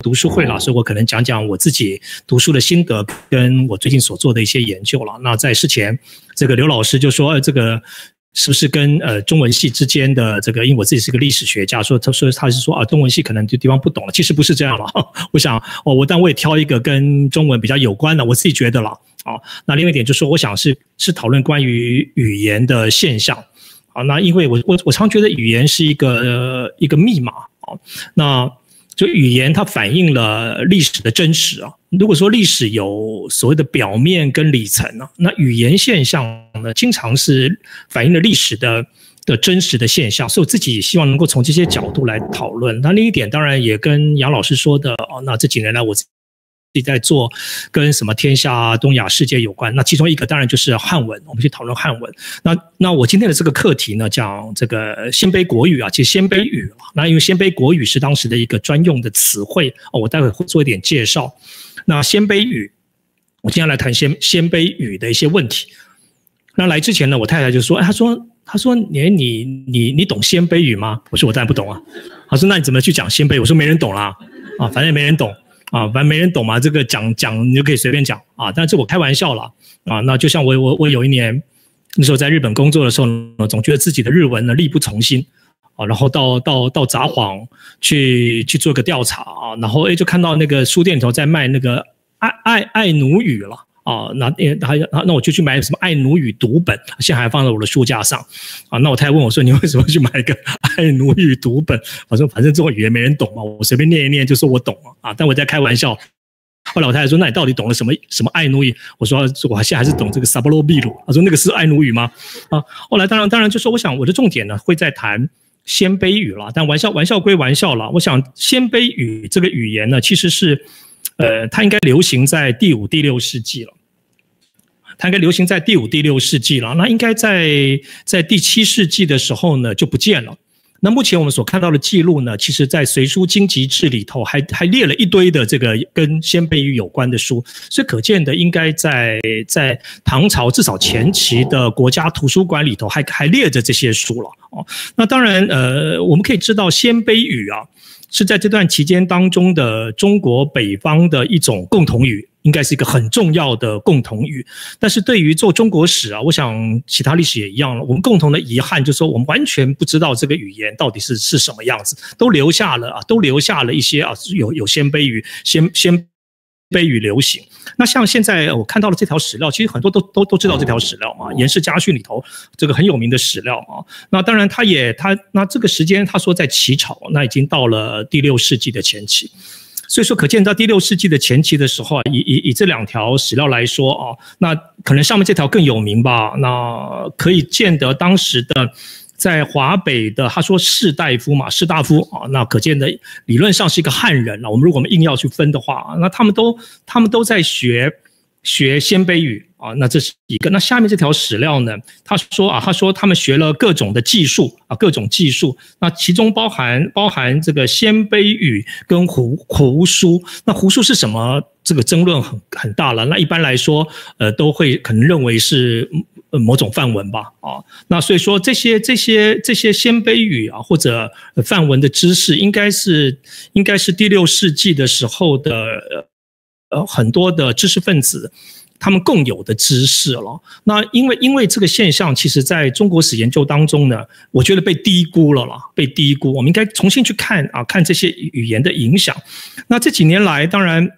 读书会啦，所以我可能讲讲我自己读书的心得，跟我最近所做的一些研究了。那在事前，这个刘老师就说，这个是不是跟中文系之间的这个，因为我自己是个历史学家，他是说啊，中文系可能这地方不懂了，其实不是这样了。我想但我也挑一个跟中文比较有关的，我自己觉得了啊。那另外一点就是说，我想是讨论关于语言的现象啊。那因为我常觉得语言是一个密码啊。那就语言它反映了历史的真实啊。如果说历史有所谓的表面跟里层啊，那语言现象呢，经常是反映了历史的真实的现象。所以我自己希望能够从这些角度来讨论。那另一点当然也跟杨老师说的那这几年来我自己在做跟什么天下东亚世界有关，那其中一个当然就是汉文，我们去讨论汉文。那我今天的这个课题呢，讲这个鲜卑国语啊，其实鲜卑语，那因为鲜卑国语是当时的一个专用的词汇我待会会做一点介绍。那鲜卑语，我今天来谈鲜卑语的一些问题。那来之前呢，我太太就说，她说你懂鲜卑语吗？我说我当然不懂啊。她说那你怎么去讲鲜卑？我说没人懂啦，反正也没人懂。反正没人懂嘛，这个讲你就可以随便讲但是我开玩笑啦那就像我有一年那时候在日本工作的时候呢，总觉得自己的日文呢力不从心然后到札幌去做个调查然后就看到那个书店里头在卖那个爱奴语了那我就去买什么爱奴语读本，现在还放在我的书架上那我太太问我说，你为什么去买一个爱奴语读本？我说反正这种语言没人懂嘛，我随便念一念就说我懂但我在开玩笑。后来我太太说，那你到底懂了什么爱奴语？我说我现在还是懂这个萨波罗秘鲁。她说那个是爱奴语吗？后来当然就说，我想我的重点呢会在谈鲜卑语啦，但玩笑归玩笑啦。我想鲜卑语这个语言呢，其实是它应该流行在第5、第6世纪了。它应该流行在第5、第6世纪了。那应该在第7世纪的时候呢就不见了。那目前我们所看到的记录呢，其实在《隋书经籍志》里头还列了一堆的这个跟鲜卑语有关的书，所以可见的应该在唐朝至少前期的国家图书馆里头还列着这些书了那当然我们可以知道鲜卑语是在这段期间当中的中国北方的一种共同语，应该是一个很重要的共同语。但是对于做中国史我想其他历史也一样了，我们共同的遗憾就是说，我们完全不知道这个语言到底是什么样子，都留下了一些有鲜卑语鲜卑语流行。那像现在我看到了这条史料，其实很多都知道这条史料颜氏家训里头这个很有名的史料那当然那这个时间他说在齐朝，那已经到了第6世纪的前期。所以说可见到第6世纪的前期的时候以这2条史料来说那可能上面这条更有名吧。那可以见得当时的在华北的他说士大夫那可见的理论上是一个汉人我们如果硬要去分的话那他们都在学鲜卑语那这是一个。那下面这条史料呢，他说他们学了各种的技术各种技术，那其中包含这个鲜卑语跟胡书。那胡书是什么？这个争论很大了。那一般来说都会可能认为是某种梵文吧那所以说这些鲜卑语或者梵文的知识应该是第6世纪的时候的很多的知识分子他们共有的知识了。那因为这个现象其实在中国史研究当中呢，我觉得被低估了啦，被低估。我们应该重新去看看这些语言的影响。那这几年来当然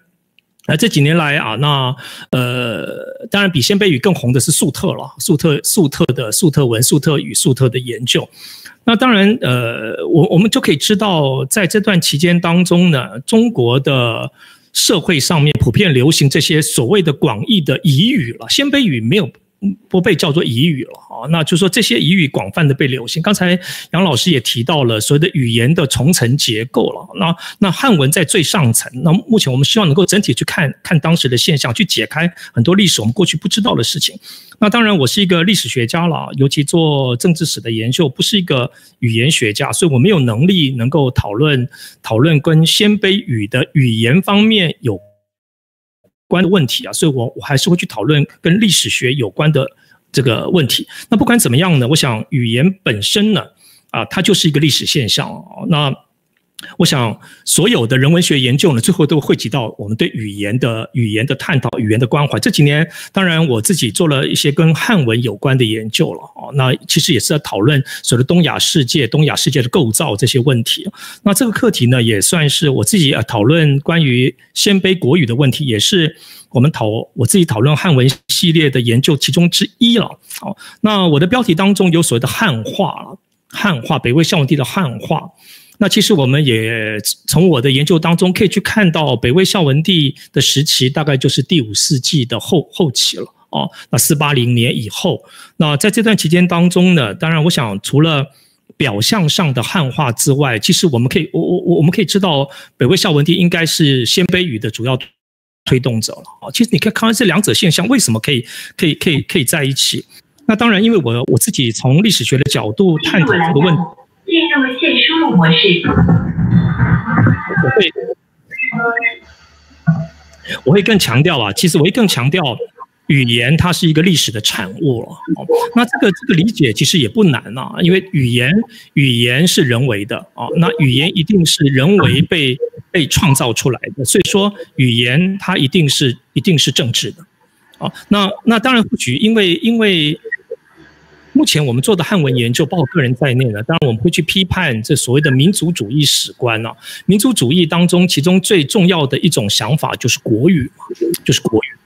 当然比鲜卑语更红的是粟特了，粟特文、粟特语、粟特的研究。那当然我们就可以知道在这段期间当中呢，中国的社会上面普遍流行这些所谓的广义的彝语了，鲜卑语不被叫做彝语了那就是说这些彝语广泛的被流行。刚才杨老师也提到了所谓的语言的重层结构了，那汉文在最上层。那目前我们希望能够整体去看当时的现象，去解开很多历史我们过去不知道的事情。那当然我是一个历史学家了，尤其做政治史的研究，不是一个语言学家，所以我没有能力能够讨论跟鲜卑语的语言方面有关的问题所以我还是会去讨论跟历史学有关的这个问题。那不管怎么样呢，我想语言本身呢它就是一个历史现象那我想所有的人文学研究呢，最后都汇集到我们对语言的探讨、语言的关怀。这几年，当然我自己做了一些跟汉文有关的研究了那其实也是在讨论所谓的东亚世界的构造这些问题。那这个课题呢，也算是我自己讨论关于鲜卑国语的问题，也是我自己讨论汉文系列的研究其中之一了。那我的标题当中有所谓的汉化，北魏孝文帝的汉化。那其实我们也从我的研究当中可以去看到，北魏孝文帝的时期大概就是第5世纪的后期了那480年以后，那在这段期间当中呢，当然我想除了表象上的汉化之外，其实我们可以知道，北魏孝文帝应该是鲜卑语的主要推动者了其实你可以看到这两者现象为什么可以在一起。那当然，因为我自己从历史学的角度探讨这个问题。 进入现输入模式。 我会更强调其实我会更强调语言它是一个历史的产物了那这个理解其实也不难因为语言是人为的那语言一定是人为被创造出来的，所以说语言它一定是政治的那当然或许因为目前我们做的汉文研究，包括个人在内呢，当然我们会去批判这所谓的民族主义史观民族主义当中，其中最重要的一种想法就是国语就是国语。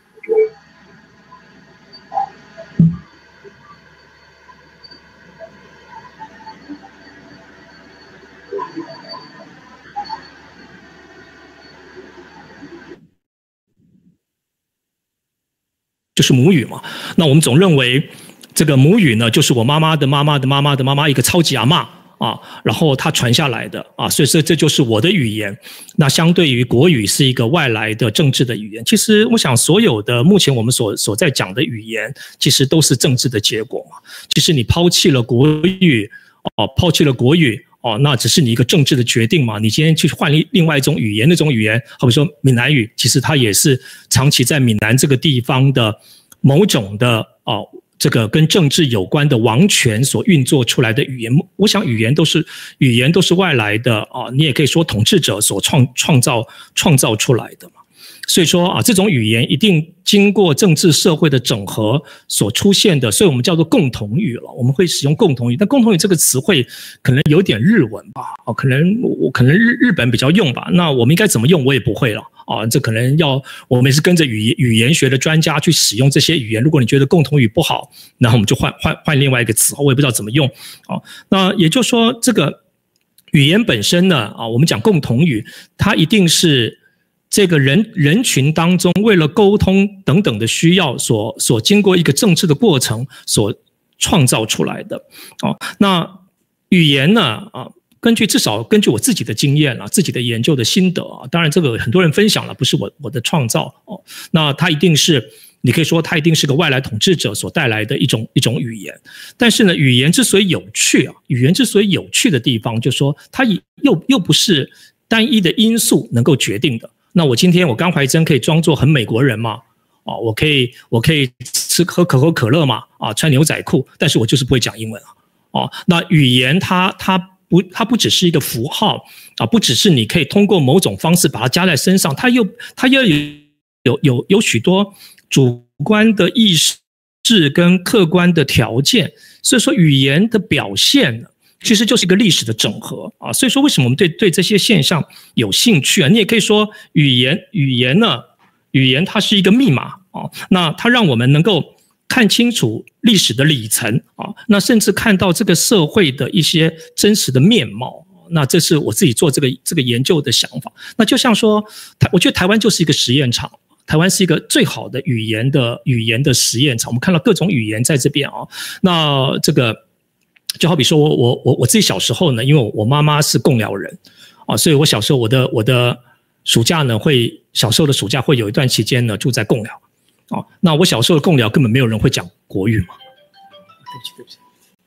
就是母语嘛，那我们总认为这个母语呢，就是我妈妈的妈妈的妈妈的妈妈一个超级阿嬷然后它传下来的所以说这就是我的语言。那相对于国语是一个外来的政治的语言，其实我想所有的目前我们所在讲的语言，其实都是政治的结果嘛。其实你抛弃了国语那只是你一个政治的决定嘛。你今天去换另外一种语言，那种语言，好比说闽南语，其实它也是长期在闽南这个地方的某种的这个跟政治有关的王权所运作出来的语言。我想语言都是外来的你也可以说统治者所创造出来的嘛。所以说这种语言一定经过政治社会的整合所出现的，所以我们叫做共同语了。我们会使用共同语，但共同语这个词汇可能有点日文吧，可能日本比较用吧。那我们应该怎么用，我也不会了这可能要我们是跟着语言学的专家去使用这些语言。如果你觉得共同语不好，然后我们就换另外一个词，我也不知道怎么用那也就是说，这个语言本身呢我们讲共同语，它一定是这个人群当中为了沟通等等的需要所经过一个政治的过程所创造出来的那语言呢至少根据我自己的经验自己的研究的心得当然这个很多人分享了，不是我的创造那它一定是你可以说它一定是个外来统治者所带来的一种语言。但是呢，语言之所以有趣的地方，就是说它又不是单一的因素能够决定的。那我今天我甘怀真可以装作很美国人嘛我可以喝可口可乐嘛穿牛仔裤，但是我就是不会讲英文那语言它不只是一个符号不只是你可以通过某种方式把它加在身上，它又有许多主观的意识跟客观的条件。所以说语言的表现其实就是一个历史的整合所以说为什么我们对这些现象有兴趣你也可以说语言它是一个密码那它让我们能够看清楚历史的里程那甚至看到这个社会的一些真实的面貌。那这是我自己做这个研究的想法。那就像说我觉得台湾就是一个实验场，台湾是一个最好的语言的实验场。我们看到各种语言在这边那这个就好比说我自己小时候呢，因为我妈妈是贡寮人所以我小时候我的暑假呢小时候的暑假会有一段期间呢住在贡寮那我小时候的贡寮根本没有人会讲国语嘛。对不起，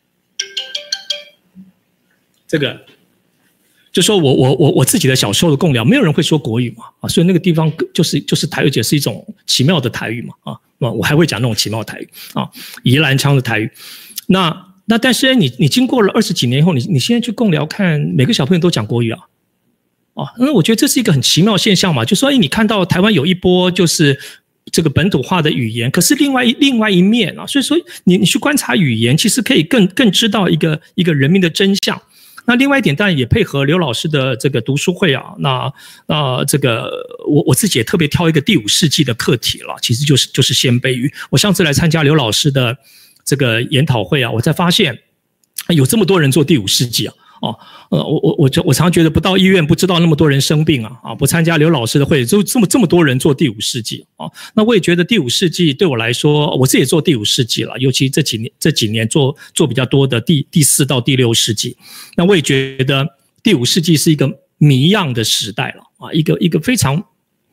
这个就说我自己的小时候的贡寮没有人会说国语嘛所以那个地方就是台语姐是一种奇妙的台语嘛我还会讲那种奇妙的台语宜兰腔的台语。那但是你经过了20几年以后，你现在去贡寮看，每个小朋友都讲国语那我觉得这是一个很奇妙的现象嘛，就说你看到台湾有一波就是这个本土化的语言，可是另外一面啊，所以说你去观察语言，其实可以更知道一个人民的真相。那另外一点当然也配合刘老师的这个读书会啊，那这个我自己也特别挑一个第5世纪的课题了，其实就是鲜卑语。我上次来参加刘老师的这个研讨会啊，我才发现有这么多人做第5世纪啊。我常常觉得不到医院不知道那么多人生病啊，不参加刘老师的会，就这么多人做第5世纪啊。那我也觉得第5世纪对我来说，我自己也做第5世纪了，尤其这几年做比较多的第4到第6世纪。那我也觉得第5世纪是一个谜样的时代了啊，一个非常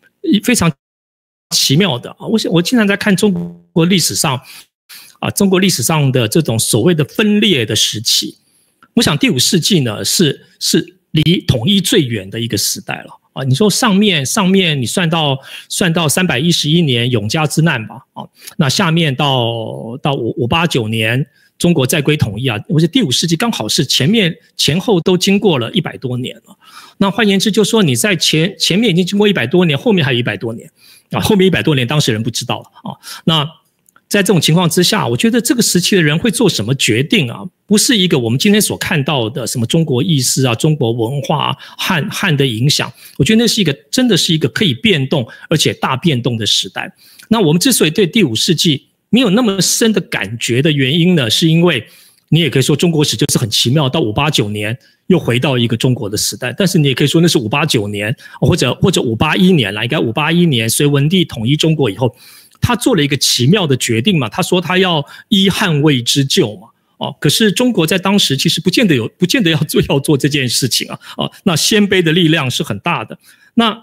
奇妙的啊。我经常在看中国历史上的这种所谓的分裂的时期。我想第5世纪呢是离统一最远的一个时代了啊！你说上面你算到311年永嘉之难吧啊，那下面到589年中国再归统一啊，我觉得第5世纪刚好是前后都经过了100多年了。那换言之，就说你在前面已经经过100多年，后面还有100多年啊，后面100多年当事人不知道了啊。那在这种情况之下，我觉得这个时期的人会做什么决定啊？不是一个我们今天所看到的什么中国意识啊、中国文化汉的影响。我觉得那真的是一个可以变动而且大变动的时代。那我们之所以对第5世纪没有那么深的感觉的原因呢，是因为你也可以说中国史就是很奇妙，到589年又回到一个中国的时代，但是你也可以说那是589年或者581年啦，应该581年隋文帝统一中国以后。他做了一个奇妙的决定嘛，他说他要依汉魏之旧嘛，可是中国在当时其实不见得要做这件事情啊，那鲜卑的力量是很大的，那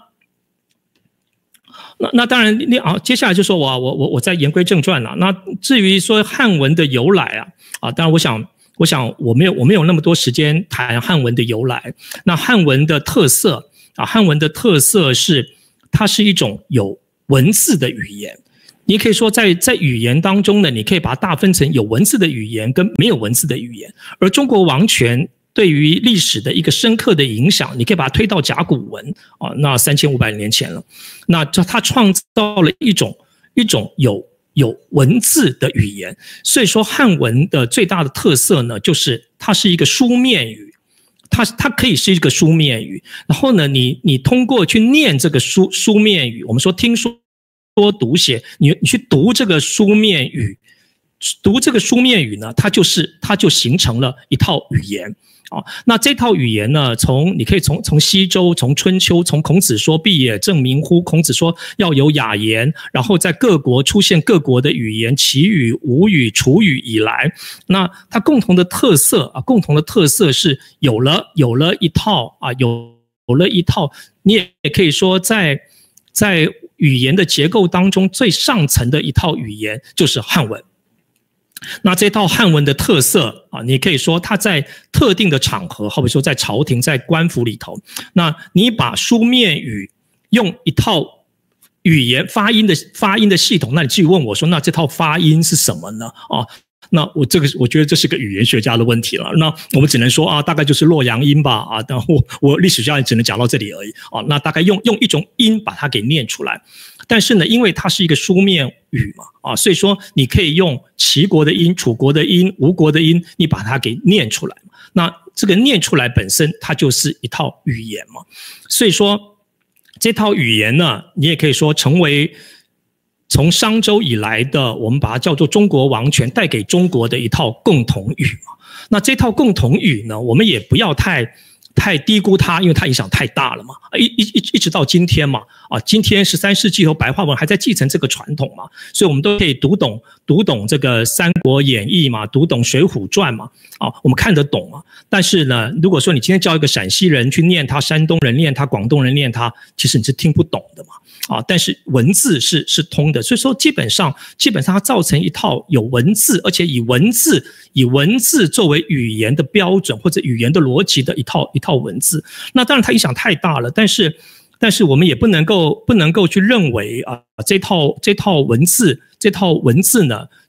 当然接下来就说我再言归正传了。那至于说汉文的由来啊，当然我想我没有那么多时间谈汉文的由来。那汉文的特色是它是一种有文字的语言。你可以说在语言当中呢，你可以把它大分成有文字的语言跟没有文字的语言。而中国王权对于历史的一个深刻的影响，你可以把它推到甲骨文啊，那3500年前了。那它创造了一种有文字的语言。所以说汉文的最大的特色呢，就是它是一个书面语。它可以是一个书面语，然后呢，你通过去念这个书面语，我们说听说读写，你去读这个书面语，呢，它就形成了一套语言啊。那这套语言呢，你可以从西周，从春秋，从孔子说必也正名乎，孔子说要有雅言，然后在各国出现各国的语言，齐语、吴语、楚语以来，那它共同的特色是有了一套啊，有了一套，你也可以说在语言的结构当中最上层的一套语言就是汉文。那这套汉文的特色啊，你可以说它在特定的场合，好比说在朝廷、在官府里头，那你把书面语用一套语言发音的系统，那你继续问我说，那这套发音是什么呢？那我觉得这是个语言学家的问题了。那我们只能说大概就是洛阳音吧但我历史家也只能讲到这里而已那大概用一种音把它给念出来。但是呢，因为它是一个书面语嘛所以说你可以用齐国的音、楚国的音、吴国的音，你把它给念出来。那这个念出来本身它就是一套语言嘛。所以说这套语言呢，你也可以说成为从商周以来的，我们把它叫做中国王权带给中国的一套共同语嘛。那这套共同语呢，我们也不要太低估它，因为它影响太大了嘛。一直到今天嘛，今天13世纪后白话文还在继承这个传统嘛，所以我们都可以读懂这个《三国演义》嘛，读懂《水浒传》嘛，我们看得懂嘛。但是呢，如果说你今天叫一个陕西人去念它，山东人念它，广东人念它，其实你是听不懂的嘛。但是文字是通的，所以说基本上它造成一套有文字，而且以文字作为语言的标准或者语言的逻辑的一套文字。那当然它影响太大了，但是我们也不能够去认为这套文字呢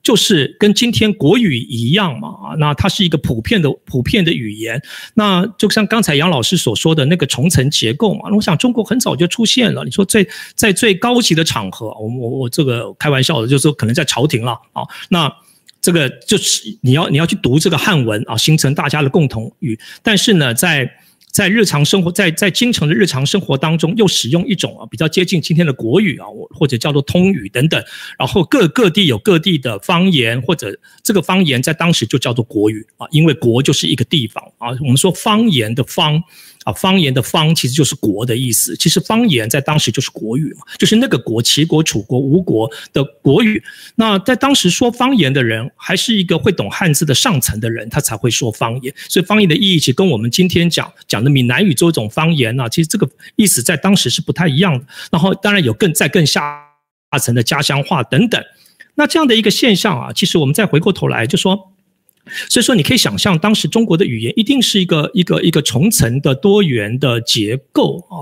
就是跟今天国语一样嘛，那它是一个普遍的语言。那就像刚才杨老师所说的那个重层结构嘛，我想中国很早就出现了。你说在最高级的场合，我这个开玩笑的，就是说可能在朝廷了啊，那这个就是你要去读这个汉文啊，形成大家的共同语。但是呢，在日常生活，在京城的日常生活当中，又使用一种比较接近今天的国语啊，或者叫做通语等等。然后各地有各地的方言，或者这个方言在当时就叫做国语啊，因为国就是一个地方啊。我们说方言的方啊，方言的方其实就是国的意思。其实方言在当时就是国语嘛，就是那个国，齐国、楚国、吴国的国语。那在当时说方言的人，还是一个会懂汉字的上层的人，他才会说方言。所以方言的意义，其实跟我们今天讲的闽南语这种方言啊，其实这个意思在当时是不太一样的。然后当然有更下层的家乡话等等。那这样的一个现象啊，其实我们再回过头来就说，所以说你可以想象，当时中国的语言一定是一个重层的多元的结构啊。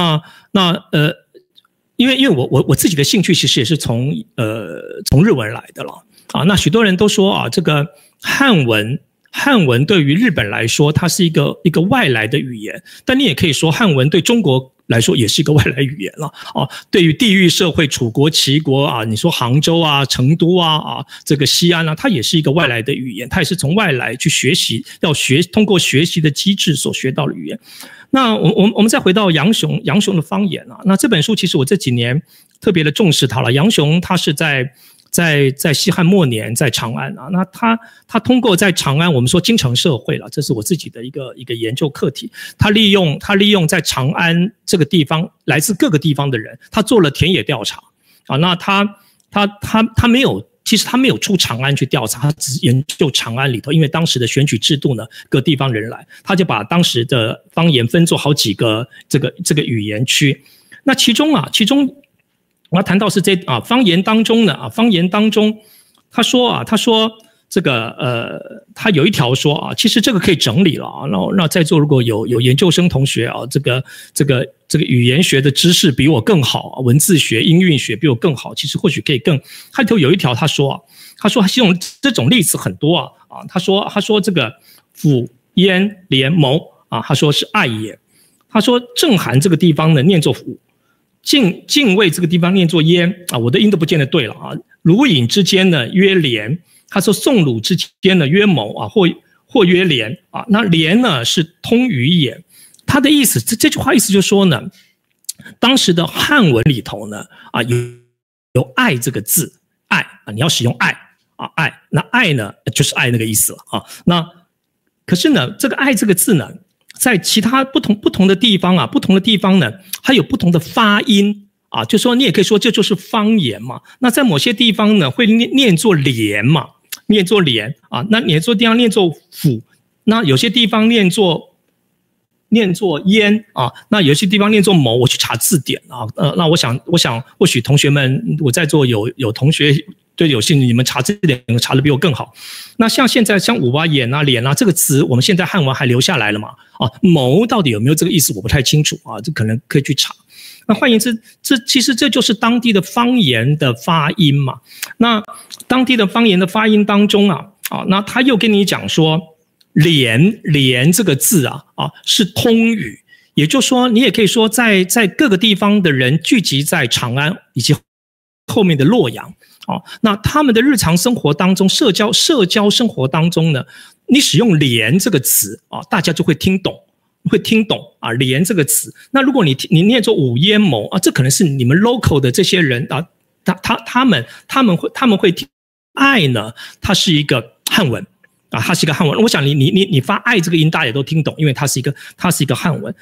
因为我自己的兴趣其实也是从日文来的了啊。那许多人都说啊，这个汉文对于日本来说，它是一个外来的语言，但你也可以说汉文对中国来说也是一个外来语言了啊。对于地域社会，楚国、齐国啊，你说杭州啊、成都啊、这个西安啊，它也是一个外来的语言，它也是从外来去学习，通过学习的机制所学到的语言。那我们再回到杨雄的方言啊，那这本书其实我这几年特别的重视它了。杨雄他是在西汉末年在长安啊，那他通过在长安，我们说京城社会了，这是我自己的一个研究课题。他利用在长安这个地方来自各个地方的人，他做了田野调查啊。那他没有。其实他没有出长安去调查，他只研究长安里头，因为当时的选举制度呢，各地方人来，他就把当时的方言分作好几个这个语言区。那其中我要谈到是方言当中呢方言当中，他说这个他有一条说啊，其实这个可以整理了啊。那在座如果有研究生同学啊，这个语言学的知识比我更好，文字学、音韵学比我更好，其实或许可以更。他里头有一条他说他形容这种例子很多啊。他说这个府、燕、连、谋啊，他说是爱也。他说正韩这个地方呢念作府，晋魏这个地方念作燕啊，我的音都不见得对了啊。鲁隐之间呢曰连。他说宋鲁之间呢曰谋啊，或曰连啊。那连呢是通语也。他的意思，这句话意思就是说呢，当时的汉文里头呢有爱这个字，爱啊，你要使用爱啊，爱。那爱呢就是爱那个意思了啊。那可是呢，这个爱这个字呢，在其他不同的地方啊，不同的地方呢，它有不同的发音。啊，就说你也可以说这就是方言嘛。那在某些地方呢，会念作连嘛，念作连啊。那有些地方念作府，那有些地方念作燕啊，那有些地方念作谋。我去查字典啊，那我想或许同学们，我在座有同学对有兴趣，你们查字典查的比我更好。那像现在像武啊、眼啊、脸啊这个词，我们现在汉文还留下来了嘛？啊，谋到底有没有这个意思，我不太清楚啊，这可能可以去查。那换言之，其实这就是当地的方言的发音嘛。那当地的方言的发音当中啊，那他又跟你讲说，连这个字啊是通语，也就是说，你也可以说在各个地方的人聚集在长安以及后面的洛阳啊，那他们的日常生活当中，社交生活当中呢，你使用连这个词啊，大家就会听懂啊，连这个词。那如果你念作武燕谋啊，这可能是你们 local 的这些人啊，他们会听爱呢，它是一个汉文啊，它是一个汉文。我想你发爱这个音，大家也都听懂，因为它是一个汉文。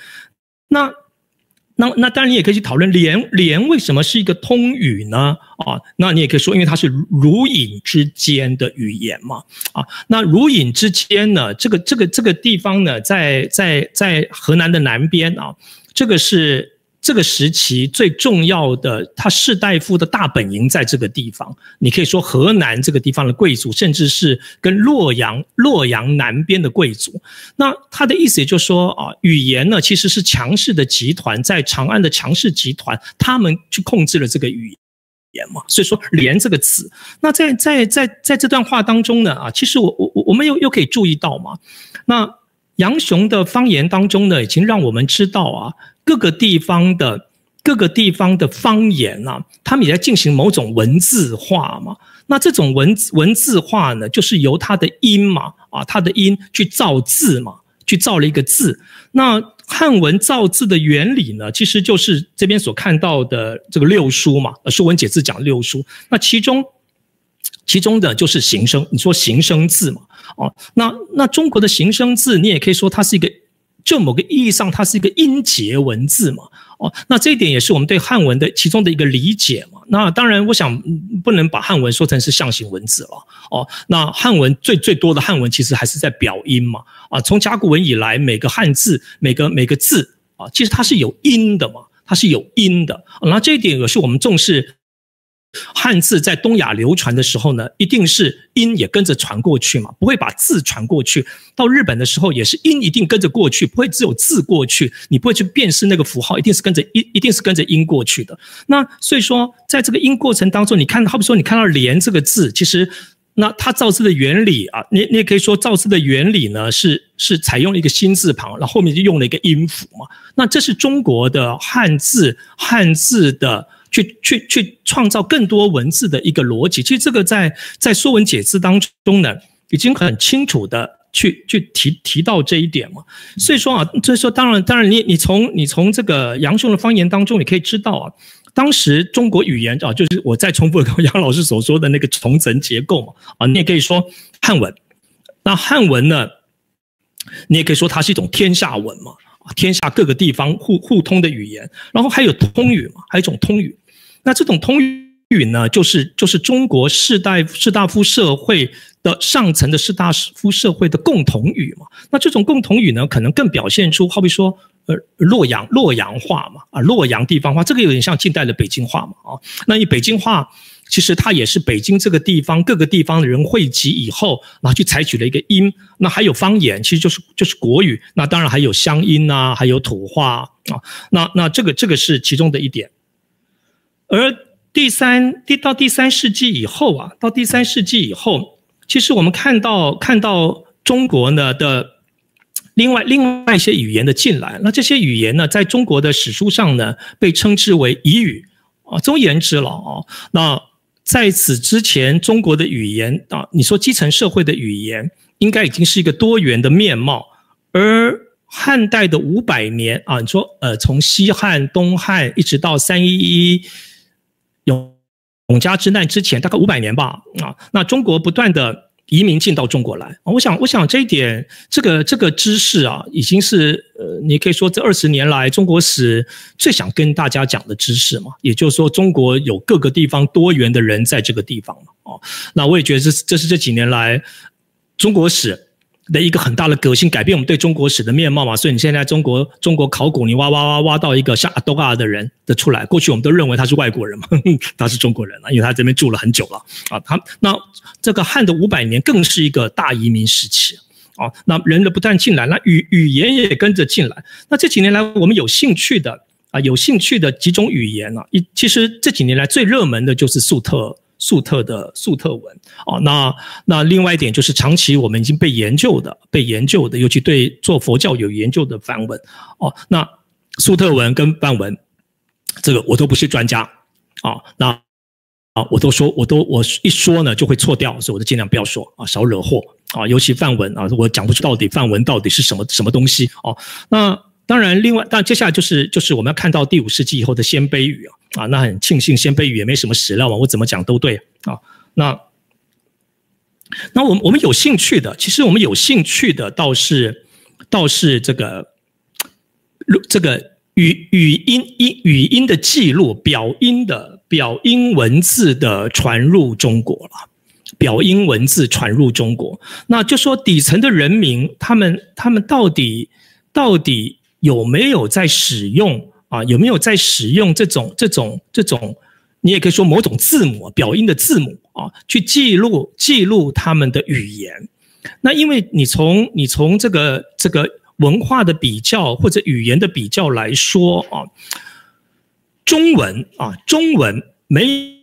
那当然你也可以去讨论连为什么是一个通语呢？啊，那你也可以说，因为它是汝尹之间的语言嘛。啊，那汝尹之间呢，这个地方呢，在河南的南边啊，这个是这个时期最重要的，他士大夫的大本营在这个地方。你可以说河南这个地方的贵族，甚至是跟洛阳南边的贵族。那他的意思也就是说啊，语言呢其实是强势的集团，在长安的强势集团，他们去控制了这个语嘛，所以说连这个字，那在这段话当中呢，其实我们又可以注意到嘛，那杨雄的方言当中呢，已经让我们知道各个地方的方言他们也在进行某种文字化嘛。那这种文字化呢，就是由它的音嘛，它的音去造字嘛，去造了一个字。那汉文造字的原理呢，其实就是这边所看到的这个六书嘛，《说文解字》讲六书，那其中的就是形声，你说形声字嘛，那中国的形声字，你也可以说它是一个，就某个意义上，它是一个音节文字嘛，那这一点也是我们对汉文的其中的一个理解嘛。那当然，我想不能把汉文说成是象形文字了，那汉文最多的汉文其实还是在表音嘛，从甲骨文以来，每个汉字每个字其实它是有音的嘛，它是有音的，那这一点也是我们重视。汉字在东亚流传的时候呢，一定是音也跟着传过去嘛，不会把字传过去。到日本的时候也是音一定跟着过去，不会只有字过去，你不会去辨识那个符号，一定是跟着音过去的。那所以说，在这个音过程当中，好比说你看到连这个字，其实那它造字的原理你也可以说造字的原理呢是采用了一个心字旁，然后后面就用了一个音符嘛。那这是中国的汉字的。去创造更多文字的一个逻辑，其实这个在《说文解字》当中呢，已经很清楚的去提到这一点嘛。所以说当然你从这个杨雄的方言当中，你可以知道当时中国语言就是我再重复杨老师所说的那个重层结构嘛，你也可以说汉文，那汉文呢，你也可以说它是一种天下文嘛，天下各个地方互通的语言，然后还有通语嘛，还有一种通语。那这种通语呢，就是中国士大夫社会的上层的士大夫社会的共同语嘛。那这种共同语呢，可能更表现出好比说洛阳话嘛，洛阳地方话，这个有点像近代的北京话嘛，那以北京话其实它也是北京这个地方各个地方的人汇集以后，然后去采取了一个音。那还有方言，其实就是国语。那当然还有乡音还有土话那这个是其中的一点。而到第三世纪以后其实我们看到中国呢的另外一些语言的进来，那这些语言呢，在中国的史书上呢，被称之为彝语总而言之了那在此之前，中国的语言你说基层社会的语言，应该已经是一个多元的面貌，而汉代的500年你说从西汉、东汉一直到311永嘉之难之前，大概500年吧那中国不断的移民进到中国来我想这一点，这个知识已经是你可以说这20年来中国史最想跟大家讲的知识嘛，也就是说中国有各个地方多元的人在这个地方嘛那我也觉得这是这几年来中国史的一个很大的革新，改变我们对中国史的面貌嘛。所以你现在中国考古，你挖到一个像阿多亚的人的出来，过去我们都认为他是外国人嘛，他是中国人因为他这边住了很久了那这个汉的500年更是一个大移民时期那人的不断进来，那语言也跟着进来。那这几年来我们有兴趣的几种语言其实这几年来最热门的就是粟特文那另外一点就是长期我们已经被研究的，尤其对做佛教有研究的梵文那粟特文跟梵文，这个我都不是专家那我一说呢就会错掉，所以我就尽量不要说少惹祸尤其梵文我讲不出到底梵文到底是什么东西那当然，但接下来就是我们要看到第5世纪以后的鲜卑语那很庆幸鲜卑语也没什么史料我怎么讲都对那我们有兴趣的，其实我们有兴趣的倒是这个语音的记录，表音文字的传入中国了。表音文字传入中国，那就说底层的人民，他们到底有没有在使用有没有在使用这种，你也可以说某种字母，表音的字母去记录他们的语言。那因为你从这个文化的比较或者语言的比较来说中文没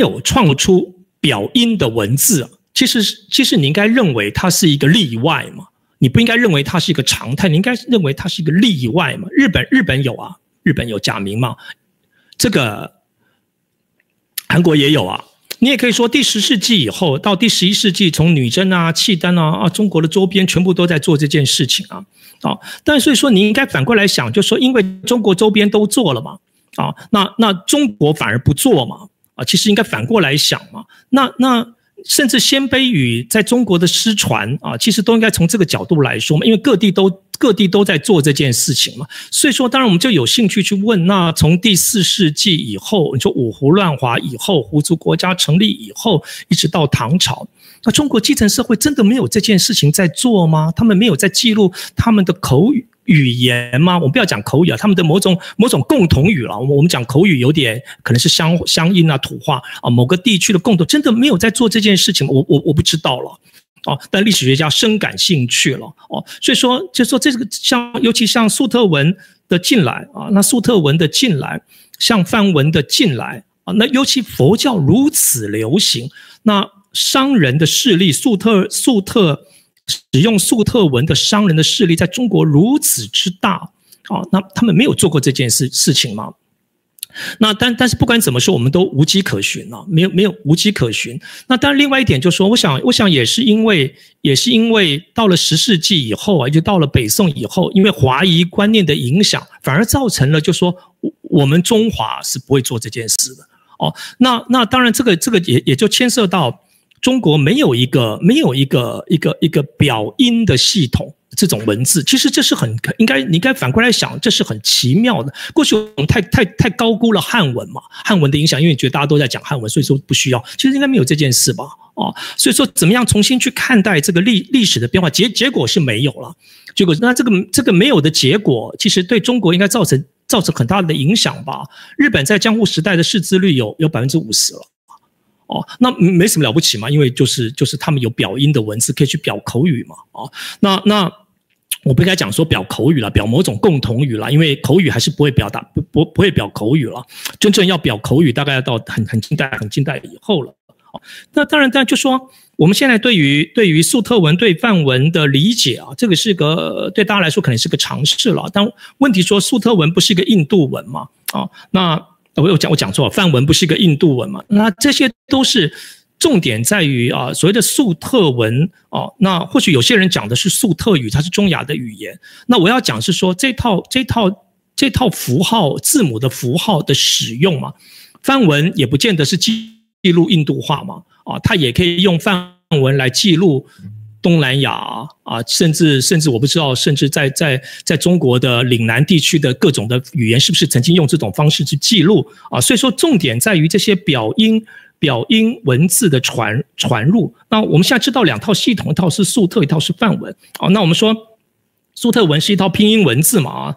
有创出表音的文字，其实你应该认为它是一个例外嘛，你不应该认为它是一个常态，你应该认为它是一个例外嘛。日本有啊，日本有假名嘛，这个韩国也有啊。你也可以说第10世纪以后到第11世纪，从女真啊、契丹啊、中国的周边全部都在做这件事情啊。但所以说你应该反过来想，就说因为中国周边都做了嘛，那中国反而不做嘛，其实应该反过来想嘛。那甚至鲜卑语在中国的失传啊，其实都应该从这个角度来说嘛，因为各地都在做这件事情嘛。所以说，当然我们就有兴趣去问，那从第4世纪以后，你说五胡乱华以后，胡族国家成立以后，一直到唐朝，那中国基层社会真的没有这件事情在做吗？他们没有在记录他们的口语言吗？我们不要讲口语啊，他们的某种共同语了。我们讲口语有点可能是乡音啊、土话啊，某个地区的共同，真的没有在做这件事情吗？我不知道了。但历史学家深感兴趣了所以说就说这个尤其像粟特文的进来那粟特文的进来，像梵文的进来那尤其佛教如此流行，那商人的势力，粟特使用粟特文的商人的势力在中国如此之大那他们没有做过这件事情吗？那但是不管怎么说，我们都无迹可寻啊，没有无迹可寻。那当然，另外一点就是说，我想也是因为到了10世纪以后就到了北宋以后，因为华夷观念的影响，反而造成了就说我们中华是不会做这件事的那当然这个也就牵涉到中国没有一个表音的系统。这种文字其实这是你应该反过来想，这是很奇妙的。过去我们太高估了汉文嘛，汉文的影响，因为觉得大家都在讲汉文，所以说不需要。其实应该没有这件事吧？所以说怎么样重新去看待这个历史的变化？结果是没有了。结果那这个没有的结果，其实对中国应该造成很大的影响吧？日本在江户时代的识字率有50%了。那没什么了不起嘛，因为就是他们有表音的文字可以去表口语嘛那我不应该讲说表口语啦，表某种共同语啦，因为口语还是不会不会表口语啦，真正要表口语大概要到很近代以后了那当然就说我们现在对于粟特文对梵文的理解这个是个对大家来说可能是个常识了，但问题说粟特文不是一个印度文嘛那我讲错了，梵文不是一个印度文嘛？那这些都是重点在于所谓的粟特文那或许有些人讲的是粟特语，它是中亚的语言。那我要讲是说这套符号字母的符号的使用嘛，梵文也不见得是记录印度话嘛它也可以用梵文来记录东南亚甚至我不知道，甚至在中国的岭南地区的各种的语言是不是曾经用这种方式去记录所以说重点在于这些表音文字的传入。那我们现在知道2套系统，一套是粟特，一套是梵文那我们说粟特文是一套拼音文字嘛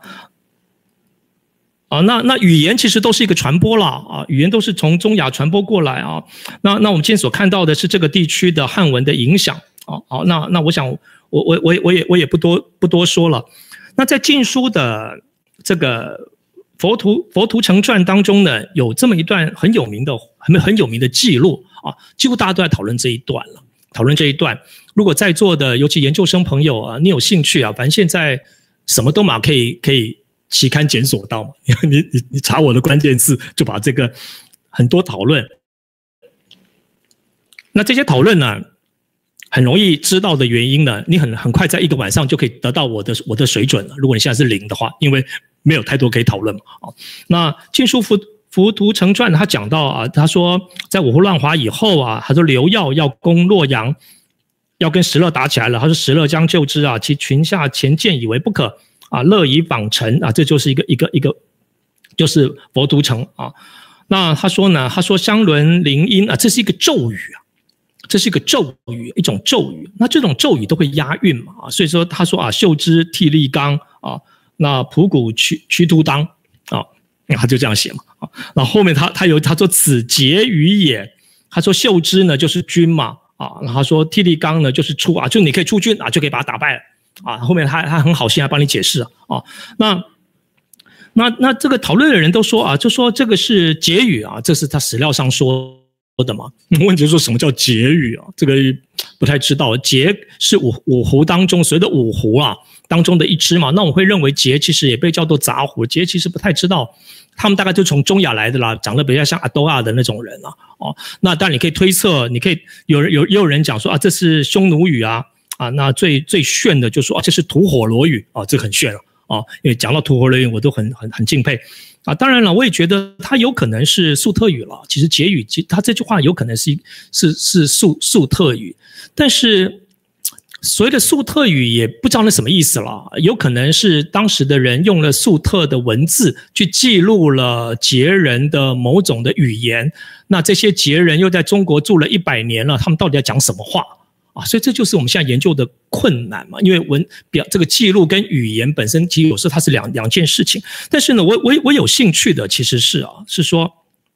那语言其实都是一个传播啦语言都是从中亚传播过来那我们今天所看到的是这个地区的汉文的影响那我想我也不多说了。那在晋书的这个佛图成传当中呢，有这么一段很有名的记录几乎大家都在讨论这一段了。如果在座的尤其研究生朋友你有兴趣反正现在什么都可以期刊检索到嘛，你查我的关键字就把这个很多讨论。那这些讨论呢，很容易知道的原因呢，你很快在一个晚上就可以得到我的水准了。如果你现在是0的话，因为没有太多可以讨论嘛那晋书佛图成传他讲到他说在五胡乱华以后他说刘耀要攻洛阳，要跟石勒打起来了。他说石勒将就之其群下前见以为不可乐以访臣这就是一个就是佛图成那他说相伦铃音这是一个咒语这是一个咒语，一种咒语。那这种咒语都会押韵嘛所以说他说秀之涕利纲那仆谷屈突当他就这样写嘛然后后面他说此节语也。他说秀之呢就是军嘛然后他说涕利纲呢就是出就你可以出军就可以把他打败了后面他很好心还帮你解释那这个讨论的人都说就说这个是结语这是他史料上说的嘛。问题是说什么叫结语啊？这个不太知道。结是五湖当中所谓的五湖啊当中的一支嘛。那我会认为结其实也被叫做杂湖。结其实不太知道，他们大概就从中亚来的啦，长得比较像阿多亚的那种人啊。那当然你可以推测，你可以也有人讲说啊，这是匈奴语啊。那最炫的就是说这是吐火罗语啊，这很炫了因为讲到吐火罗语我都很敬佩当然了，我也觉得它有可能是粟特语了。其实结语，它这句话有可能是粟特语，但是所谓的粟特语也不知道那什么意思了。有可能是当时的人用了粟特的文字去记录了羯人的某种的语言，那这些羯人又在中国住了100年了，他们到底在讲什么话所以这就是我们现在研究的困难嘛。因为这个记录跟语言本身其实有时候它是两件事情。但是呢，我有兴趣的其实是说，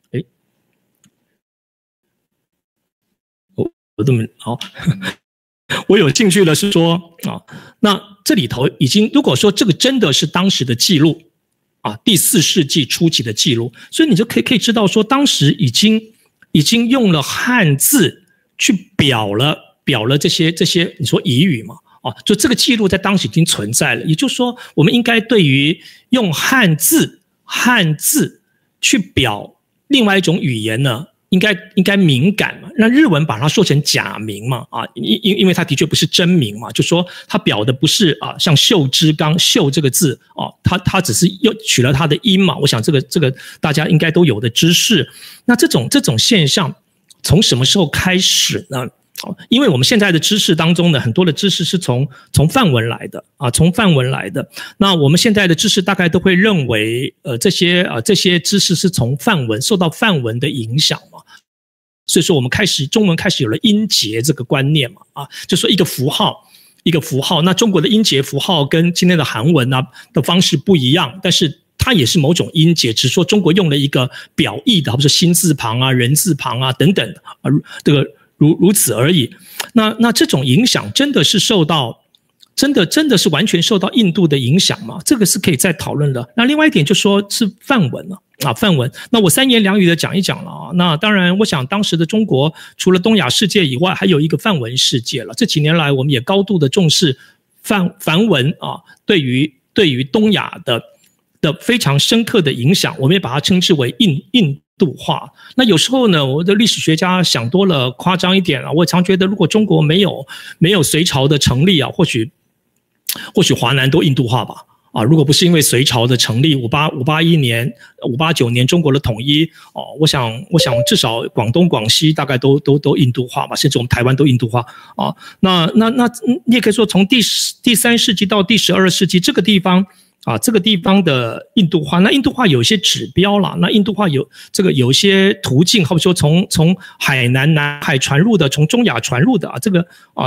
我这么好。我有兴趣的是说那这里头已经，如果说这个真的是当时的记录第4世纪初期的记录，所以你就可以知道说，当时已经用了汉字去表了这些你说彝语嘛就这个记录在当时已经存在了。也就是说，我们应该对于用汉字去表另外一种语言呢，应该敏感嘛。那日文把它说成假名嘛因为它的确不是真名嘛，就说它表的不是像秀之刚秀这个字它只是又取了它的音嘛。我想这个大家应该都有的知识。那这种现象从什么时候开始呢？因为我们现在的知识当中呢，很多的知识是从梵文来的从梵文来的。那我们现在的知识大概都会认为这些知识是从受到梵文的影响嘛。所以说我们中文开始有了音节这个观念嘛就说一个符号，那中国的音节符号跟今天的韩文的方式不一样，但是它也是某种音节，只是说中国用了一个表意的，比如说心字旁人字旁等等这个如此而已。那这种影响真的是真的是完全受到印度的影响吗？这个是可以再讨论的。那另外一点就说是梵文梵文。那我3言2语的讲一讲了那当然，我想当时的中国除了东亚世界以外，还有一个梵文世界了。这几年来，我们也高度的重视梵文对于东亚的非常深刻的影响，我们也把它称之为印度化。那有时候呢，我的历史学家想多了，夸张一点我常觉得，如果中国没有隋朝的成立或许华南都印度化吧如果不是因为隋朝的成立，581年、589年中国的统一我想至少广东、广西大概都印度化吧，甚至我们台湾都印度化那你也可以说，从第3世纪到第12世纪这个地方的印度化，那印度化有一些指标啦，那印度化有一些途径，好比说从南海传入的，从中亚传入的这个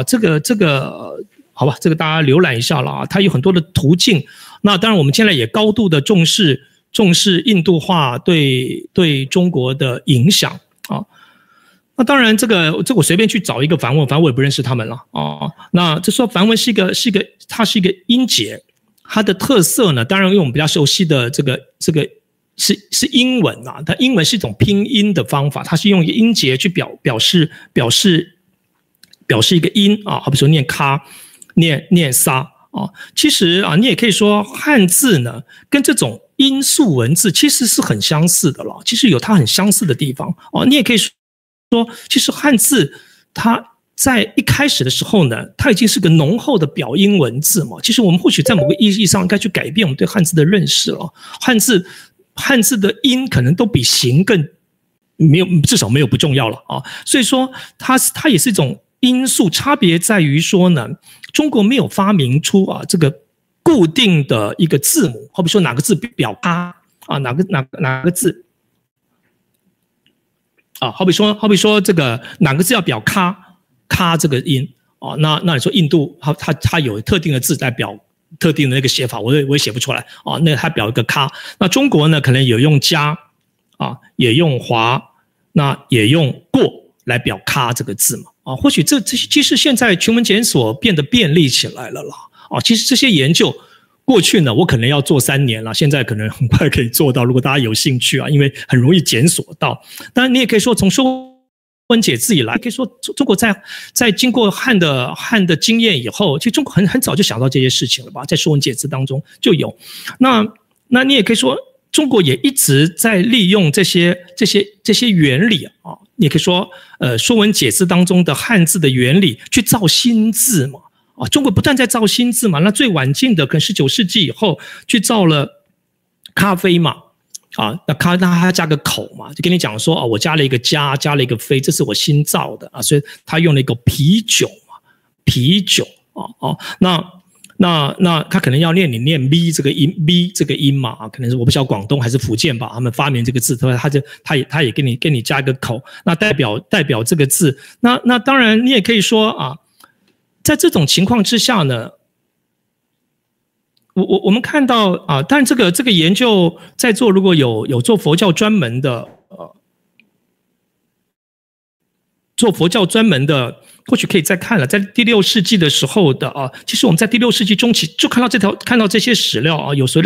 好吧，这个大家浏览一下了它有很多的途径。那当然我们现在也高度的重视印度化对中国的影响那当然这个我随便去找一个梵文我也不认识他们了那这说梵文它是一个音节，它的特色呢，当然因为我们比较熟悉的这个是英文它英文是一种拼音的方法，它是用一个音节去表示一个音好比说念咖念沙其实你也可以说汉字呢跟这种音素文字其实是很相似的了，其实有它很相似的地方你也可以说其实汉字它在一开始的时候呢，它已经是个浓厚的表音文字嘛。其实我们或许在某个意义上应该去改变我们对汉字的认识了。汉字的音可能都比形更至少没有不重要了所以说它也是一种因素，差别在于说呢，中国没有发明出这个固定的一个字母，好比说哪个字表咖哪个字好比说这个哪个字要表咖这个音那你说印度它有特定的字在表特定的那个写法，我也写不出来那它表一个咖。那中国呢，可能有用加也用华，那也用过来表咖这个字嘛或许这其实现在群文检索变得便利起来了啦其实这些研究过去呢，我可能要做3年了，现在可能很快可以做到，如果大家有兴趣因为很容易检索到。当然你也可以说从收文解字以来，可以说中国在经过汉的经验以后，其实中国很早就想到这些事情了吧，在说文解字当中就有。那你也可以说，中国也一直在利用这些原理啊，你也可以说，说文解字当中的汉字的原理去造新字嘛。啊，中国不断在造新字嘛，那最晚近的可能19世纪以后去造了咖啡嘛，啊，那它加个口嘛，就跟你讲说啊，我加了一个加了一个非，这是我新造的啊，所以他用了一个啤酒嘛，啤酒啊，那他可能要你念 b 这个音嘛啊，可能是我不晓得广东还是福建吧，他们发明这个字，他也给你加一个口，那代表这个字，那当然你也可以说啊。在这种情况之下呢，我们看到啊，但这个研究在做，如果有做佛教专门的做佛教专门的，或许可以再看了，在第6世纪的时候的啊，其实我们在第6世纪中期就看到这些史料啊，有所谓的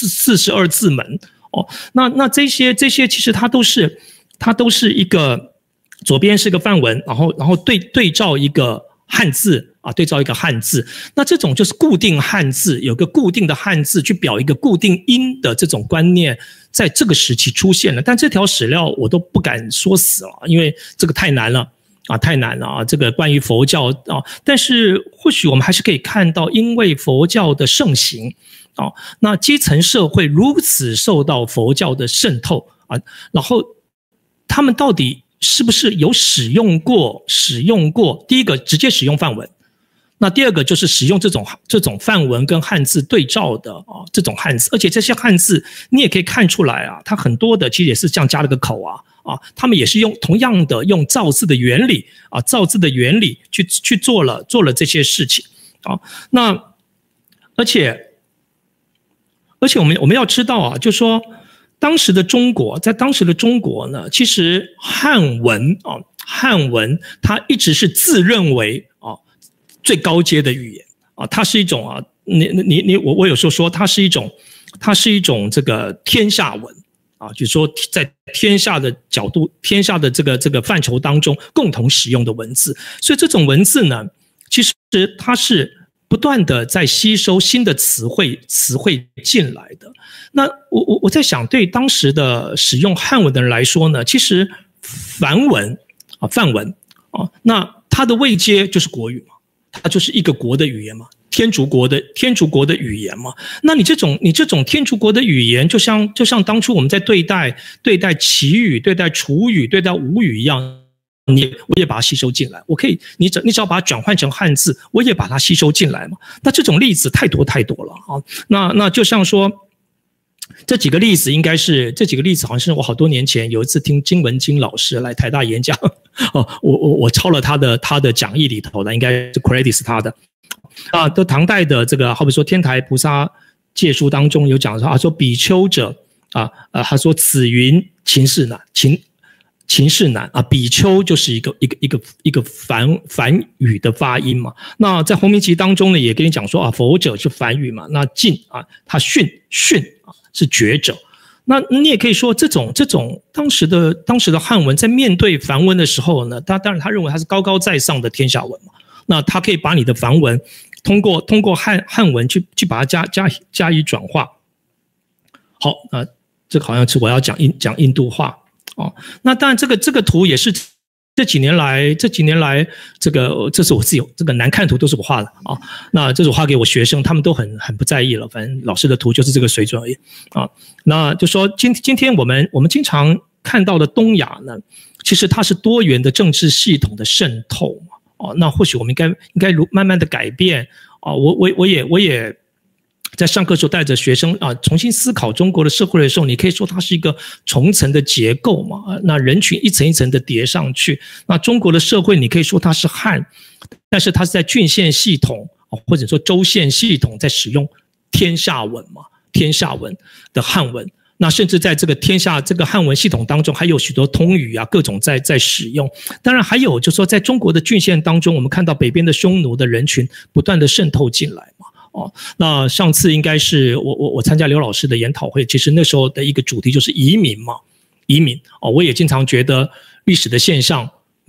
42字门哦，那这些其实它都是一个左边是一个梵文，然后对照一个汉字。啊，对照一个汉字，那这种就是固定汉字，有个固定的汉字去表一个固定音的这种观念，在这个时期出现了。但这条史料我都不敢说死了，因为这个太难了啊，太难了啊！这个关于佛教啊，但是或许我们还是可以看到，因为佛教的盛行啊，那基层社会如此受到佛教的渗透啊，然后他们到底是不是有使用过？第一个直接使用梵文。那第二个就是使用这种梵文跟汉字对照的啊，这种汉字，而且这些汉字你也可以看出来啊，它很多的其实也是这样加了个口啊，他们也是同样的用造字的原理啊，去做了这些事情啊。那而且我们要知道啊，就是说在当时的中国呢，其实汉文它一直是自认为啊。最高阶的语言啊，它是一种啊，我有时候说它是一种这个天下文啊，就是说在天下的角度、天下的这个范畴当中共同使用的文字，所以这种文字呢，其实它是不断的在吸收新的词汇进来的。那我在想，对当时的使用汉文的人来说呢，其实梵文啊，那它的位阶就是国语嘛。它就是一个国的语言嘛，天竺国的语言嘛。那你这种天竺国的语言，就像当初我们在对待齐语、对待楚语、对待吴语一样，我也把它吸收进来。我可以，你只要把它转换成汉字，我也把它吸收进来嘛。那这种例子太多了啊。那就像说。这几个例子好像是我好多年前有一次听金文金老师来台大演讲哦，我抄了他的讲义里头的，应该是 credit 他的啊。都唐代的这个，好比说天台菩萨戒书当中有讲说比丘者他说此云秦氏难啊，比丘就是一个梵语的发音嘛。那在洪明集当中呢，也跟你讲说佛者是梵语嘛，那晋他训是觉者。那你也可以说这种当时的汉文在面对梵文的时候呢，当然他认为它是高高在上的天下文嘛。那他可以把你的梵文通过汉文去把它加以转化。好，这个好像是我要讲印度话哦。那当然这个图也是这几年来，这是我自己这个难看图都是我画的啊。那这是我画给我学生，他们都很不在意了，反正老师的图就是这个水准而已啊。那就说今天我们经常看到的东亚呢，其实它是多元的政治系统的渗透哦。那或许我们应该慢慢的改变啊。我也在上课的时候带着学生重新思考中国的社会的时候，你可以说它是一个重层的结构嘛，那人群一层一层的叠上去。那中国的社会你可以说它是汉，但是它是在郡县系统或者说州县系统在使用天下文嘛，天下文的汉文。那甚至在这个这个汉文系统当中，还有许多通语各种在使用。当然还有就是说，在中国的郡县当中，我们看到北边的匈奴的人群不断的渗透进来嘛。那上次应该是我参加刘老师的研讨会，其实那时候的一个主题就是移民嘛，移民我也经常觉得历史的现象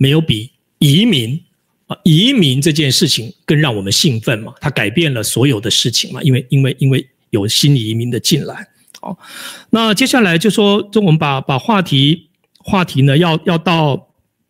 没有比移民这件事情更让我们兴奋嘛，它改变了所有的事情嘛，因为有新移民的进来。好，那接下来就说，我们把话题呢要到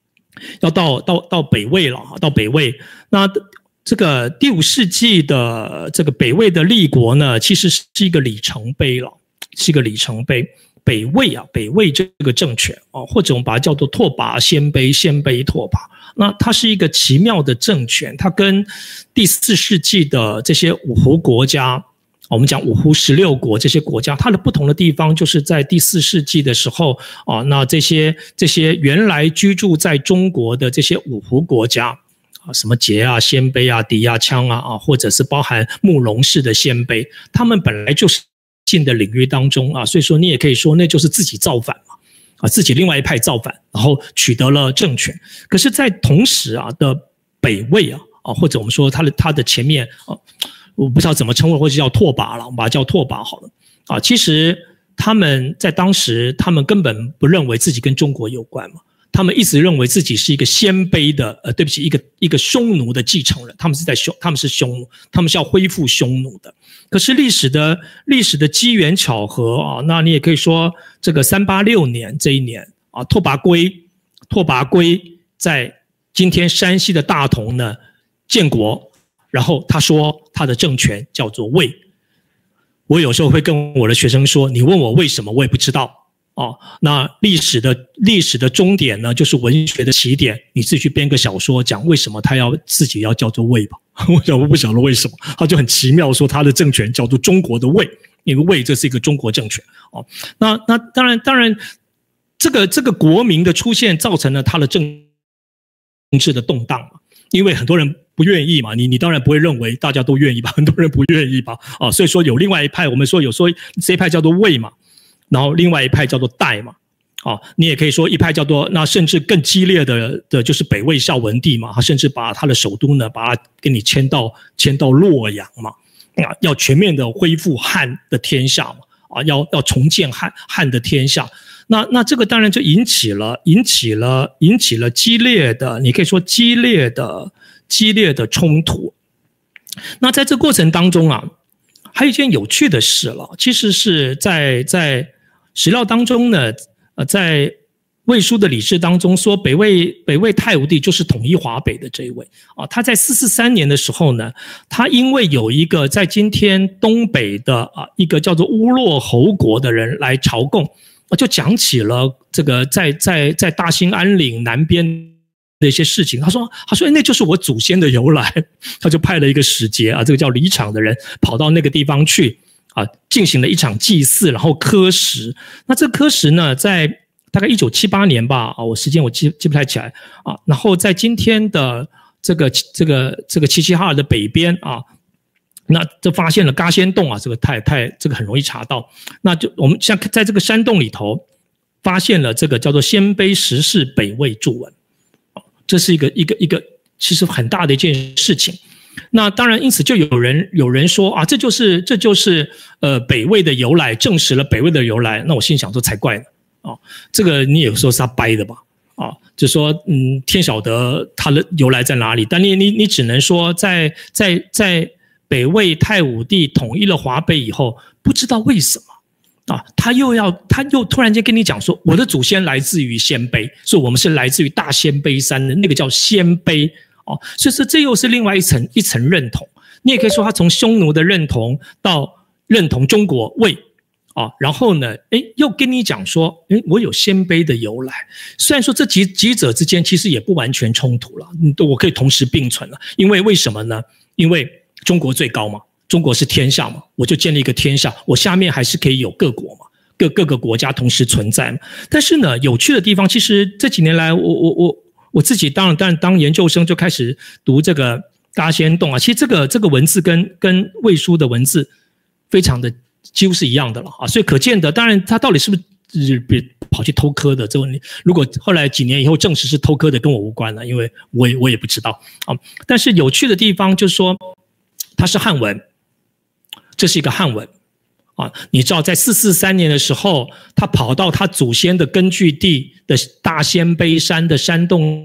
北魏了，到北魏。那这个第5世纪的这个北魏的立国呢，其实是一个里程碑了，是一个里程碑。北魏这个政权啊，或者我们把它叫做拓跋鲜卑，鲜卑拓跋。那它是一个奇妙的政权，它跟第4世纪的这些五胡国家，我们讲五胡16国这些国家，它的不同的地方就是在第4世纪的时候啊，那这些原来居住在中国的这些五胡国家啊，什么羯啊、鲜卑啊、氐啊、羌啊，或者是包含慕容氏的鲜卑，他们本来就是进的领域当中啊，所以说你也可以说那就是自己造反嘛，啊，自己另外一派造反，然后取得了政权。可是，在同时啊的北魏啊，或者我们说他的前面啊，我不知道怎么称呼，或者叫拓跋了，我们把它叫拓跋好了啊。其实他们在当时，他们根本不认为自己跟中国有关嘛。他们一直认为自己是一个鲜卑的，对不起，一个匈奴的继承人，他们是匈奴，他们是要恢复匈奴的。可是历史的机缘巧合啊，那你也可以说这个386年这一年啊，拓跋圭在今天山西的大同呢建国，然后他说他的政权叫做魏。我有时候会跟我的学生说，你问我为什么，我也不知道。哦，那历史的终点呢，就是文学的起点。你自己去编个小说，讲为什么他自己要叫做魏吧？我不晓得为什么，他就很奇妙说他的政权叫做中国的魏，因为魏这是一个中国政权。哦，那当然，这个国名的出现造成了他的政治的动荡嘛，因为很多人不愿意嘛，你当然不会认为大家都愿意吧？很多人不愿意吧？啊，所以说有另外一派，我们说有说这一派叫做魏嘛。然后另外一派叫做代嘛，啊，你也可以说一派叫做，那甚至更激烈的就是北魏孝文帝嘛，他甚至把他的首都呢，把它给你迁到洛阳嘛，啊，要全面的恢复汉的天下嘛，啊，要重建汉的天下，那这个当然就引起了激烈的，你可以说激烈的冲突。那在这过程当中啊，还有一件有趣的事了，其实是在史料当中呢，在魏书的礼制当中说，北魏太武帝就是统一华北的这一位啊。他在443年的时候呢，他因为有一个在今天东北的一个叫做乌洛侯国的人来朝贡，就讲起了这个在大兴安岭南边的一些事情。他说那就是我祖先的由来。他就派了一个使节啊，这个叫李昶的人跑到那个地方去啊，进行了一场祭祀，然后刻石。那这刻石呢，在大概1978年吧，啊，我时间记不太起来啊。然后在今天的这个齐齐哈尔的北边啊，那就发现了嘎仙洞啊，这个这个很容易查到。那就我们像在这个山洞里头发现了这个叫做鲜卑石室北魏注文，这是一个其实很大的一件事情。那当然，因此就有人说啊，这就是北魏的由来，证实了北魏的由来。那我心想说才怪呢啊，这个你也说是他掰的吧啊，就说天晓得它的由来在哪里。但你只能说在北魏太武帝统一了华北以后，不知道为什么啊，他又突然间跟你讲说，我的祖先来自于鲜卑，所以我们是来自于大鲜卑山的那个叫鲜卑。哦，所以说这又是另外一层认同。你也可以说他从匈奴的认同到认同中国魏啊，然后呢，又跟你讲说，我有鲜卑的由来。虽然说这几者之间其实也不完全冲突了，我可以同时并存了。因为什么呢？因为中国最高嘛，中国是天下嘛，我就建立一个天下，我下面还是可以有各国嘛，各个国家同时存在嘛。但是呢，有趣的地方，其实这几年来，我自己当然当研究生就开始读这个嘎仙洞啊，其实这个文字跟魏书的文字非常的几乎是一样的了啊，所以可见的，当然他到底是不是跑去偷刻的这个，如果后来几年以后证实是偷刻的，跟我无关了，因为我也不知道啊。但是有趣的地方就是说，它是汉文，这是一个汉文。啊，你知道在443年的时候，他跑到他祖先的根据地的大鲜卑山的山洞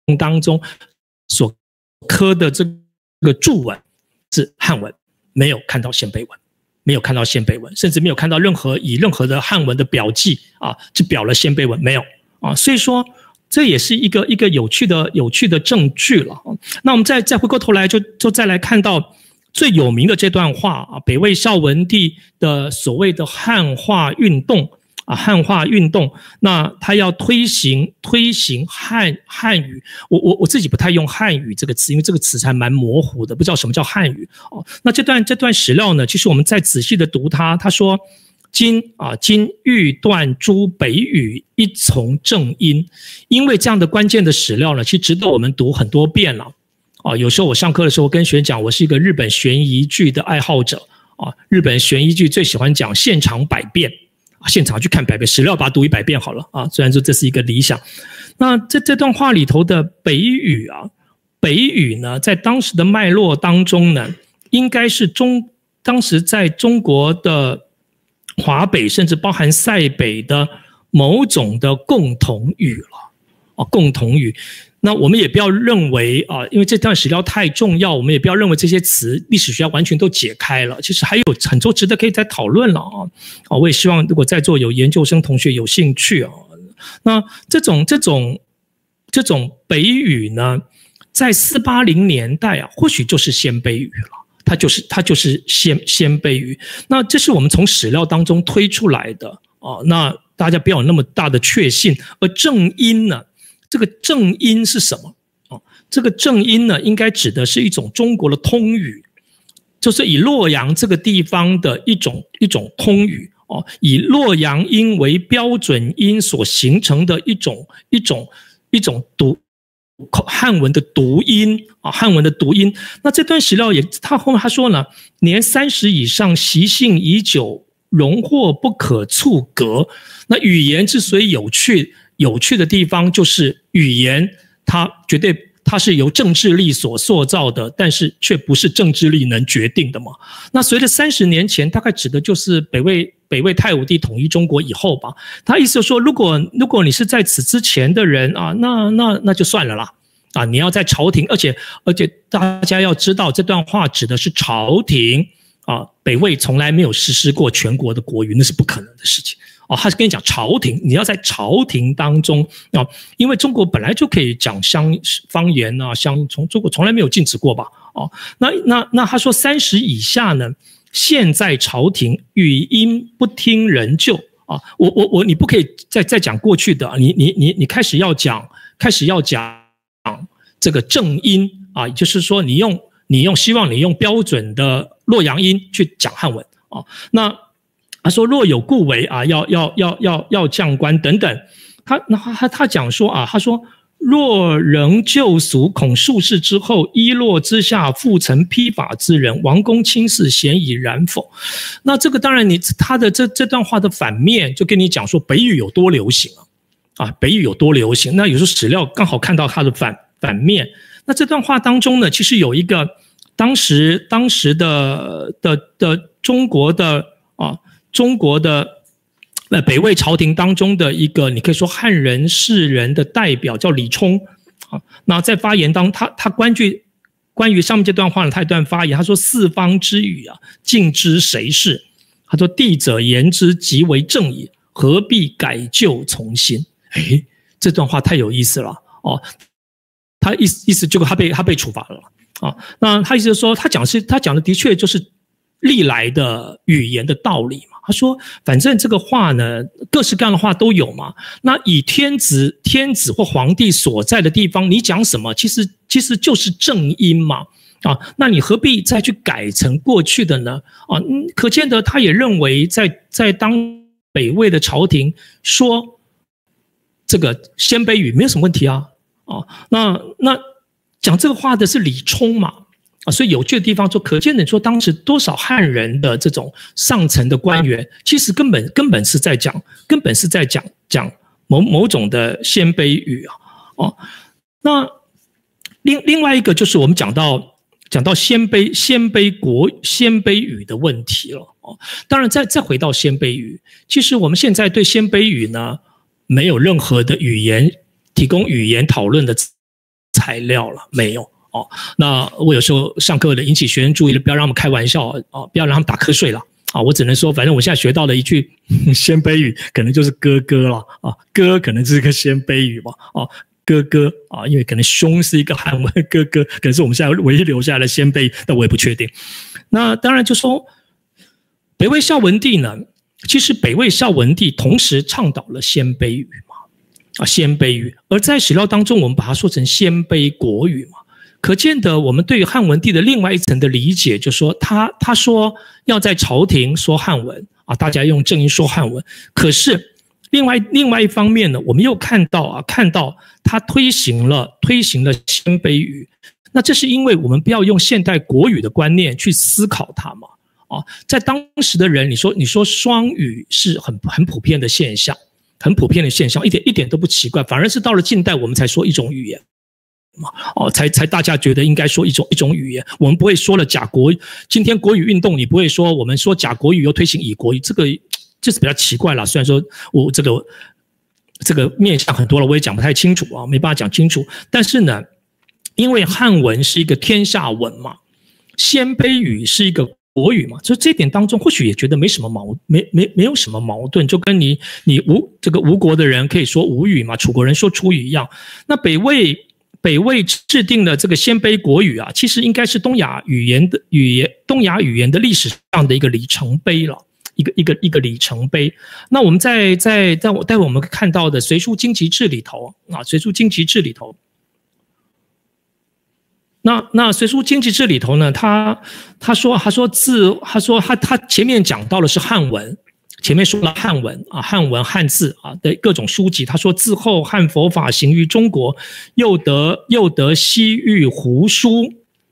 当中所刻的这个注文是汉文，没有看到鲜卑文，没有看到鲜卑文，甚至没有看到任何的汉文的表记啊，就表了鲜卑文没有啊，所以说这也是一个有趣的证据了。那我们再回过头来就再来看到最有名的这段话啊，北魏孝文帝的所谓的汉化运动啊，汉化运动，那他要推行汉语，我自己不太用汉语这个词，因为这个词还蛮模糊的，不知道什么叫汉语哦。那这段史料呢，其实我们再仔细的读它，他说今欲断诸北语，一从正音，因为这样的关键的史料呢，其实值得我们读很多遍了。有时候我上课的时候跟学生讲，我是一个日本悬疑剧的爱好者啊，日本悬疑剧最喜欢讲现场百遍，现场去看百遍，史料把它读100遍好了啊。虽然说这是一个理想，那这段话里头的北语啊，北语呢，在当时的脉络当中呢，应该是当时在中国的华北，甚至包含塞北的某种的共同语了啊，共同语。那我们也不要认为啊，因为这段史料太重要，我们也不要认为这些词历史学家完全都解开了，其实还有很多值得可以再讨论了啊。我也希望如果在座有研究生同学有兴趣啊，那这种北语呢，在480年代啊，或许就是鲜卑语了，它就是鲜卑语。那这是我们从史料当中推出来的啊，那大家不要有那么大的确信。而正音呢？这个正音是什么？这个正音呢，应该指的是一种中国的通语，就是以洛阳这个地方的一种通语以洛阳音为标准音所形成的一种读汉文的读音啊，汉文的读音。那这段史料也，他后面他说呢，年30以上，习性已久，荣获不可促革。那语言之所以有趣的地方，就是语言它是由政治力所塑造的，但是却不是政治力能决定的嘛。那随着30年前，大概指的就是北魏太武帝统一中国以后吧。他意思说，如果你是在此之前的人啊，那就算了啦。啊，你要在朝廷，而且大家要知道，这段话指的是朝廷啊，北魏从来没有实施过全国的国语，那是不可能的事情。他是跟你讲朝廷，你要在朝廷当中啊，因为中国本来就可以讲方言啊，中国从来没有禁止过吧？那他说30以下呢，现在朝廷语音不听人就啊，你不可以再讲过去的，你开始要讲这个正音啊，就是说希望你用标准的洛阳音去讲汉文啊，那。他说若有故为啊，要降官等等。他讲说啊，他说若仍旧俗，恐术士之后，依落之下，复成披法之人，王公卿士，咸以然否？那这个当然他的这段话的反面就跟你讲说北语有多流行啊，北语有多流行。那有时候史料刚好看到他的反面。那这段话当中呢，其实有一个当时的中国的北魏朝廷当中的一个，你可以说汉人士人的代表叫李冲啊。那在发言当他关于上面这段话呢，他一段发言，他说四方之语啊，尽知谁是？他说帝者言之极为正矣，何必改旧从新？这段话太有意思了哦。他意思结果他被处罚了啊。那他意思是说，他讲的的确就是历来的语言的道理嘛。他说反正这个话呢，各式各样的话都有嘛，那以天子或皇帝所在的地方，你讲什么其实就是正音嘛啊，那你何必再去改成过去的呢啊？可见得他也认为在当北魏的朝廷说这个鲜卑语没有什么问题啊。那讲这个话的是李冲嘛所以有趣的地方说，可见的说当时多少汉人的这种上层的官员，其实根本是在讲某种的鲜卑语啊。那另外一个就是我们讲到鲜卑语的问题了当然再回到鲜卑语，其实我们现在对鲜卑语呢没有任何的提供语言讨论的材料了，没有哦。那我有时候上课的引起学生注意了，不要让他们开玩笑哦，不要让他们打瞌睡了啊。我只能说，反正我现在学到的一句鲜卑语，可能就是哥哥了啊，哥可能是一个鲜卑语吧啊。哥哥啊，因为可能兄是一个汉文，哥哥可能是我们现在唯一留下来的鲜卑，但我也不确定。那当然就说北魏孝文帝呢，其实北魏孝文帝同时倡导了鲜卑语嘛，鲜卑语，而在史料当中我们把它说成鲜卑国语嘛，可见的我们对于汉文帝的另外一层的理解，就是说他说要在朝廷说汉文啊，大家用正音说汉文，可是另外一方面呢，我们又看到他推行了鲜卑语，那这是因为我们不要用现代国语的观念去思考它嘛，在当时的人，你说双语是很普遍的现象，一点都不奇怪，反而是到了近代我们才说一种语言嘛，才大家觉得应该说一种语言，我们不会说了假国语，今天国语运动你不会说我们说假国语又推行乙国语，这个就是比较奇怪了。虽然说我这个面向很多了，我也讲不太清楚啊，没办法讲清楚。但是呢，因为汉文是一个天下文嘛，鲜卑语是一个国语嘛，所以这一点当中或许也觉得没有什么矛盾，就跟你吴国的人可以说吴语嘛，楚国人说楚语一样。那北魏制定的这个鲜卑国语啊，其实应该是东亚语言的历史上的一个里程碑了。一个里程碑。那我们待会我们看到的《隋书经籍志》里头啊，《隋书经籍志》里头，那《隋书经籍志》里头呢，他说他前面讲到的是汉文，前面说了汉文啊，汉字啊的各种书籍。他说自后汉佛法行于中国，又得西域胡书，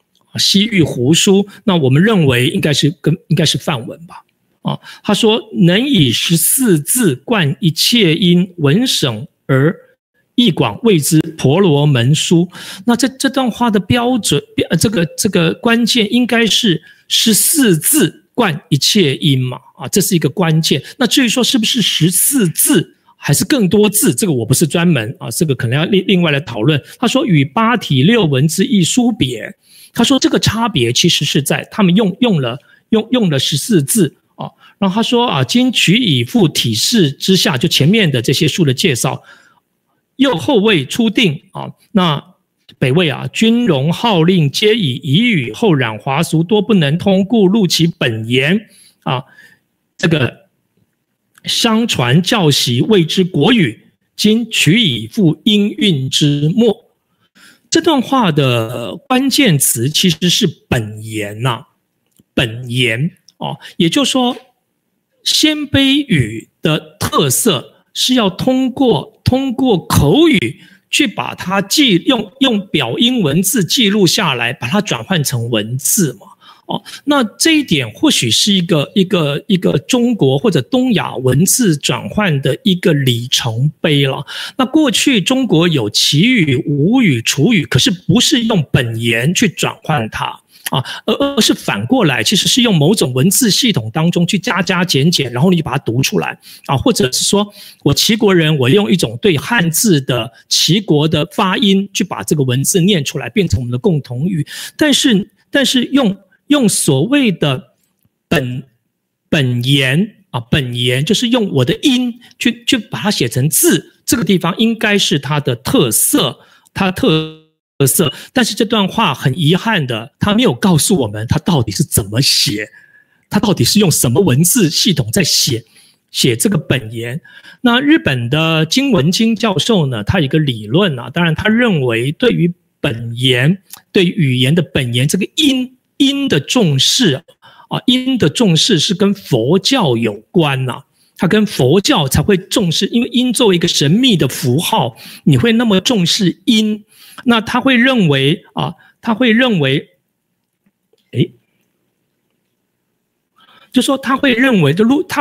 那我们认为应该是梵文吧。他说能以14字贯一切音，文省而义广，谓之婆罗门书。那这段话的标准，这个关键应该是14字贯一切音嘛，这是一个关键。那至于说是不是14字还是更多字，这个我不是专门这个可能要另外来讨论。他说与八体六文之异殊别，他说这个差别其实是在他们用了14字。然后他说今取以附体式之下，就前面的这些书的介绍，又后魏初定那北魏军容号令皆以彝语，后染华俗，多不能通，故录其本言这个相传教习谓之国语，今取以附音韵之末。这段话的关键词其实是本言本言也就是说鲜卑语的特色是要通过口语去把它用表音文字记录下来，把它转换成文字嘛。那这一点或许是一个中国或者东亚文字转换的一个里程碑了。那过去中国有齐语、吴语、楚语，可是不是用本言去转换它。而是反过来，其实是用某种文字系统当中去加减，然后你把它读出来或者是说我齐国人，我用一种对汉字的齐国的发音去把这个文字念出来，变成我们的共同语。但是用所谓的本言就是用我的音去把它写成字，这个地方应该是它的特色，但是这段话很遗憾的，他没有告诉我们他到底是怎么写，他到底是用什么文字系统在写这个本言。那日本的金文京教授呢，他有一个理论当然他认为对于本言，对于语言的本言这个音的重视音的重视是跟佛教有关他跟佛教才会重视，因为音作为一个神秘的符号，你会那么重视音。那他会认为就说他会认为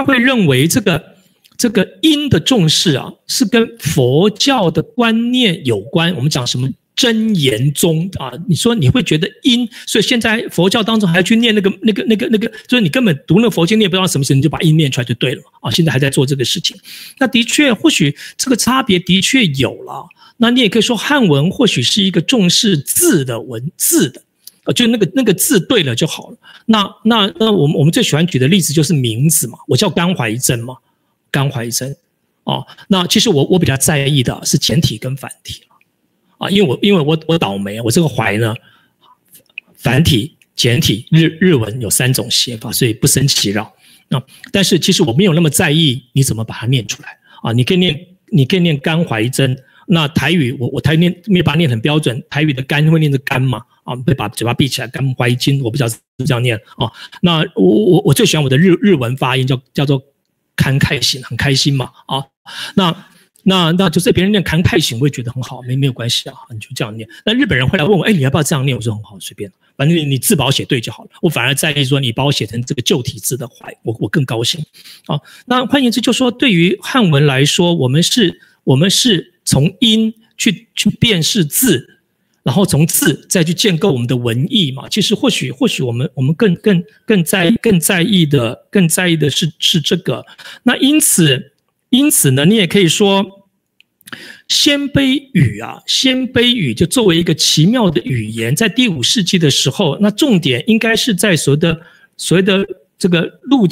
这个音的重视是跟佛教的观念有关。我们讲什么真言宗你说你会觉得音，所以现在佛教当中还要去念那个，就是你根本读那个佛经念不到什么事，你就把音念出来就对了现在还在做这个事情。那的确，或许这个差别的确有了。 那你也可以说汉文或许是一个重视字的文字的，就那个字对了就好了。那我们最喜欢举的例子就是名字嘛，我叫甘怀真嘛，甘怀真那其实我比较在意的是简体跟繁体因为我倒霉，我这个怀呢，繁体、简体、日文有3种写法，所以不胜其扰。但是其实我没有那么在意你怎么把它念出来你可以念甘怀真。那台语我台语没有把它念很标准，台语的甘会念成甘嘛会把嘴巴闭起来，甘怀真我不知道是这样念那我最喜欢我的日文发音叫做慷慨心，很开心嘛那就是别人念慷慨心，我也觉得很好，没有关系你就这样念。那日本人会来问我，你要不要这样念？我说很好，随便，反正你字把我写对就好了。我反而在意说你把我写成这个旧体字的怀，我更高兴那换言之，就说对于汉文来说，我们是从音去辨识字，然后从字再去建构我们的文意嘛。其实或许我们更在意的是这个。那因此呢，你也可以说鲜卑语就作为一个奇妙的语言，在第5世纪的时候，那重点应该是在所谓的这个陆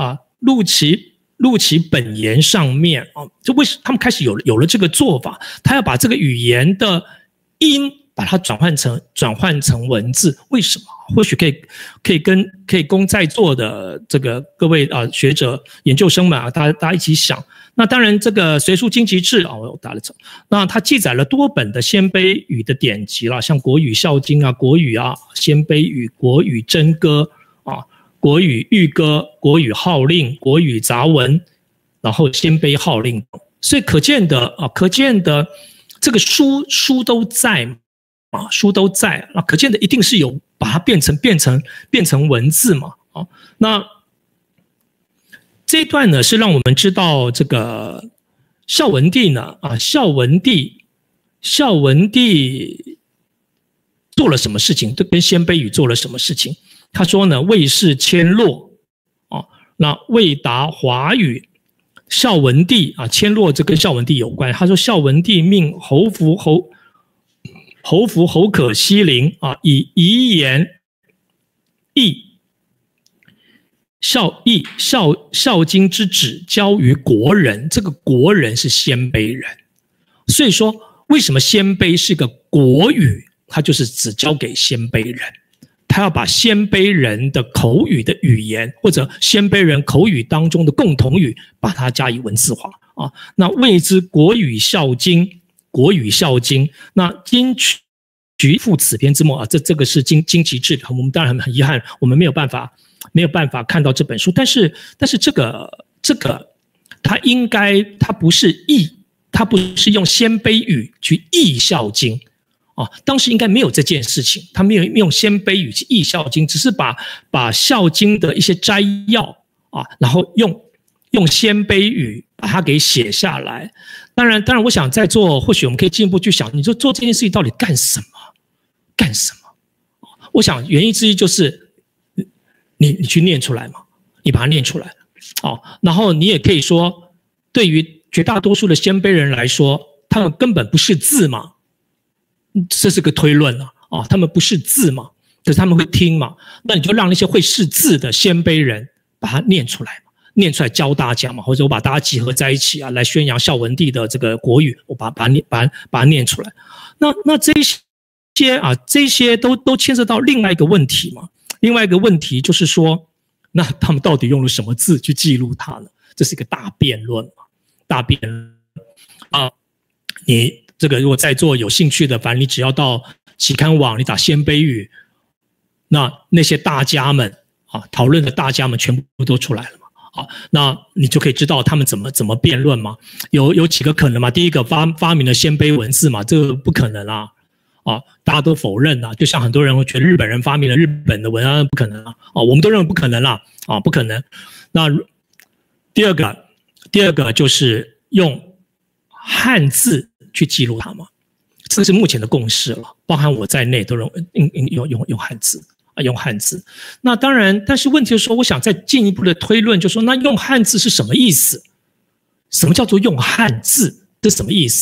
其本言上面就为什么他们开始有了这个做法，他要把这个语言的音把它转换成文字，为什么？或许可以供在座的这个各位学者研究生们大家一起想。那当然这个随书经籍志我打了字，那它记载了多本的鲜卑语的典籍啦，像国语孝经国语鲜卑语、国语真歌国语玉歌、国语号令、国语杂文，然后鲜卑号令，所以可见的这个书都在书都在，那可见的一定是有把它变成文字嘛那这一段呢是让我们知道这个孝文帝呢孝文帝做了什么事情，跟鲜卑语做了什么事情。他说呢，魏氏迁洛那魏达华语，孝文帝迁洛，这跟孝文帝有关。他说孝文帝命侯福侯可西陵以遗言义孝经之旨交于国人，这个国人是鲜卑人。所以说为什么鲜卑是个国语，它就是只交给鲜卑人，他要把鲜卑人的口语的语言，或者鲜卑人口语当中的共同语，把它加以文字化那谓之国语孝经，国语孝经。那今取附此篇之末这个是经籍志，我们当然很遗憾，我们没有办法看到这本书。但是这个它不是译，它不是用鲜卑语去译孝经当时应该没有这件事情，他没有用鲜卑语去译孝经，只是把孝经的一些摘要然后用鲜卑语把它给写下来。当然我想在座或许我们可以进一步去想，你说做这件事情到底干什么？我想原因之一就是你去念出来嘛，你把它念出来然后你也可以说，对于绝大多数的鲜卑人来说，他们根本不是字嘛，这是个推论他们不是字嘛，可是他们会听嘛，那你就让那些会识字的鲜卑人把它念出来嘛，念出来教大家嘛，或者我把大家集合在一起来宣扬孝文帝的这个国语，我把它念出来。那这些都牵涉到另外一个问题嘛，另外一个问题就是说，那他们到底用了什么字去记录它呢？这是一个大辩论嘛，大辩论你这个如果在座有兴趣的，反正你只要到期刊网，你打鲜卑语，那些大家们讨论的大家们全部都出来了嘛那你就可以知道他们怎么辩论嘛。有几个可能嘛，第一个发明了鲜卑文字嘛，这个不可能大家都否认就像很多人会觉得日本人发明了日本的文案，不可能我们都认为不可能不可能。那第二个就是用汉字去记录它嘛，这是目前的共识了，包含我在内都认为用汉字用汉字。那当然，但是问题是说，我想再进一步的推论，就是说，那用汉字是什么意思？什么叫做用汉字？这是什么意思？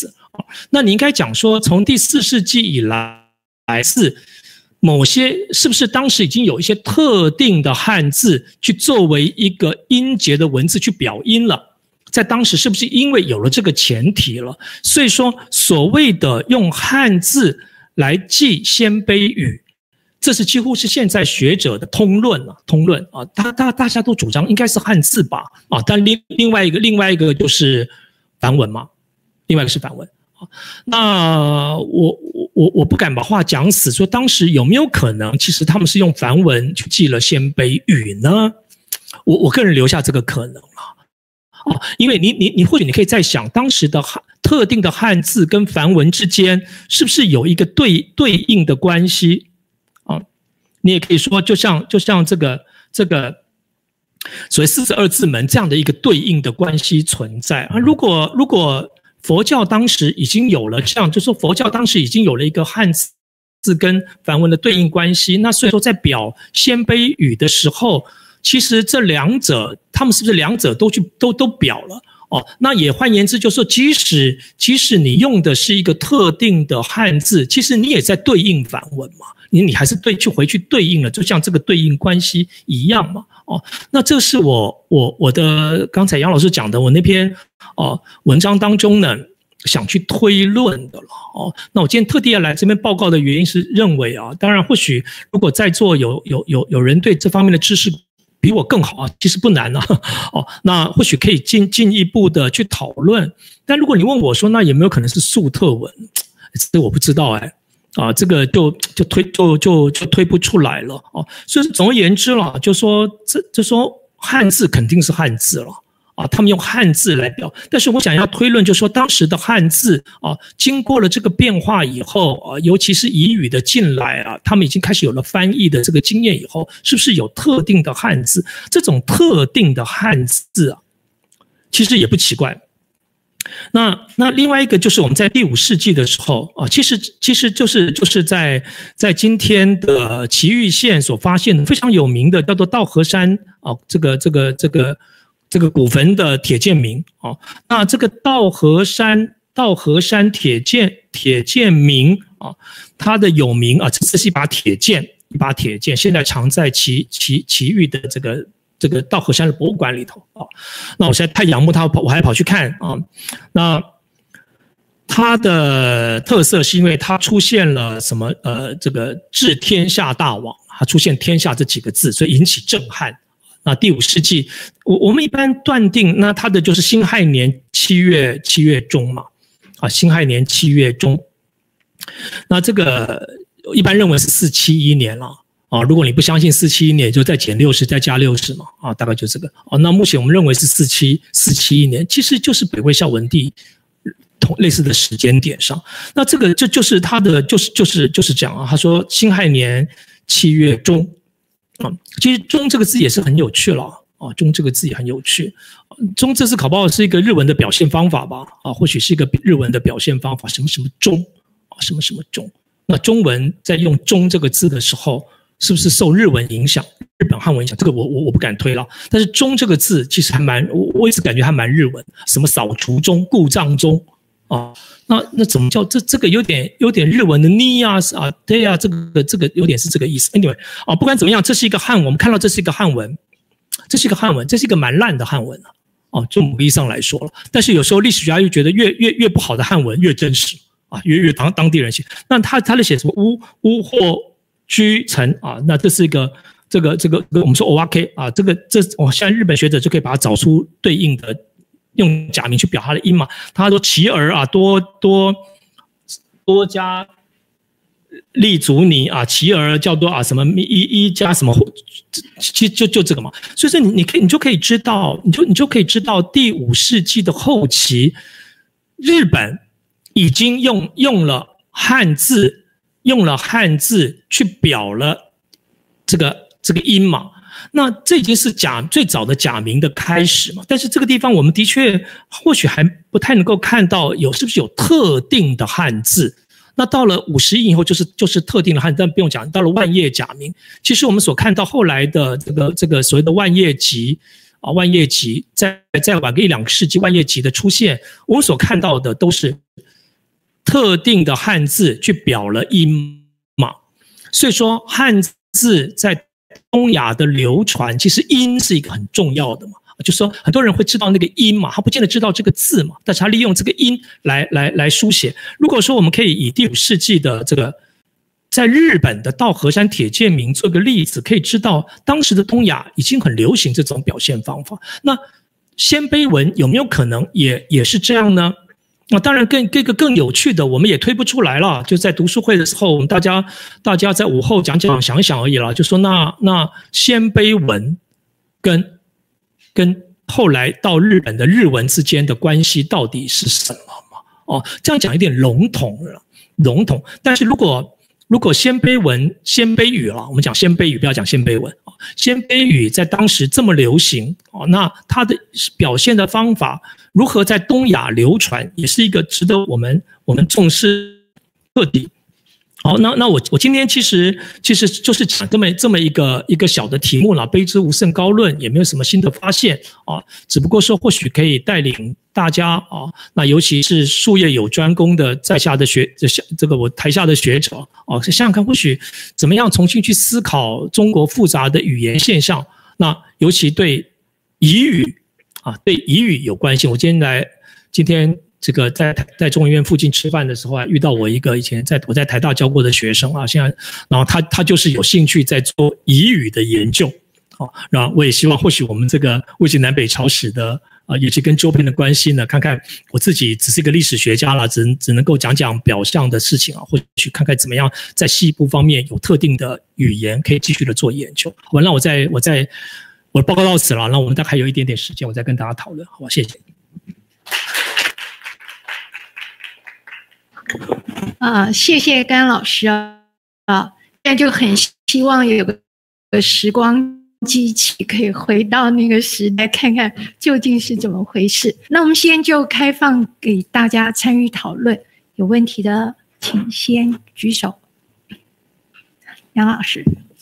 那你应该讲说，从第4世纪以来某些是不是当时已经有一些特定的汉字去作为一个音节的文字去表音了？在当时是不是因为有了这个前提了，所以说所谓的用汉字来记鲜卑语，这是几乎是现在学者的通论啊，大家都主张应该是汉字吧啊，但另外一个就是梵文嘛，另外一个是梵文啊。那我不敢把话讲死，说当时有没有可能，其实他们是用梵文去记了鲜卑语呢？我个人留下这个可能了。因为你或许你可以在想，当时的特定的汉字跟梵文之间是不是有一个对应的关系啊？你也可以说，就像这个所谓42字门这样的一个对应的关系存在啊。如果佛教当时已经有了这样，就是说佛教当时已经有了一个汉字跟梵文的对应关系，那所以说在表鲜卑语的时候，其实这两者他们是不是两者都表了哦？那也换言之，就是说即使你用的是一个特定的汉字，其实你也在对应梵文嘛，你还是回去对应了，就像这个对应关系一样嘛。哦，那这是我的刚才杨老师讲的，我那篇文章当中呢想去推论的了哦。那我今天特地要来这边报告的原因是认为啊，当然或许如果在座有人对这方面的知识比我更好啊，其实不难啊。哦，那或许可以进一步的去讨论。但如果你问我说，那有没有可能是粟特文？这我不知道这个就推不出来了哦。所以总而言之了，就说汉字肯定是汉字了啊，他们用汉字来表。但是我想要推论，就说当时的汉字啊，经过了这个变化以后啊，尤其是彝语的进来啊，他们已经开始有了翻译的这个经验以后，是不是有特定的汉字？这种特定的汉字啊，其实也不奇怪。那另外一个就是我们在第5世纪的时候啊，其实就是在今天的崎玉县所发现的非常有名的叫做稻荷山啊，这个古坟的铁剑铭啊。那这个稻荷山铁剑铭啊，它的有名啊，这是一把铁剑，现在藏在崎玉的这个稻荷山的博物馆里头啊。那我现在太仰慕它，我还跑去看啊。那它的特色是因为它出现了什么这个治天下大王，它出现天下这几个字，所以引起震撼。那第5世纪，我们一般断定，那它的就是辛亥年7月中嘛，啊，辛亥年7月中。那这个一般认为是471年了。啊，如果你不相信471年，就再减60，再加60嘛，啊，大概就这个。那目前我们认为是471年，其实就是北魏孝文帝类似的时间点上。那这个就是他的就是讲啊，他说辛亥年7月中啊，其实中这个字也是很有趣了啊，中这个字也很有趣。中这字搞不好是一个日文的表现方法吧，啊，或许是一个日文的表现方法，什么中啊，什么中。那中文在用中这个字的时候，是不是受日文影响、日本汉文影响？这个我不敢推了。但是“中”这个字其实还蛮，我一直感觉还蛮日文，什么扫除中、故障中啊，那怎么叫这个有点日文的ni啊对啊，这个有点是这个意思。Anyway 啊，不管怎么样，这是一个汉文，我们看到这是一个汉文，这是一个蛮烂的汉文啊，就某意义上来说了。但是有时候历史学家又觉得越不好的汉文越真实啊，越当地人写。那他的写什么乌或居城啊，那这是一个这个我们说 ORK 啊，现在日本学者就可以把它找出对应的，用假名去表它的音嘛。他说其儿啊，多加立足泥啊，其儿叫做啊什么一加什么，其实就这个嘛。所以说你就可以知道，你就可以知道第5世纪的后期，日本已经用了汉字。去表了这个音嘛，那这已经是最早的假名的开始嘛。但是这个地方我们的确或许还不太能够看到是不是有特定的汉字。那到了50音以后就是特定的汉字，但不用讲，到了万叶假名，其实我们所看到后来的这个所谓的万叶集啊，万叶集再晚个1-2个世纪，万叶集的出现，我们所看到的都是特定的汉字去表了音嘛，所以说汉字在东亚的流传，其实音是一个很重要的嘛。就是说，很多人会知道那个音嘛，他不见得知道这个字嘛，但是他利用这个音来书写。如果说我们可以以第5世纪的这个在日本的稻荷山铁剑铭做个例子，可以知道当时的东亚已经很流行这种表现方法。那鲜卑文有没有可能也是这样呢？那当然更有趣的，我们也推不出来了。就在读书会的时候，我们大家在午后想一想而已了。就说那鲜卑文跟后来到日本的日文之间的关系到底是什么嘛？哦，这样讲有点笼统了，笼统。但是如果鲜卑文、鲜卑语了，我们讲鲜卑语，不要讲鲜卑文啊。鲜卑语在当时这么流行哦，那它的表现的方法如何在东亚流传，也是一个值得我们重视课题。好，那我今天其实就是讲这么一个小的题目啦，卑之无甚高论，也没有什么新的发现啊，只不过说或许可以带领大家啊，那尤其是术业有专攻的在下的这个我台下的学者啊，想想看，或许怎么样重新去思考中国复杂的语言现象，那尤其对彝语啊，对彝语有关系。我今天这个在中研院附近吃饭的时候啊，遇到我一个以前我在台大教过的学生啊，现在然后他就是有兴趣在做彝语的研究，然后我也希望或许我们这个魏晋南北朝史的也是跟周边的关系呢，看看我自己只是一个历史学家啦，只能够讲表象的事情啊，或许看看怎么样在细部方面有特定的语言可以继续的做研究。好，那我的报告到此了，那我们大概有一点点时间，我再跟大家讨论，好吧？谢谢。 谢谢甘老师啊，现在就很希望有个时光机器可以回到那个时代，看看究竟是怎么回事。那我们先就开放给大家参与讨论，有问题的请先举手。杨老师。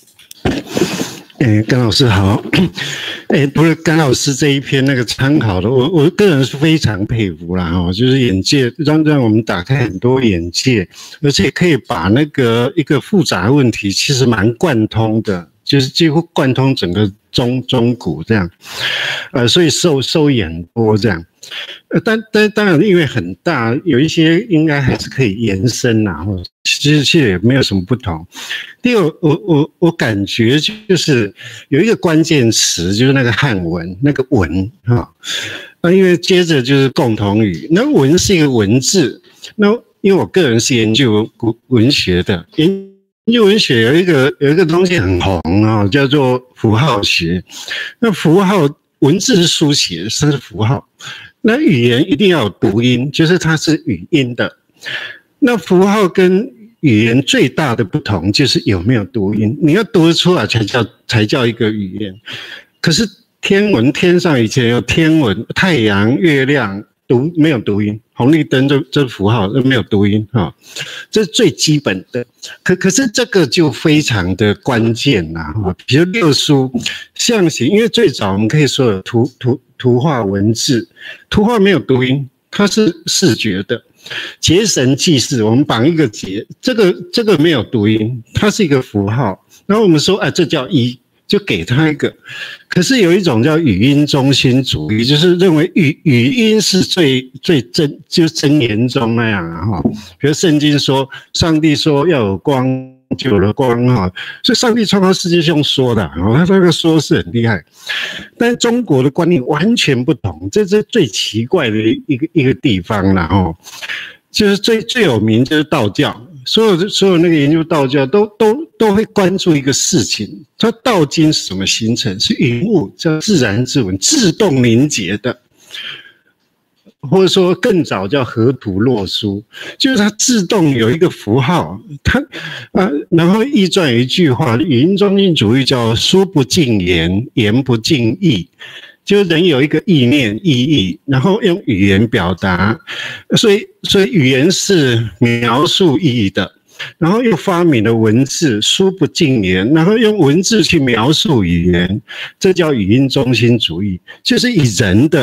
甘老师好。不是甘老师这一篇那个参考的，我个人是非常佩服啦，就是眼界让我们打开很多眼界，而且可以把那个一个复杂问题其实蛮贯通的，就是几乎贯通整个中古这样，所以受益很多这样。但当然因为很大，有一些应该还是可以延伸啦，其实也没有什么不同。第二，我感觉就是有一个关键词，就是那个汉文那个文因为接着就是共同语，那文是一个文字，那因为我个人是研究文学的，研究文学有一个东西很红叫做符号学。那符号文字是书写，是符号。那语言一定要有读音，就是它是语音的。那符号跟语言最大的不同就是有没有读音，你要读得出来才叫一个语言。可是天文，天上以前有天文，太阳、月亮没有读音，红绿灯这符号都没有读音这是最基本的。可是这个就非常的关键啦比如六书象形，因为最早我们可以说有图画文字，图画没有读音，它是视觉的。结绳记事，我们绑一个结，这个没有读音，它是一个符号。然后我们说这叫一，就给它一个。可是有一种叫语音中心主义，就是认为语音是最真，就真言中那样比如圣经说，上帝说要有光，就有了光所以上帝创造世界是用说的他这个说是很厉害。但中国的观念完全不同，这是最奇怪的一个地方啦就是最有名就是道教，所有那个研究道教都会关注一个事情，它道经是怎么形成？是云雾，叫自然之纹，自动凝结的。或者说更早叫河图洛书，就是它自动有一个符号，然后易传有一句话，语音中心主义叫书不尽言，言不尽意，就是人有一个意念意义，然后用语言表达，所以语言是描述意义的，然后又发明了文字，书不尽言，然后用文字去描述语言，这叫语音中心主义，就是以人的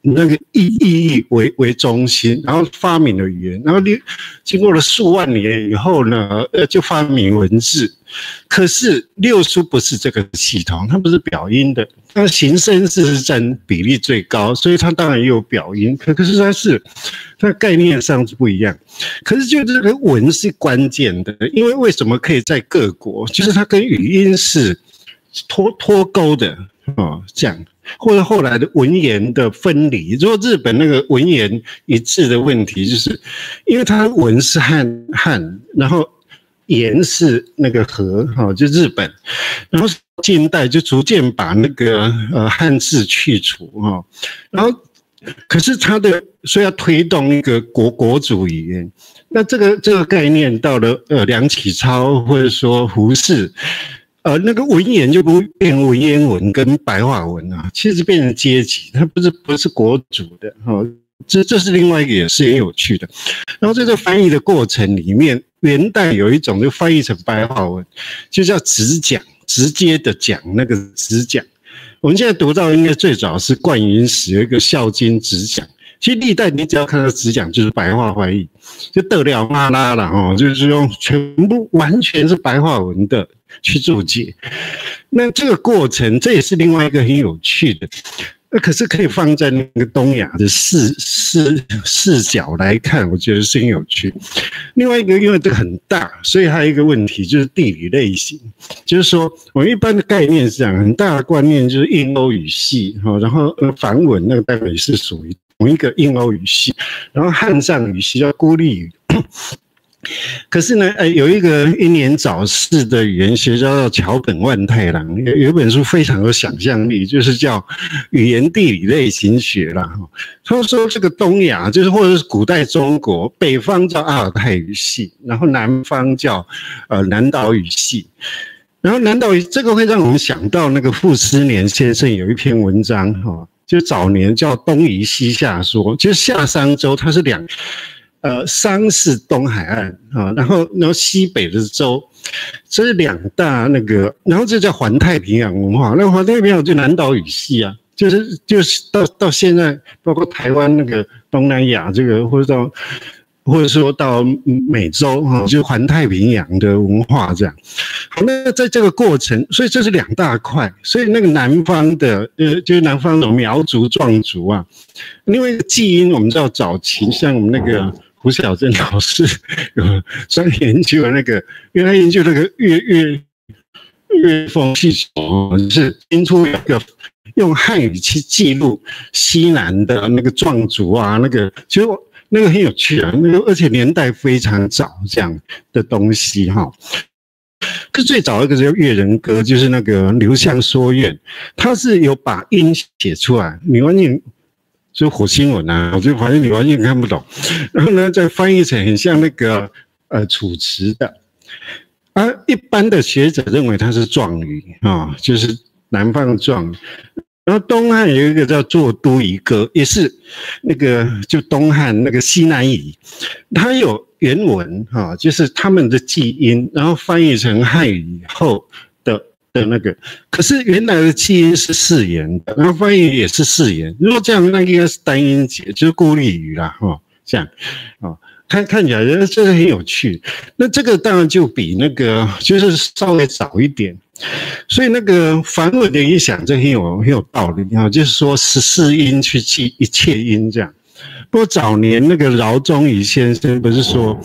那个意义为中心，然后发明了语言，然后经过了数万年以后呢，就发明文字。可是六书不是这个系统，它不是表音的，它形声字是占比例最高，所以它当然也有表音，可是它概念上是不一样。可是就这个文是关键的，因为为什么可以在各国，就是它跟语音是脱钩的这样。或者后来的文言的分离，如果日本那个文言一致的问题，就是因为它文是汉，然后言是那个和，就日本，然后近代就逐渐把那个汉字去除然后可是它的所以要推动一个国主语言，那这个概念到了梁启超或者说胡适。那个文言就不变文言文跟白话文啊，其实变成阶级，它不是国主的这是另外一个也是很有趣的。然后在这翻译的过程里面，元代有一种就翻译成白话文，就叫直讲，直接的讲那个直讲。我们现在读到应该最早是灌云石有一个《孝经直讲》。其实历代你只要看到直讲就是白话翻译，就得了嘛啦了就是用全部完全是白话文的去注解。那这个过程这也是另外一个很有趣的，可是可以放在那个东亚的视角来看，我觉得是很有趣。另外一个因为这个很大，所以还有一个问题就是地理类型，就是说我们一般的概念是这样，很大的观念就是印欧语系然后梵文那个大概也是属于同一个印欧语系，然后汉藏语系叫孤立语。可是呢，有一个英年早逝的语言学家叫桥本万太郎，有一本书非常有想象力，就是叫《语言地理类型学》啦。他说这个东亚就是或者是古代中国，北方叫阿尔泰语系，然后南方叫南岛语系。然后南岛语这个会让我们想到那个傅斯年先生有一篇文章就早年叫东夷西夏说，就是夏商周它是商是东海岸然后西北的州，这是两大那个，然后这叫环太平洋文化。那环太平洋就南岛语系啊，就是到现在，包括台湾那个东南亚这个，或者说到美洲就环太平洋的文化这样。好，那在这个过程，所以这是两大块，所以那个南方的就是南方的苗族、壮族啊，另外一个基因我们知道早期像我们那个。胡晓珍老师有专门研究那个，因为他研究那个乐风系统，是研出一个用汉语去记录西南的那个壮族啊，那个其实那个很有趣啊，那个而且年代非常早这样的东西可是最早一个叫越人歌，就是那个刘向说愿，他是有把音写出来，你完全。就火星文啊，我就发现你完全看不懂，然后呢，再翻译成很像那个楚辞的，而一般的学者认为它是壮语就是南方的壮语。然后东汉有一个叫做都夷歌，也是那个就东汉那个西南夷，它有原文就是他们的记音，然后翻译成汉语以后的那个，可是原来的记音是四言的，然后翻译也是四言。如果这样，那应该是单音节，就是孤立语啦，这样看起来这个很有趣。那这个当然就比那个就是稍微早一点，所以那个梵文的影响，这很有道理就是说14音去记一切音这样。不过早年那个饶宗颐先生不是说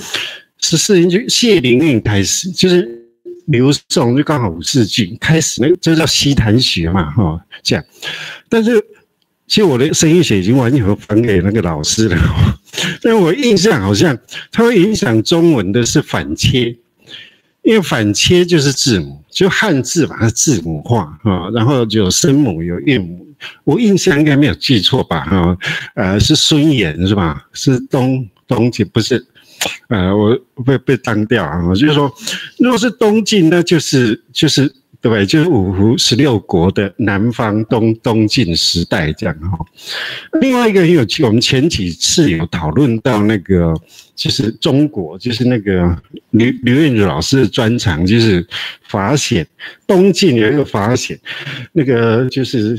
14音就谢灵运开始，就是刘宋就刚好54句开始，那个这叫西坛学嘛，这样。但是其实我的声韵学已经完全还给那个老师了，但我印象好像它会影响中文的是反切，因为反切就是字母，就汉字把它字母化然后有声母有韵母。我印象应该没有记错吧？是孙衍是吧？是东晋不是？我被当掉就是说，如果是东晋，那就是对不对？就是五胡16国的南方东晋时代这样另外一个很有趣，我们前几次有讨论到那个，就是中国，就是那个刘彦儒老师的专长，就是法显。东晋有一个法显，那个就是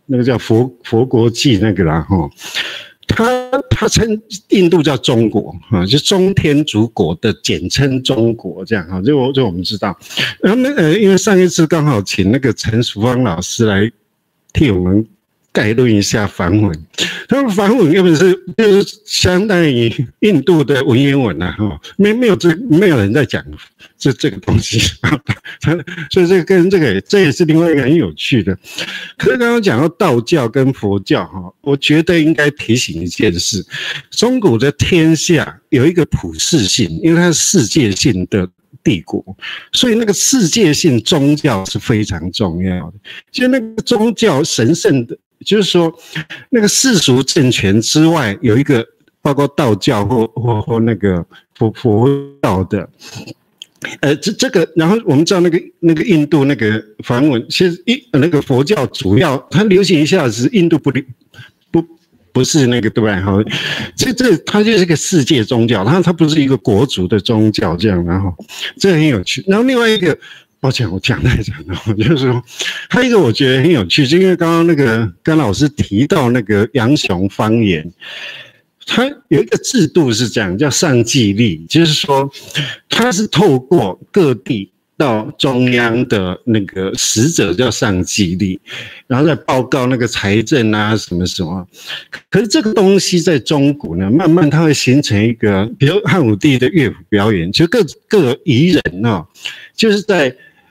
那个叫佛国记那个啦哈。他称印度叫中国啊，就中天竺国的简称中国这样哈，就我们知道。然后因为上一次刚好请那个陈淑芳老师来替我们概论一下梵文，他们梵文根本是就是相当于印度的文言文啊，哈，没有人在讲这个东西，所以这个跟这也是另外一个很有趣的。可是刚刚讲到道教跟佛教哈，我觉得应该提醒一件事：中古的天下有一个普世性，因为它是世界性的帝国，所以那个世界性宗教是非常重要的。就那个宗教神圣的，就是说那个世俗政权之外，有一个包括道教或那个佛教的。这个，然后我们知道那个印度那个梵文，其实那个佛教主要它流行一下子，印度不是那个对吧？好，它就是一个世界宗教，它不是一个国族的宗教这样，然后这很有趣。然后另外一个，抱歉我讲太长了，就是说还有一个我觉得很有趣，是因为刚刚那个甘老师提到那个杨雄方言。它有一个制度是这样，叫上计历，就是说，它是透过各地到中央的那个使者叫上计历，然后再报告那个财政啊什么什么。可是这个东西在中古呢，慢慢它会形成一个，比如汉武帝的乐府表演，就各彝人哦，就是在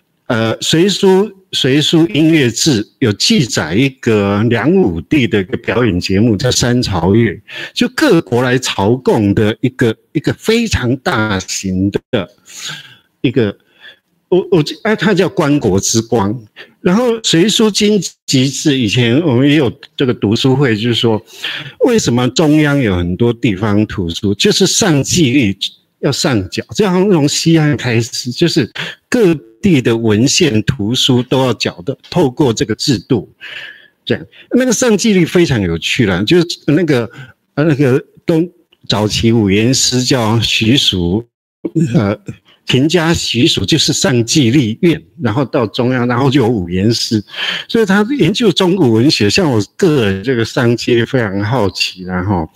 隋书音乐志有记载一个梁武帝的一个表演节目叫三朝乐，就各国来朝贡的一个非常大型的一个，它叫观国之光。然后隋书经籍志以前我们也有这个读书会，就是说为什么中央有很多地方图书，就是上计历要上缴，这样从西汉开始，就是各地的文献图书都要缴的，透过这个制度，这样那个上计历非常有趣了，就是那个早期五言诗叫徐庶，平家徐庶就是上计历院，然后到中央，然后就有五言诗，所以他研究中古文学，像我个人这个上计历非常好奇，然后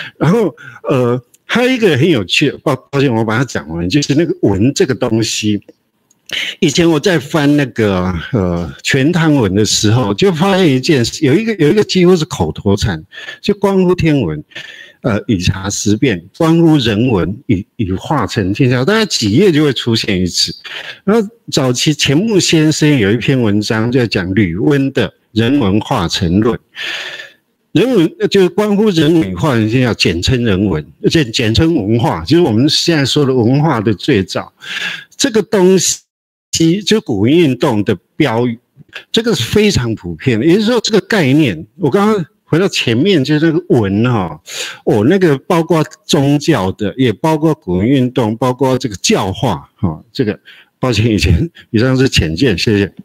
还有一个很有趣的，抱歉我把它讲完，就是那个文这个东西。以前我在翻那个全唐文的时候，就发现一件事，有一个几乎是口头禅，就关乎天文，以察时变，关乎人文，以化成天下，大概几页就会出现一次。然后早期钱穆先生有一篇文章就讲吕温的人文化成论。人文就是关乎人文化，现在要简称人文，而且简称文化，就是我们现在说的文化的最早。这个东西就古文运动的标语，这个是非常普遍的。也就是说，这个概念，我刚刚回到前面，就是那个文哈，那个包括宗教的，也包括古文运动，包括这个教化哈。这个抱歉，以上是浅见，谢谢。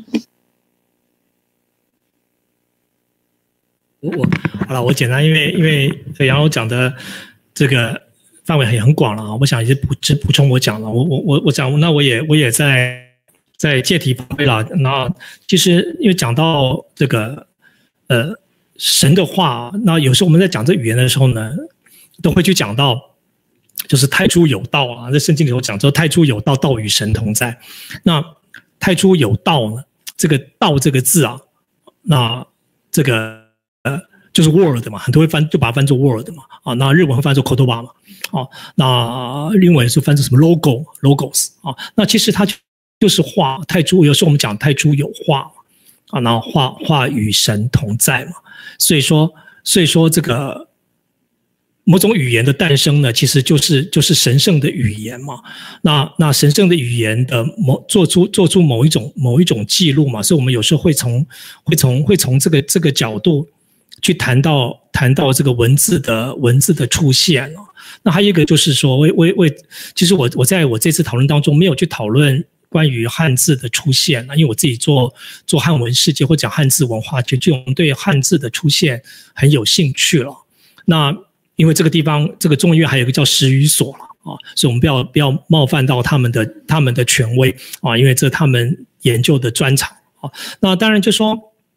好了，我简单，因为杨老讲的这个范围很广了啊，我想也是补充我讲了，我讲，那我也在借题发挥了。那其实因为讲到这个神的话，那有时候我们在讲这语言的时候呢，都会去讲到就是太初有道啊，在圣经里头讲说太初有道，道与神同在。那太初有道呢，这个道这个字啊，那这个就是 word 嘛，很多会就把它翻作 word 嘛，啊，那日文会翻作 kotoba 嘛，啊，那英文是翻作什么 logos 啊，那其实它就是话，太初有时候我们讲太初有话嘛，啊，然后话与神同在嘛，所以说这个某种语言的诞生呢，其实就是神圣的语言嘛，那神圣的语言的做出某一种记录嘛，所以我们有时候会从这个角度去谈到这个文字的出现了。那还有一个就是说，其实我在我这次讨论当中没有去讨论关于汉字的出现，因为我自己做汉文世界或讲汉字文化，就对汉字的出现很有兴趣了。那因为这个地方这个中医院还有一个叫史语所了啊，所以我们不要冒犯到他们的权威啊，因为这是他们研究的专长啊。那当然就说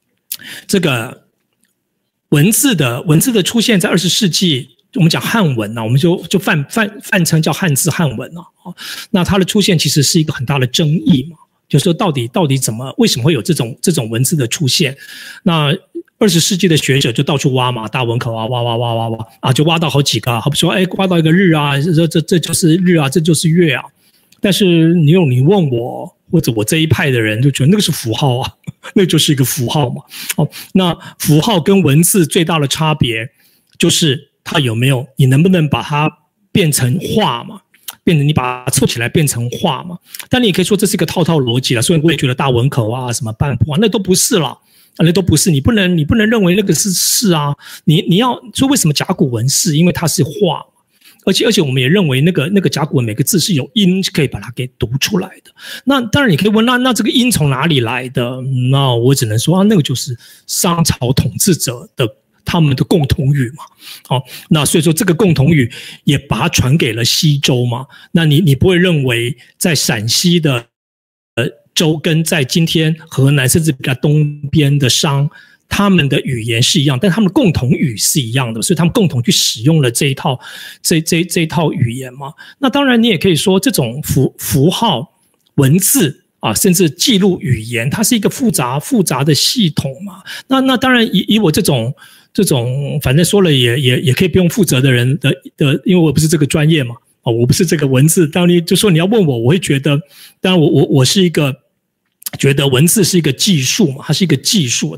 这个文字的出现在20世纪，我们讲汉文我们就泛称叫汉字汉文那它的出现其实是一个很大的争议嘛，就是说到底为什么会有这种文字的出现？那20世纪的学者就到处挖嘛，大文口挖就挖到好几个好比说挖到一个日这就是日这就是月但是你问我或者我这一派的人就觉得那个是符号那就是一个符号嘛。那符号跟文字最大的差别就是它你能不能把它变成画嘛？变成你把它凑起来变成画嘛？但你也可以说这是一个套逻辑了，所以我也觉得大文口什么半谱那都不是了。那都不是，你不能认为那个是你要说为什么甲骨文是因为它是画，而且我们也认为那个甲骨文每个字是有音可以把它给读出来的。那当然你可以问那这个音从哪里来的？那我只能说那个就是商朝统治者的他们的共同语嘛。那所以说这个共同语也把它传给了西周嘛。那你不会认为在陕西的周跟在今天河南甚至比较东边的商，他们的语言是一样，但他们的共同语是一样的，所以他们共同去使用了这一套语言嘛。那当然你也可以说这种符号文字甚至记录语言，它是一个复杂的系统嘛。那当然以我这种反正说了也可以不用负责的人的，因为我不是这个专业嘛。我不是这个文字，当你就说你要问我会觉得，当然我是一个觉得文字是一个技术嘛，它是一个技术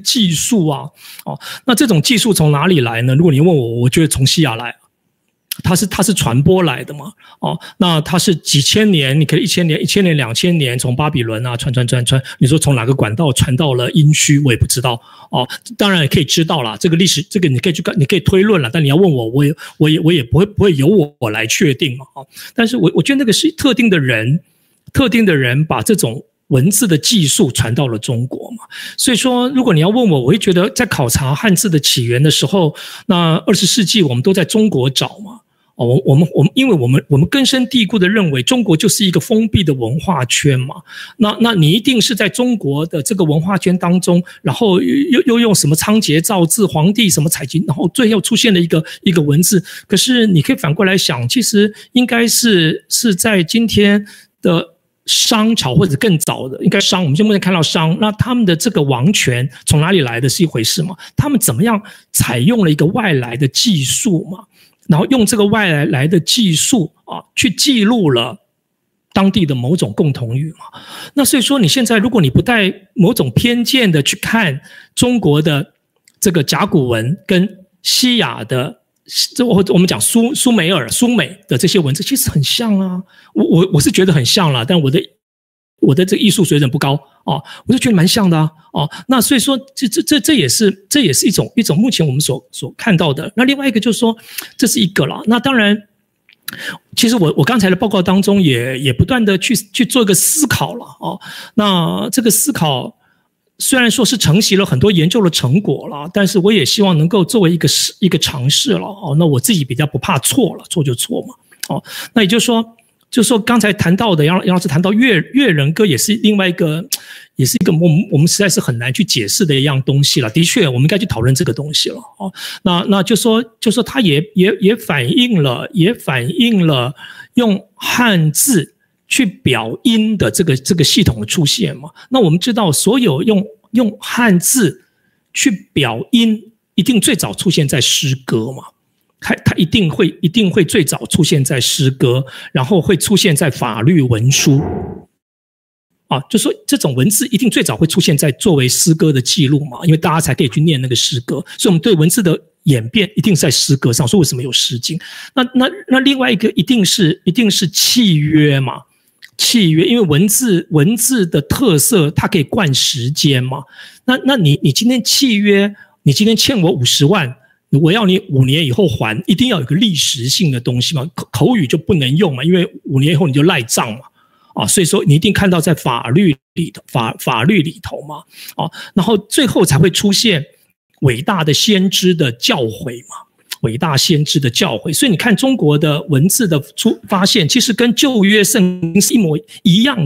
那这种技术从哪里来呢？如果你问我觉得从西亚来，它是传播来的嘛。那它是几千年，你可以1000年、2000年从巴比伦传，你说从哪个管道传到了殷墟，我也不知道当然也可以知道啦，这个历史这个你可以推论了，但你要问我也不会由我来确定嘛。但是我觉得那个是特定的人把这种文字的技术传到了中国嘛。所以说如果你要问我会觉得在考察汉字的起源的时候，那20世纪我们都在中国找嘛。因为我们根深蒂固的认为中国就是一个封闭的文化圈嘛。那你一定是在中国的这个文化圈当中，然后又用什么仓颉造字、皇帝什么采集，然后最后出现了一个文字。可是你可以反过来想，其实应该是在今天的商朝或者更早的，应该商，我们就目前看到商，那他们的这个王权从哪里来的是一回事嘛？他们怎么样采用了一个外来的技术嘛？然后用这个外来的技术去记录了当地的某种共同语嘛。那所以说你现在如果你不带某种偏见的去看中国的这个甲骨文跟西亚的我们讲苏美的这些文字其实很像我是觉得很像啦，但我的这个艺术水准不高我就觉得蛮像的那所以说这也是一种目前我们所看到的。那另外一个就是说这是一个啦。那当然其实我刚才的报告当中也不断的去做一个思考了那这个思考虽然说是承袭了很多研究的成果了，但是我也希望能够作为一个尝试了那我自己比较不怕错了，错就错嘛那也就是说刚才谈到的杨老师谈到越人歌也是另外一个，也是一个我们实在是很难去解释的一样东西了。的确我们应该去讨论这个东西了那就说它也反映了用汉字去表音的这个系统的出现嘛。那我们知道所有用汉字去表音一定最早出现在诗歌嘛。它一定会最早出现在诗歌，然后会出现在法律文书就说这种文字一定最早会出现在作为诗歌的记录嘛，因为大家才可以去念那个诗歌，所以我们对文字的演变一定是在诗歌上，所以为什么有诗经？那另外一个一定是契约嘛，契约，因为文字的特色它可以贯时间嘛。那你今天契约，你今天欠我50万。我要你5年以后还，一定要有个历史性的东西嘛，口语就不能用嘛，因为5年以后你就赖账嘛所以说你一定看到在法律里头嘛然后最后才会出现伟大的先知的教诲嘛，伟大先知的教诲。所以你看中国的文字的发现，其实跟旧约圣经是一模一样的嘛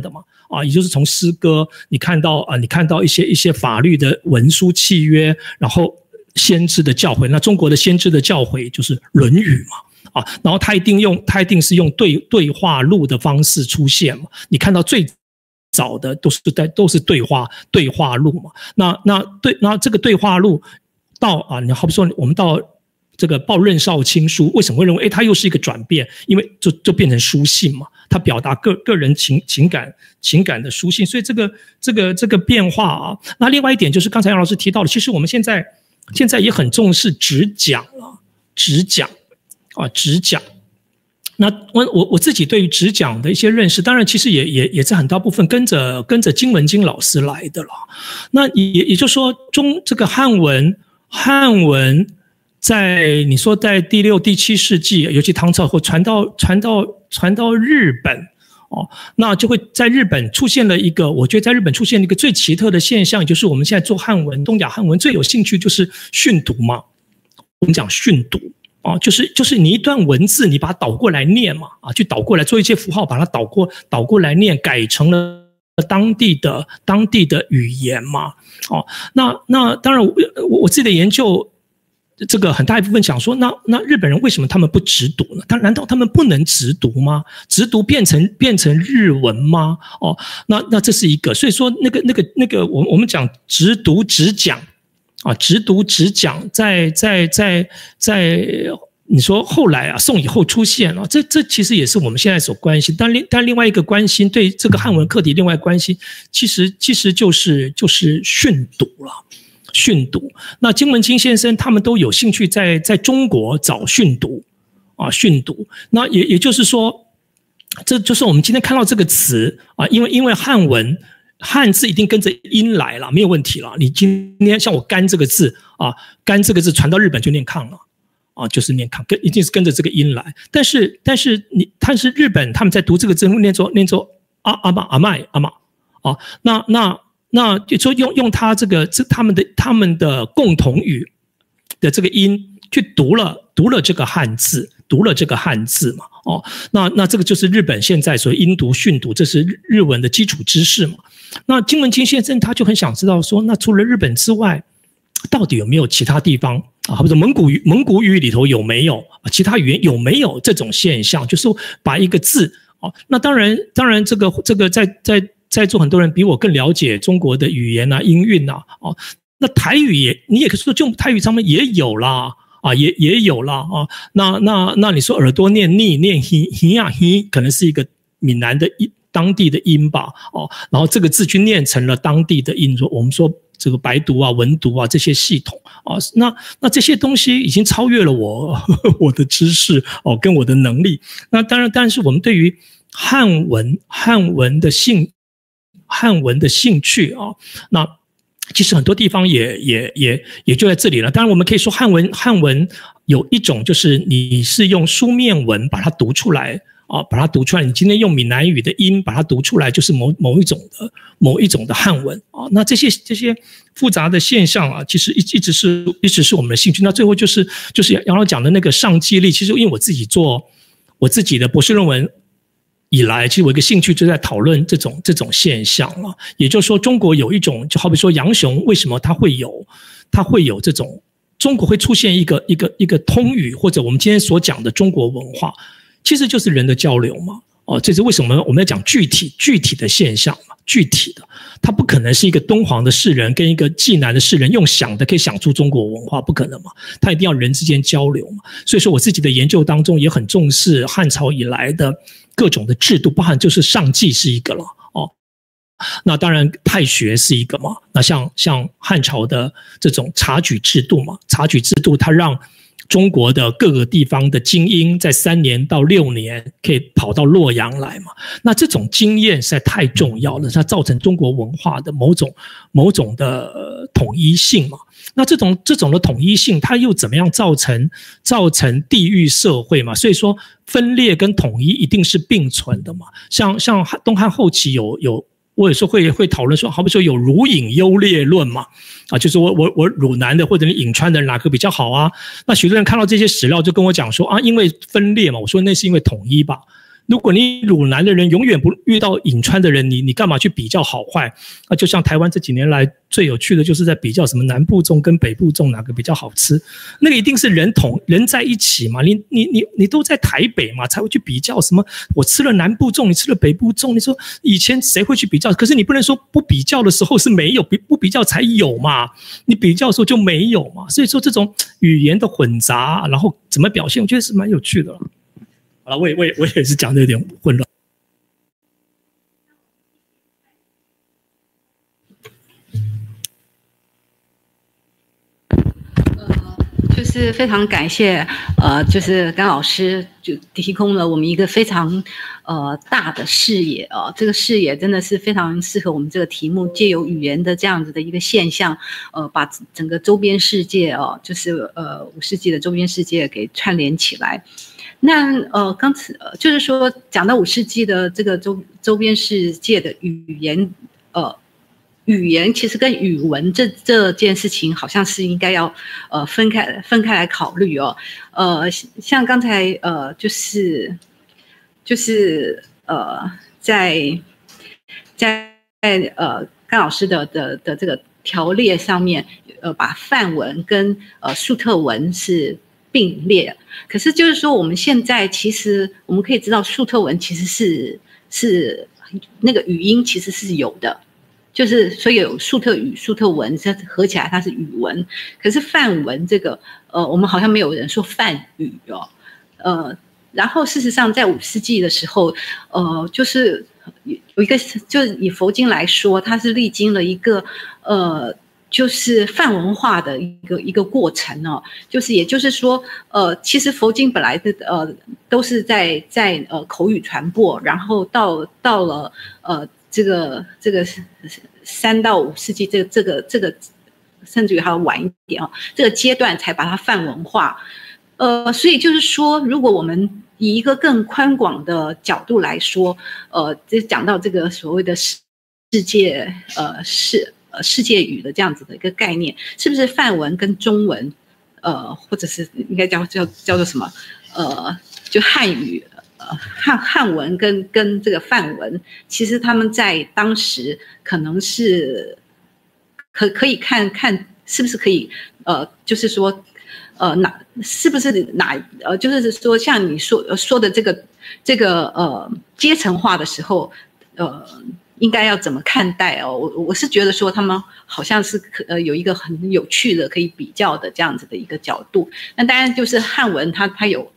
啊，也就是从诗歌你看到一些法律的文书契约，然后先知的教诲。那中国的先知的教诲就是《论语》嘛，啊，然后他一定是用对话录的方式出现嘛，你看到最早的都是对话录嘛，那这个对话录到啊，你好比说我们到这个报任少卿书，为什么会认为它又是一个转变？因为就变成书信嘛，它表达个人情感的书信，所以这个变化啊。那另外一点就是刚才杨老师提到的，其实我们现在也很重视直讲了，直讲。那我自己对于直讲的一些认识，当然其实也在很大部分跟着金文京老师来的了。那也就是说，这个汉文在你说在第6、第7世纪，尤其唐朝或传到日本哦，那就会在日本出现了一个，我觉得在日本出现了一个最奇特的现象，就是我们现在做汉文、东亚汉文最有兴趣就是训读嘛。我们讲训读啊，就是你一段文字，你把它倒过来念嘛，啊，去倒过来做一些符号，把它倒过来念，改成了当地的语言嘛。哦，那当然我自己的研究。这个很大一部分想说，那日本人为什么他们不直读呢？难道他们不能直读吗？直读变成日文吗？哦，那这是一个。所以说那个我们讲直读直讲啊，直读直讲，在你说后来啊，宋以后出现了，这其实也是我们现在所关心。但另外一个关心对这个汉文课题，另外关心其实就是训读了。训读，那金文京先生他们都有兴趣在中国找训读啊，训读。那也就是说，这就是我们今天看到这个词啊，因为汉字一定跟着音来了，没有问题了。你今天像我干这个字啊，干这个字传到日本就念抗了啊，就是念抗，一定是跟着这个音来。但是日本他们在读这个字念作阿麦啊，那就说用他他们的共同语的这个音去读了这个汉字，嘛，哦，那这个就是日本现在所谓音读训读，这是日文的基础知识嘛。那金文京先生他就很想知道说，那除了日本之外，到底有没有其他地方啊？或者蒙古语里头有没有其他语言有没有这种现象？就是把一个字哦，那当然这个在座很多人比我更了解中国的语言啊、音韵啊，哦，那台语你也可以说，就台语上面也有啦，啊，也有啦啊。那你说耳朵念腻念hi呀 hi， 可能是一个闽南的当地的音吧，哦，然后这个字去念成了当地的音，我们说这个白读啊、文读啊这些系统啊，那这些东西已经超越了我的知识哦，跟我的能力。那当然是我们对于汉文的兴趣啊，那其实很多地方也就在这里了。当然，我们可以说汉文有一种就是你是用书面文把它读出来啊，把它读出来。你今天用闽南语的音把它读出来，就是某一种的汉文啊。那这些复杂的现象啊，其实一直是我们的兴趣。那最后就是杨老讲的那个上记力，其实因为我自己做我自己的博士论文。以来，其实我一个兴趣就在讨论这种现象了。也就是说，中国有一种，就好比说杨雄，为什么他会有这种中国会出现一个通语，或者我们今天所讲的中国文化，其实就是人的交流嘛。哦，这是为什么我们要讲具体的现象嘛？具体的，它不可能是一个敦煌的士人跟一个济南的士人用想的可以想出中国文化，不可能嘛？它一定要人之间交流嘛。所以说，我自己的研究当中也很重视汉朝以来的各种的制度，包含就是上记是一个了哦。那当然太学是一个嘛。那像汉朝的这种察举制度嘛，察举制度它让中国的各个地方的精英在3年到6年可以跑到洛阳来嘛？那这种经验实在太重要了，它造成中国文化的某种的统一性嘛。那这种的统一性，它又怎么样造成地域社会嘛？所以说分裂跟统一一定是并存的嘛。像东汉后期有。我有时候会讨论说，好比说有汝尹优劣论嘛，啊，就是我汝南的或者你颍川的哪个比较好啊？那许多人看到这些史料就跟我讲说啊，因为分裂嘛，我说那是因为统一吧。 如果你鲁南的人永远不遇到颍川的人，你干嘛去比较好坏？那就像台湾这几年来最有趣的就是在比较什么南部粽跟北部粽哪个比较好吃，那个一定是人在一起嘛，你都在台北嘛，才会去比较什么我吃了南部粽，你吃了北部粽，你说以前谁会去比较？可是你不能说不比较的时候是没有，不比较才有嘛，你比较的时候就没有嘛，所以说这种语言的混杂，然后怎么表现，我觉得是蛮有趣的了。好了，我也是讲的有点混乱。 就是非常感谢，就是甘老师就提供了我们一个非常大的视野啊，这个视野真的是非常适合我们这个题目，借由语言的这样子的一个现象，把整个周边世界就是5世纪的周边世界给串联起来。那刚才就是说讲到5世纪的这个周边世界的语言，语言其实跟语文这件事情好像是应该要分开来考虑哦。像刚才就是在甘老师的这个条列上面，把范文跟粟特文是并列。可是就是说我们现在其实我们可以知道粟特文其实是那个语音其实是有的。就是所以有粟特语、粟特文，这合起来它是语文。可是范文这个，我们好像没有人说范语哦。然后事实上在5世纪的时候，就是有一个，就是以佛经来说，它是历经了一个就是泛文化的一个过程哦。就是也就是说，其实佛经本来的都是在口语传播，然后到了这个3到5世纪这个甚至于还要晚一点哦，这个阶段才把它泛文化。所以就是说，如果我们以一个更宽广的角度来说，就讲到这个所谓的世界世界语的这样子的一个概念，是不是范文跟中文，或者是应该叫做什么？就汉语。汉文跟这个范文，其实他们在当时可能是可以看是不是可以就是说是不是就是说像你说的这个阶层化的时候，应该要怎么看待哦？我是觉得说他们好像是有一个很有趣的可以比较的这样子的一个角度。那当然就是汉文它有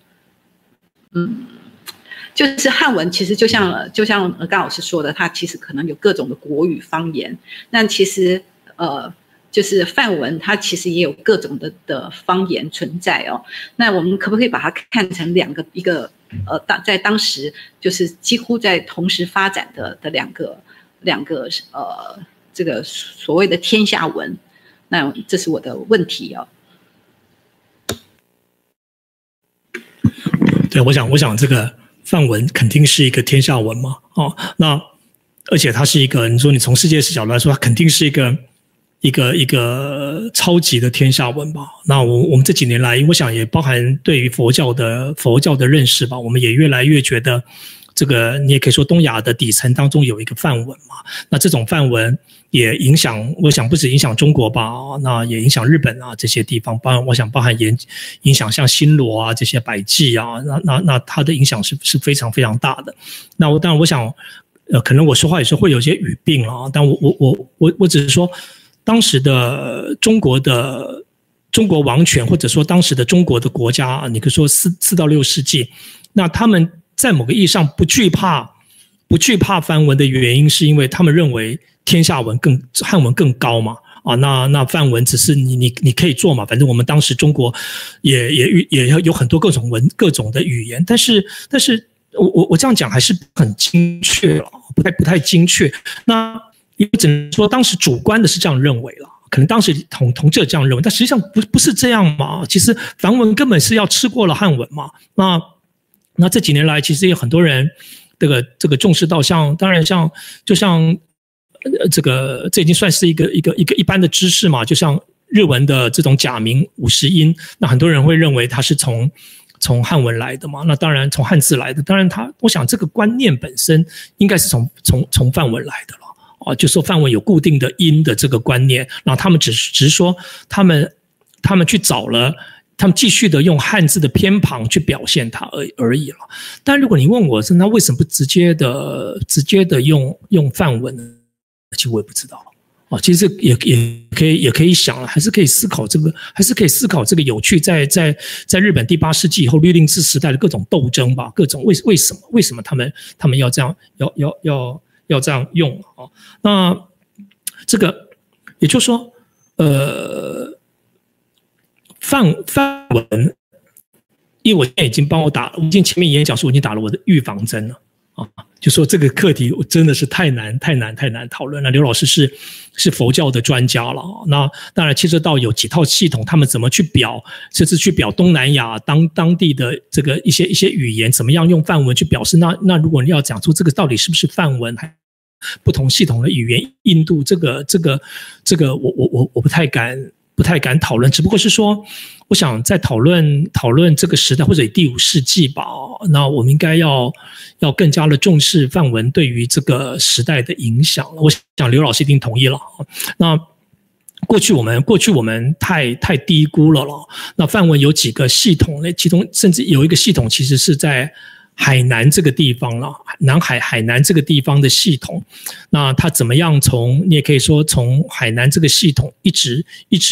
就是汉文其实就像甘老师说的，它其实可能有各种的国语方言。那其实就是范文，它其实也有各种的方言存在哦。那我们可不可以把它看成一个在当时就是几乎在同时发展的两个这个所谓的天下文？那这是我的问题哦。 对，我想这个范文肯定是一个天下文嘛，那而且它是一个，你说你从世界视角来说，它肯定是一个超级的天下文吧。那我们这几年来，我想也包含对于佛教的认识吧，我们也越来越觉得这个你也可以说东亚的底层当中有一个范文嘛。那这种范文也影响，我想不止影响中国吧，那也影响日本啊这些地方，我想包含影响像新罗啊这些百济啊，那它的影响是非常非常大的。那当然我想可能我说话有时候会有些语病啊，但我只是说当时的中国王权，或者说当时的中国的国家，你可以说4到6世纪，那他们在某个意义上不惧怕梵文的原因，是因为他们认为天下文汉文更高嘛。那梵文只是你可以做嘛，反正我们当时中国也有很多各种的语言，但是我这样讲还是很精确了，不太精确。那也只能说当时主观的是这样认为了，可能当时同志这样认为，但实际上不是这样嘛。其实梵文根本是要吃过了汉文嘛。那这几年来，其实有很多人这个重视到当然就像这已经算是一个一般的知识嘛。就像日文的这种假名50音，那很多人会认为它是从从汉文来的嘛，那当然从汉字来的，当然我想这个观念本身应该是从范文来的了就说范文有固定的音的这个观念，然后他们只是说他们去找了。他们继续的用汉字的偏旁去表现它而已了。但如果你问我是那为什么不直接的用范文呢？其实我也不知道其实也可以想了，还是可以思考这个有趣在日本第8世纪以后律令制时代的各种斗争吧，各种为什么他们要这样要这样用那这个也就是说范文，因为我现在已经我已经前面演讲说我已经打了我的预防针了就说这个课题真的是太难讨论了。刘老师是佛教的专家了那当然牵涉到有几套系统，他们怎么去表，甚至去表东南亚当地的这个一些语言，怎么样用范文去表示。那如果你要讲出这个到底是不是范文，还不同系统的语言，印度这个我不太敢讨论，只不过是说，我想在讨论这个时代或者第5世纪吧，那我们应该要更加的重视范文对于这个时代的影响了。我想刘老师一定同意了。那过去我们太低估了。那范文有几个系统呢？其中甚至有一个系统其实是在海南这个地方了，海南这个地方的系统，那它怎么样你也可以说从海南这个系统一直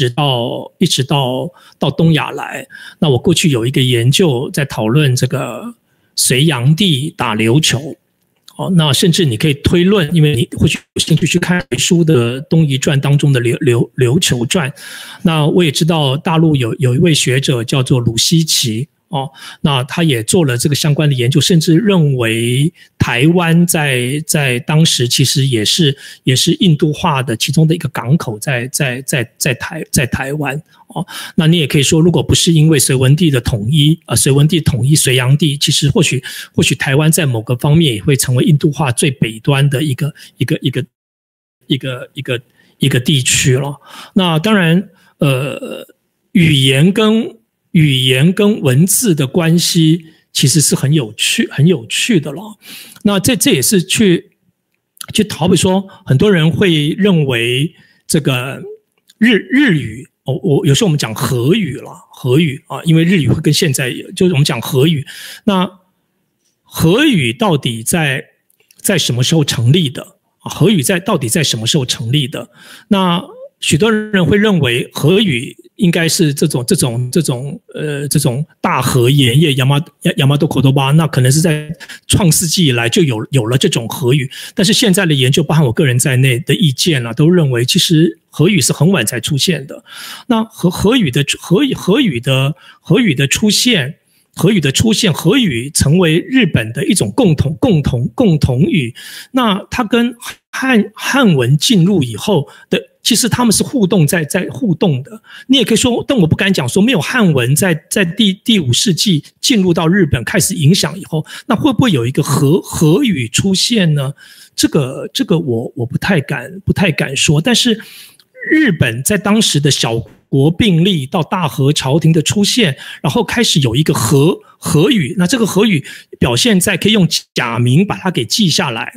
到东亚来。那我过去有一个研究在讨论这个隋炀帝打琉球那甚至你可以推论，因为你或许有兴趣去看《书的东夷传》当中的琉球传。那我也知道大陆有一位学者叫做鲁西奇那他也做了这个相关的研究，甚至认为台湾在当时其实也是印度化的其中的一个港口在台湾那你也可以说，如果不是因为隋文帝统一隋炀帝，其实或许台湾在某个方面也会成为印度化最北端的一个地区了。那当然语言跟文字的关系其实是很有趣的了。那这也是去好比说，很多人会认为这个日语有时候我们讲和语因为日语会跟现在就是我们讲和语。那和语到底在什么时候成立的？和语到底在什么时候成立的？那许多人会认为和语应该是这种大和盐业亚麻多口多巴，那可能是在创世纪以来就有了这种和语。但是现在的研究，包含我个人在内的意见都认为其实和语是很晚才出现的。那和语的出现，和语成为日本的一种共同语。那它跟汉文进入以后的，其实他们是互动在互动的。你也可以说，但我不敢讲说没有汉文在第5世纪进入到日本开始影响以后，那会不会有一个和语出现呢？这个我不太敢说。但是日本在当时的小国并立到大和朝廷的出现，然后开始有一个和语，那这个和语表现在可以用假名把它给记下来。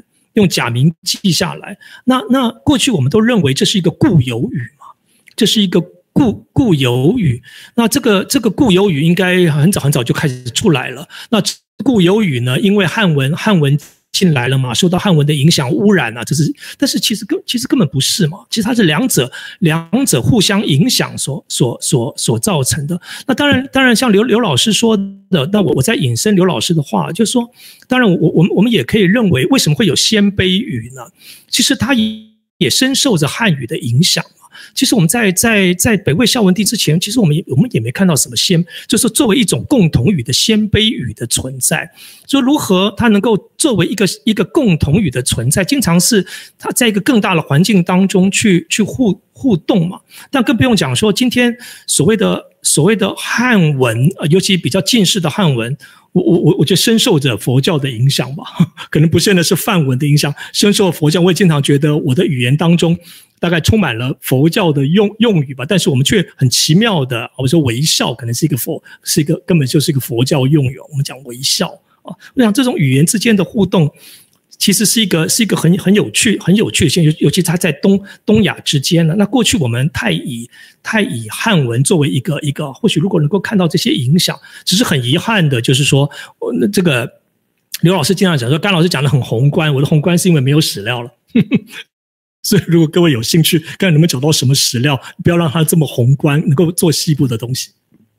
那过去我们都认为这是一个固有语嘛，这是一个固有语。那这个固有语应该很早就开始出来了。那固有语呢，因为汉文进来了嘛，受到汉文的影响污染但是其实根本不是嘛，其实它是两者互相影响所造成的。那当然像刘老师说的，那我在引申刘老师的话，就是说，当然我们也可以认为，为什么会有鲜卑语呢？其实它也深受着汉语的影响。其实我们在北魏孝文帝之前，其实我们也没看到什么就是作为一种共同语的鲜卑语的存在。就如何它能够作为一个共同语的存在，经常是它在一个更大的环境当中去互动嘛。但更不用讲说今天所谓的汉文，尤其比较近世的汉文，我觉得深受着佛教的影响吧，可能不见得是梵文的影响，深受佛教。我也经常觉得我的语言当中大概充满了佛教的用语吧，但是我们却很奇妙的，我说微笑可能是一个根本就是一个佛教用语，我们讲微笑啊，我想这种语言之间的互动。其实是一个很有趣的现象，尤其它在东亚之间呢。那过去我们太以汉文作为一个，或许如果能够看到这些影响，只是很遗憾的，就是说，这个刘老师经常讲说，甘老师讲的很宏观，我的宏观是因为没有史料了。所以如果各位有兴趣，看能不能找到什么史料，不要让它这么宏观，能够做细部的东西。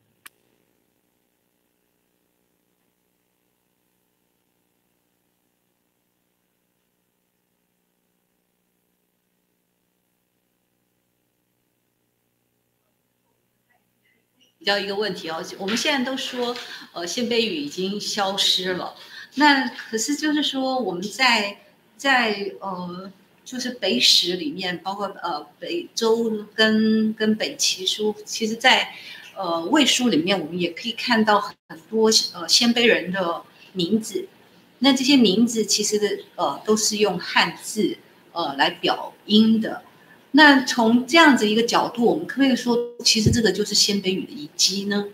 比较一个问题哦，我们现在都说，鲜卑语已经消失了，那可是就是说我们在就是北史里面，包括北周跟北齐书，其实在魏书里面，我们也可以看到很多鲜卑人的名字，那这些名字其实都是用汉字来表音的。那从这样子一个角度，我们可不可以说，其实这个就是鲜卑语的遗迹呢？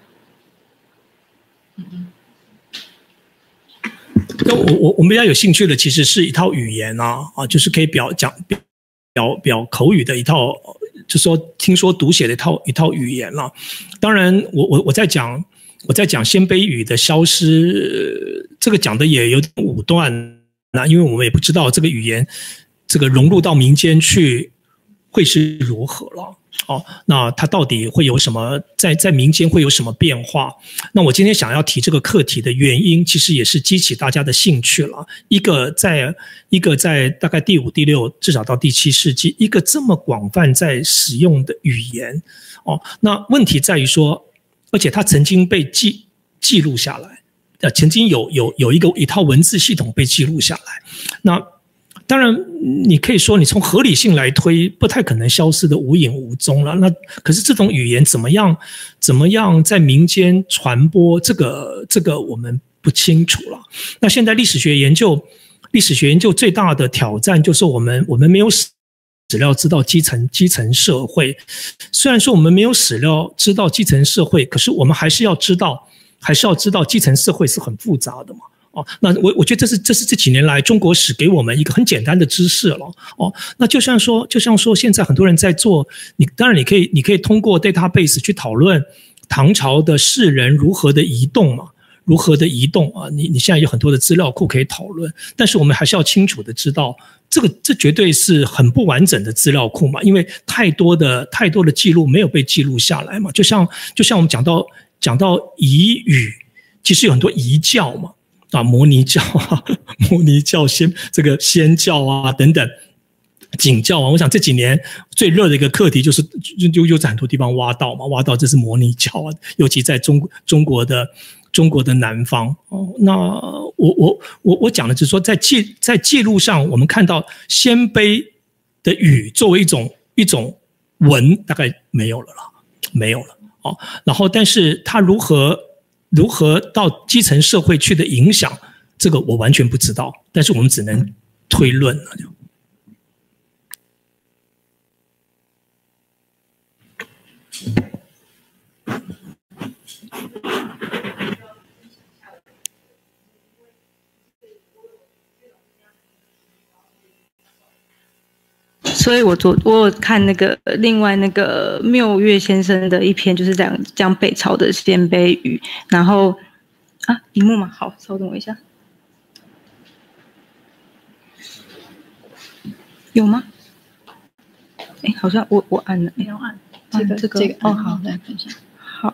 我们比较有兴趣的，其实是一套语言啊，就是可以表口语的一套，就是说听说读写的一套语言了。当然，我在讲鲜卑语的消失，这个讲的也有点武断那，因为我们也不知道这个语言这个融入到民间去。会是如何了？那它到底会有什么在民间会有什么变化？那我今天想要提这个课题的原因，其实也是激起大家的兴趣了。一个在大概第5、第6，至少到第7世纪，一个这么广泛在使用的语言，那问题在于说，而且它曾经被记录下来，曾经有一套文字系统被记录下来，那。当然，你可以说你从合理性来推，不太可能消失的无影无踪了。那可是这种语言怎么样在民间传播？这个我们不清楚了。那现在历史学研究最大的挑战就是我们没有史料知道基层社会。虽然说我们没有史料知道基层社会，可是我们还是要知道基层社会是很复杂的嘛。那我觉得这是这几年来中国史给我们一个很简单的知识了。那就像说现在很多人在做，当然你可以通过 database 去讨论唐朝的士人如何的移动嘛，你现在有很多的资料库可以讨论，但是我们还是要清楚的知道，这绝对是很不完整的资料库嘛，因为太多的记录没有被记录下来嘛，就像我们讲到彝语，其实有很多彝教嘛。摩尼教这个仙教啊等等，景教啊，我想这几年最热的一个课题就是又在很多地方挖到这是摩尼教啊，尤其在中国的南方。那我讲的就是说，在记录上，我们看到鲜卑的语作为一种文，大概没有了。然后，但是它如何到基层社会去的影响，这个我完全不知道，但是我们只能推论了。 所以我有看另外缪月先生的一篇，就是讲北朝的鲜卑语，然后荧幕嘛，好，稍等我一下，有吗？好像我按了，没有按，这个好，来看一下，好。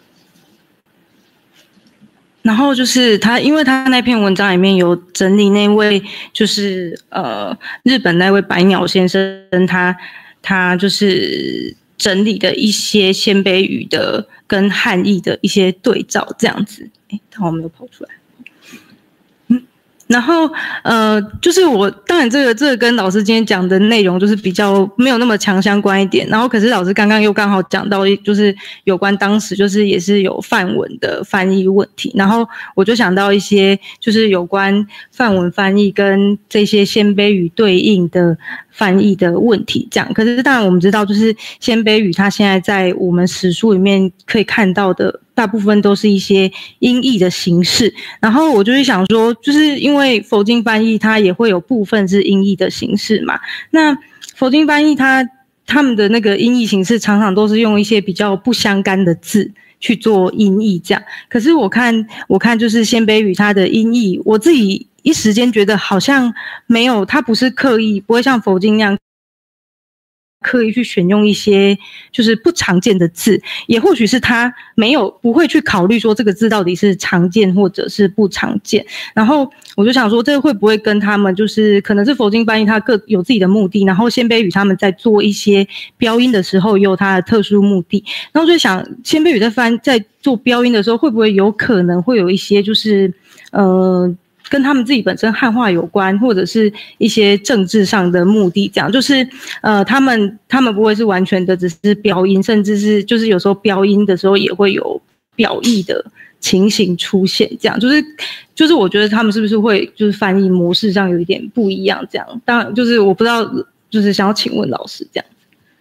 然后就是因为他那篇文章里面有整理那位就是日本那位白鸟先生，他就是整理的一些鲜卑语的跟汉译的一些对照这样子。但我没有跑出来。然后就是当然这个跟老师今天讲的内容就是比较没有那么强相关一点，然后可是老师刚刚又刚好讲到就是有关当时就是也是有梵文的翻译问题，然后我就想到一些就是有关梵文翻译跟这些鲜卑语对应的翻译的问题这样。可是当然我们知道，就是鲜卑语它现在在我们史书里面可以看到的大部分都是一些音译的形式，然后我就会想说，就是因为佛经翻译它也会有部分是音译的形式嘛，那佛经翻译他们的那个音译形式常常都是用一些比较不相干的字去做音译这样。可是我看就是鲜卑语它的音译，我自己一时间觉得好像没有，它不是刻意，不会像佛经那样刻意去选用一些就是不常见的字，也或许是他不会去考虑说这个字到底是常见或者是不常见。然后我就想说，这会不会跟他们就是可能是佛经翻译它各有自己的目的，然后鲜卑语他们在做一些标音的时候也有它的特殊目的。然后就想鲜卑语在做标音的时候，会不会有可能会有一些就是跟他们自己本身汉化有关，或者是一些政治上的目的，这样就是他们不会是完全的只是标音，甚至是就是有时候标音的时候也会有表意的情形出现，这样就是我觉得他们是不是会就是翻译模式上有一点不一样，这样当然就是我不知道，就是想要请问老师这样。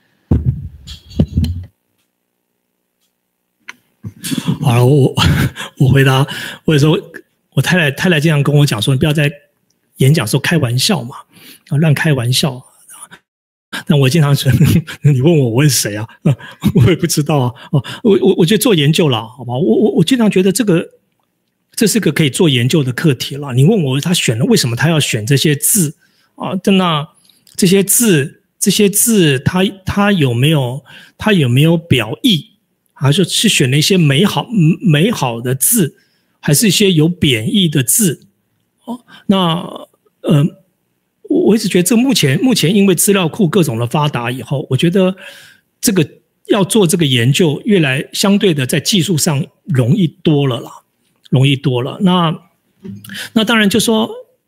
好了，我回答，或者说我太太经常跟我讲说，你不要在演讲的时候开玩笑嘛，乱开玩笑。但我经常说，你问我是谁啊？我也不知道啊。我觉得做研究啦，好吧？我经常觉得这是个可以做研究的课题了。你问我他选了为什么他要选这些字啊？那这些字他有没有表意？还是选了一些美好的字？还是一些有贬义的字，那我一直觉得这目前因为资料库各种的发达以后，我觉得这个要做这个研究，越来相对的在技术上容易多了。那当然就说，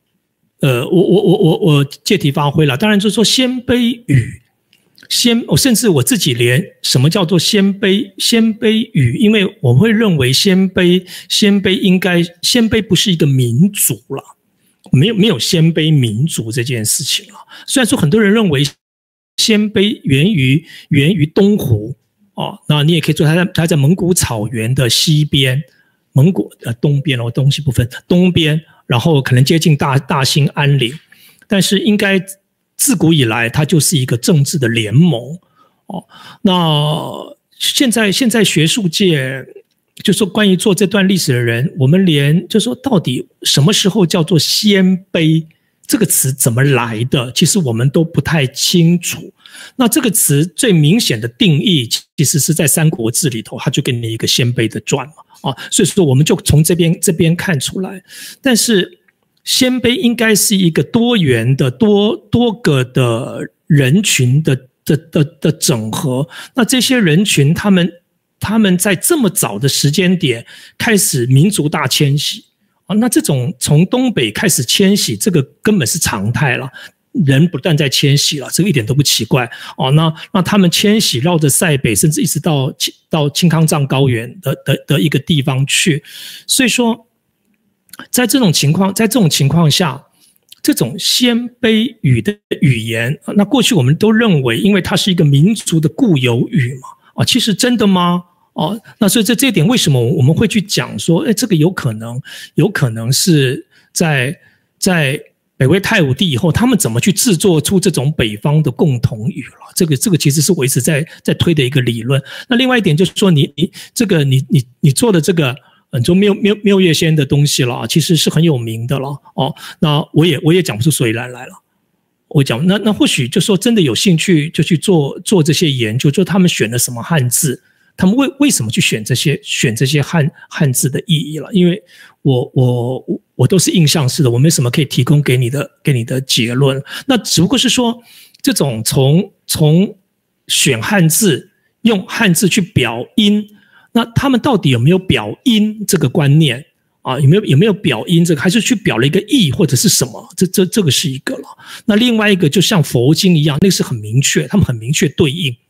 我借题发挥了。当然就说鲜卑语。甚至我自己连什么叫做鲜卑语，因为我会认为鲜卑不是一个民族了，没有鲜卑民族这件事情了。虽然说很多人认为鲜卑源于东湖那你也可以说它在蒙古草原的西边，蒙古东边东西部分东边，然后可能接近大兴安岭，但是应该自古以来，它就是一个政治的联盟那现在学术界就说关于做这段历史的人，我们连就说到底什么时候叫做鲜卑这个词怎么来的，其实我们都不太清楚。那这个词最明显的定义，其实是在《三国志》里头，它就给你一个鲜卑的传嘛所以说我们就从这边看出来，但是。鲜卑应该是一个多元的多个的人群的整合。那这些人群他们在这么早的时间点开始民族大迁徙那这种从东北开始迁徙，这个根本是常态了。人不断在迁徙了，这个一点都不奇怪那他们迁徙绕着塞北，甚至一直到青康藏高原的一个地方去，所以说。在这种情况下，这种鲜卑语的语言，那过去我们都认为，因为它是一个民族的固有语嘛，其实真的吗？那所以这一点为什么我们会去讲说，这个有可能是在北魏太武帝以后，他们怎么去制作出这种北方的共同语了？这个其实是我一直在推的一个理论。那另外一点就是说，你做的这个。就妙月仙的东西了，其实是很有名的了那我也讲不出所以然来了。我讲那或许就说真的有兴趣就去做这些研究，就他们选了什么汉字，他们为什么去选这些汉字的意义了？因为我都是印象式的，我没什么可以提供给你的结论。那只不过是说这种从选汉字用汉字去表音。那他们到底有没有表音这个观念有没有表音这个，还是去表了一个意或者是什么？这个是一个了。那另外一个就像佛经一样，那个是很明确，他们很明确对应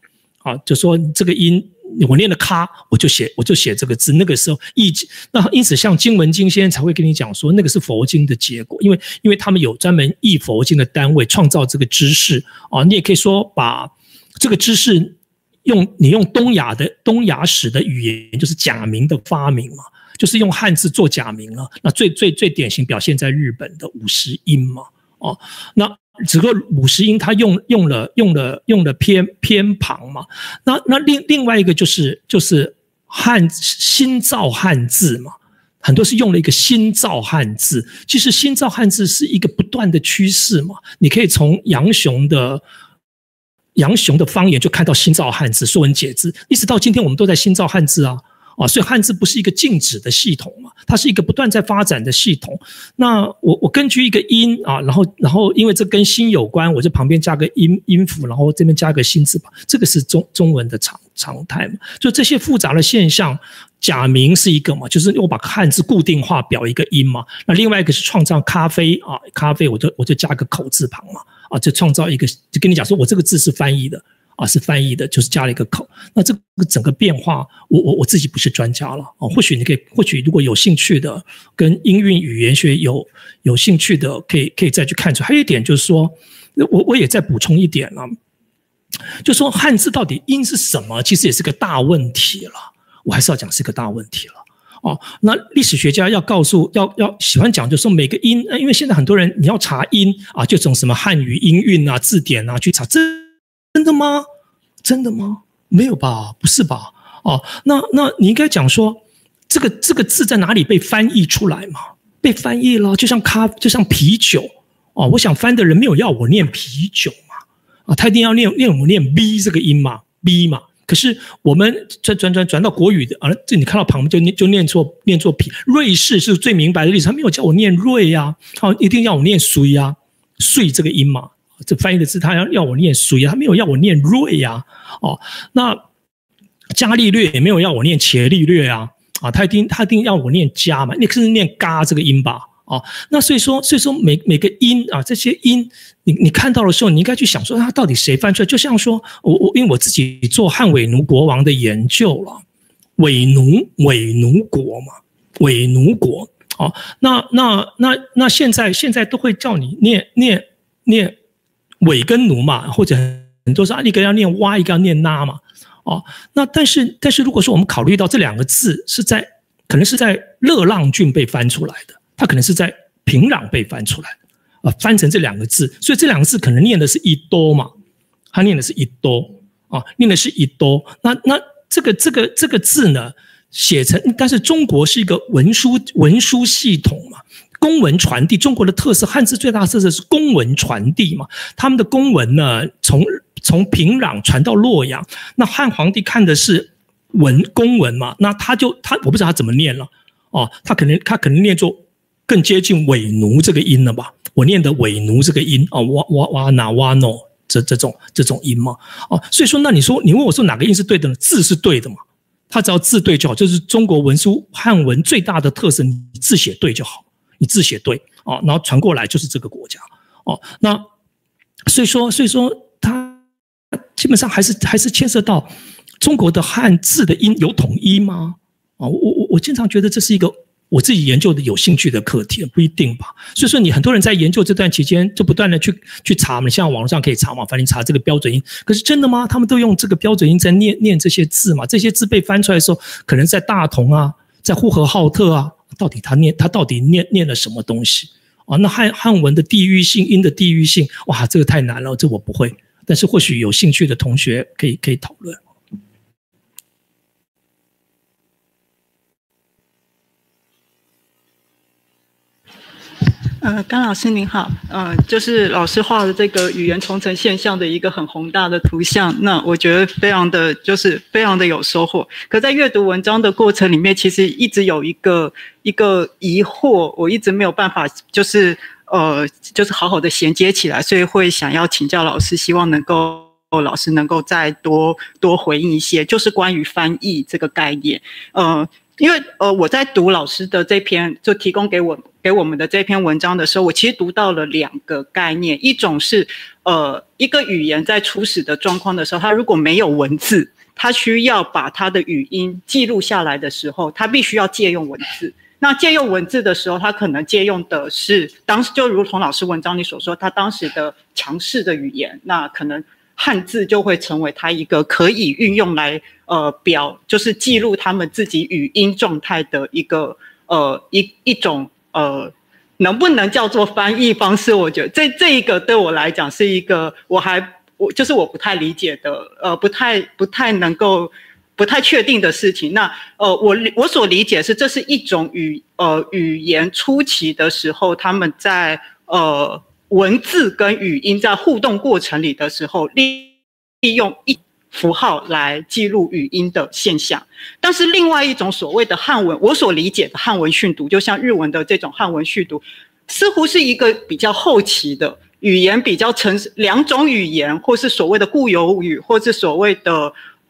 啊，就说这个音我念的咔，我就写这个字。那个时候那因此像经文经先生才会跟你讲说，那个是佛经的结果，因为他们有专门译佛经的单位创造这个知识啊。你也可以说把这个知识你用东亚史的语言，就是假名的发明嘛，就是用汉字做假名了。那最典型表现在日本的50音嘛，哦，那只不过50音它用了偏旁嘛。那另外一个就是新造汉字嘛，很多是用了一个新造汉字。其实新造汉字是一个不断的趋势嘛，你可以从杨雄的方言就看到新造汉字，说文解字，一直到今天我们都在新造汉字啊。所以汉字不是一个静止的系统嘛，它是一个不断在发展的系统。那我根据一个音啊，然后因为这跟心有关，我就旁边加个音符，然后这边加个心字旁，这个是中文的常态嘛。就这些复杂的现象，假名是一个嘛，就是我把汉字固定化表一个音嘛。那另外一个是创造咖啡啊，咖啡我就加个口字旁嘛，啊，就创造一个，就跟你讲说我这个字是翻译的。是翻译的，就是加了一个口。那这个整个变化，我自己不是专家了啊。或许如果有兴趣的，跟音韵语言学有兴趣的，可以再去看出。还有一点就是说，我也再补充一点了，就说汉字到底音是什么，其实也是个大问题了。我还是要讲是个大问题了。那历史学家要喜欢讲，就是说每个音，因为现在很多人你要查音啊，就从什么汉语音韵啊、字典啊去查，真的吗？真的吗？没有吧？不是吧？那你应该讲说，这个字在哪里被翻译出来嘛？被翻译了，就像啤酒我想翻的人没有要我念啤酒嘛，他一定要我念 b 这个音嘛 ，b 嘛。可是我们转到国语的这你看到旁边就念错啤。瑞士是最明白的例子，他没有叫我念瑞啊，一定要我念水啊，水这个音嘛。这翻译的字，他要我念水啊，他没有要我念瑞啊，那伽利略也没有要我念伽利略啊，他一定要我念伽嘛，那是念嘎这个音吧，那所以说每个音啊，这些音你看到的时候，你应该去想说，它到底谁翻出来？就像说因为我自己做汉伪奴国王的研究了，伪奴国嘛，伪奴国，那现在都会叫你念伪跟奴嘛，或者很多是一个要念哇，一个要念那嘛，那但是如果说我们考虑到这两个字可能是在乐浪郡被翻出来的，它可能是在平壤被翻出来的，翻成这两个字，所以这两个字可能念的是一多嘛，他念的是一多念的是一多，那这个字呢写成，但是中国是一个文书系统嘛。公文传递，中国的特色，汉字最大的特色是公文传递嘛。他们的公文呢，从平壤传到洛阳，那汉皇帝看的是公文嘛，那他我不知道他怎么念了他可能念作更接近伪奴这个音了吧？我念的伪奴这个音哇那哇 no 这种音嘛所以说，那你问我说哪个音是对的呢？字是对的嘛，他只要字对就好，这是中国文书汉文最大的特色，你字写对就好。你字写对然后传过来就是这个国家那所以说它基本上还是牵涉到中国的汉字的音有统一吗？我经常觉得这是一个我自己研究的有兴趣的课题，不一定吧。所以说你很多人在研究这段期间就不断的去查嘛，像网络上可以查嘛，反正查这个标准音。可是真的吗？他们都用这个标准音在念这些字嘛？这些字被翻出来的时候，可能在大同啊，在呼和浩特啊。他到底念了什么东西那汉文的地域性，音的地域性，哇，这个太难了，这我不会。但是或许有兴趣的同学可以讨论。 甘老师您好，就是老师画的这个语言重层现象的一个很宏大的图像，那我觉得非常的有收获。可在阅读文章的过程里面，其实一直有一个疑惑，我一直没有办法就是好好的衔接起来，所以会想要请教老师，希望老师能够再多回应一些，就是关于翻译这个概念。 因为我在读老师的这篇就提供给我们的这篇文章的时候，我其实读到了2个概念，一种是一个语言在初始的状况的时候，它如果没有文字，它需要把它的语音记录下来的时候，它必须要借用文字。那借用文字的时候，它可能借用的是当时就如同老师文章里所说，他当时的强势的语言，那可能汉字就会成为它一个可以运用来就是记录他们自己语音状态的一个一种能不能叫做翻译方式？我觉得这一个对我来讲是一个就是我不太理解的不太能够不太确定的事情。那我所理解是这是一种语言初期的时候，他们在文字跟语音在互动过程里的时候，利用符号来记录语音的现象。但是另外一种所谓的汉文，我所理解的汉文训读，就像日文的这种汉文训读，似乎是一个比较后期的语言，比较2种语言，或是所谓的固有语，或是所谓的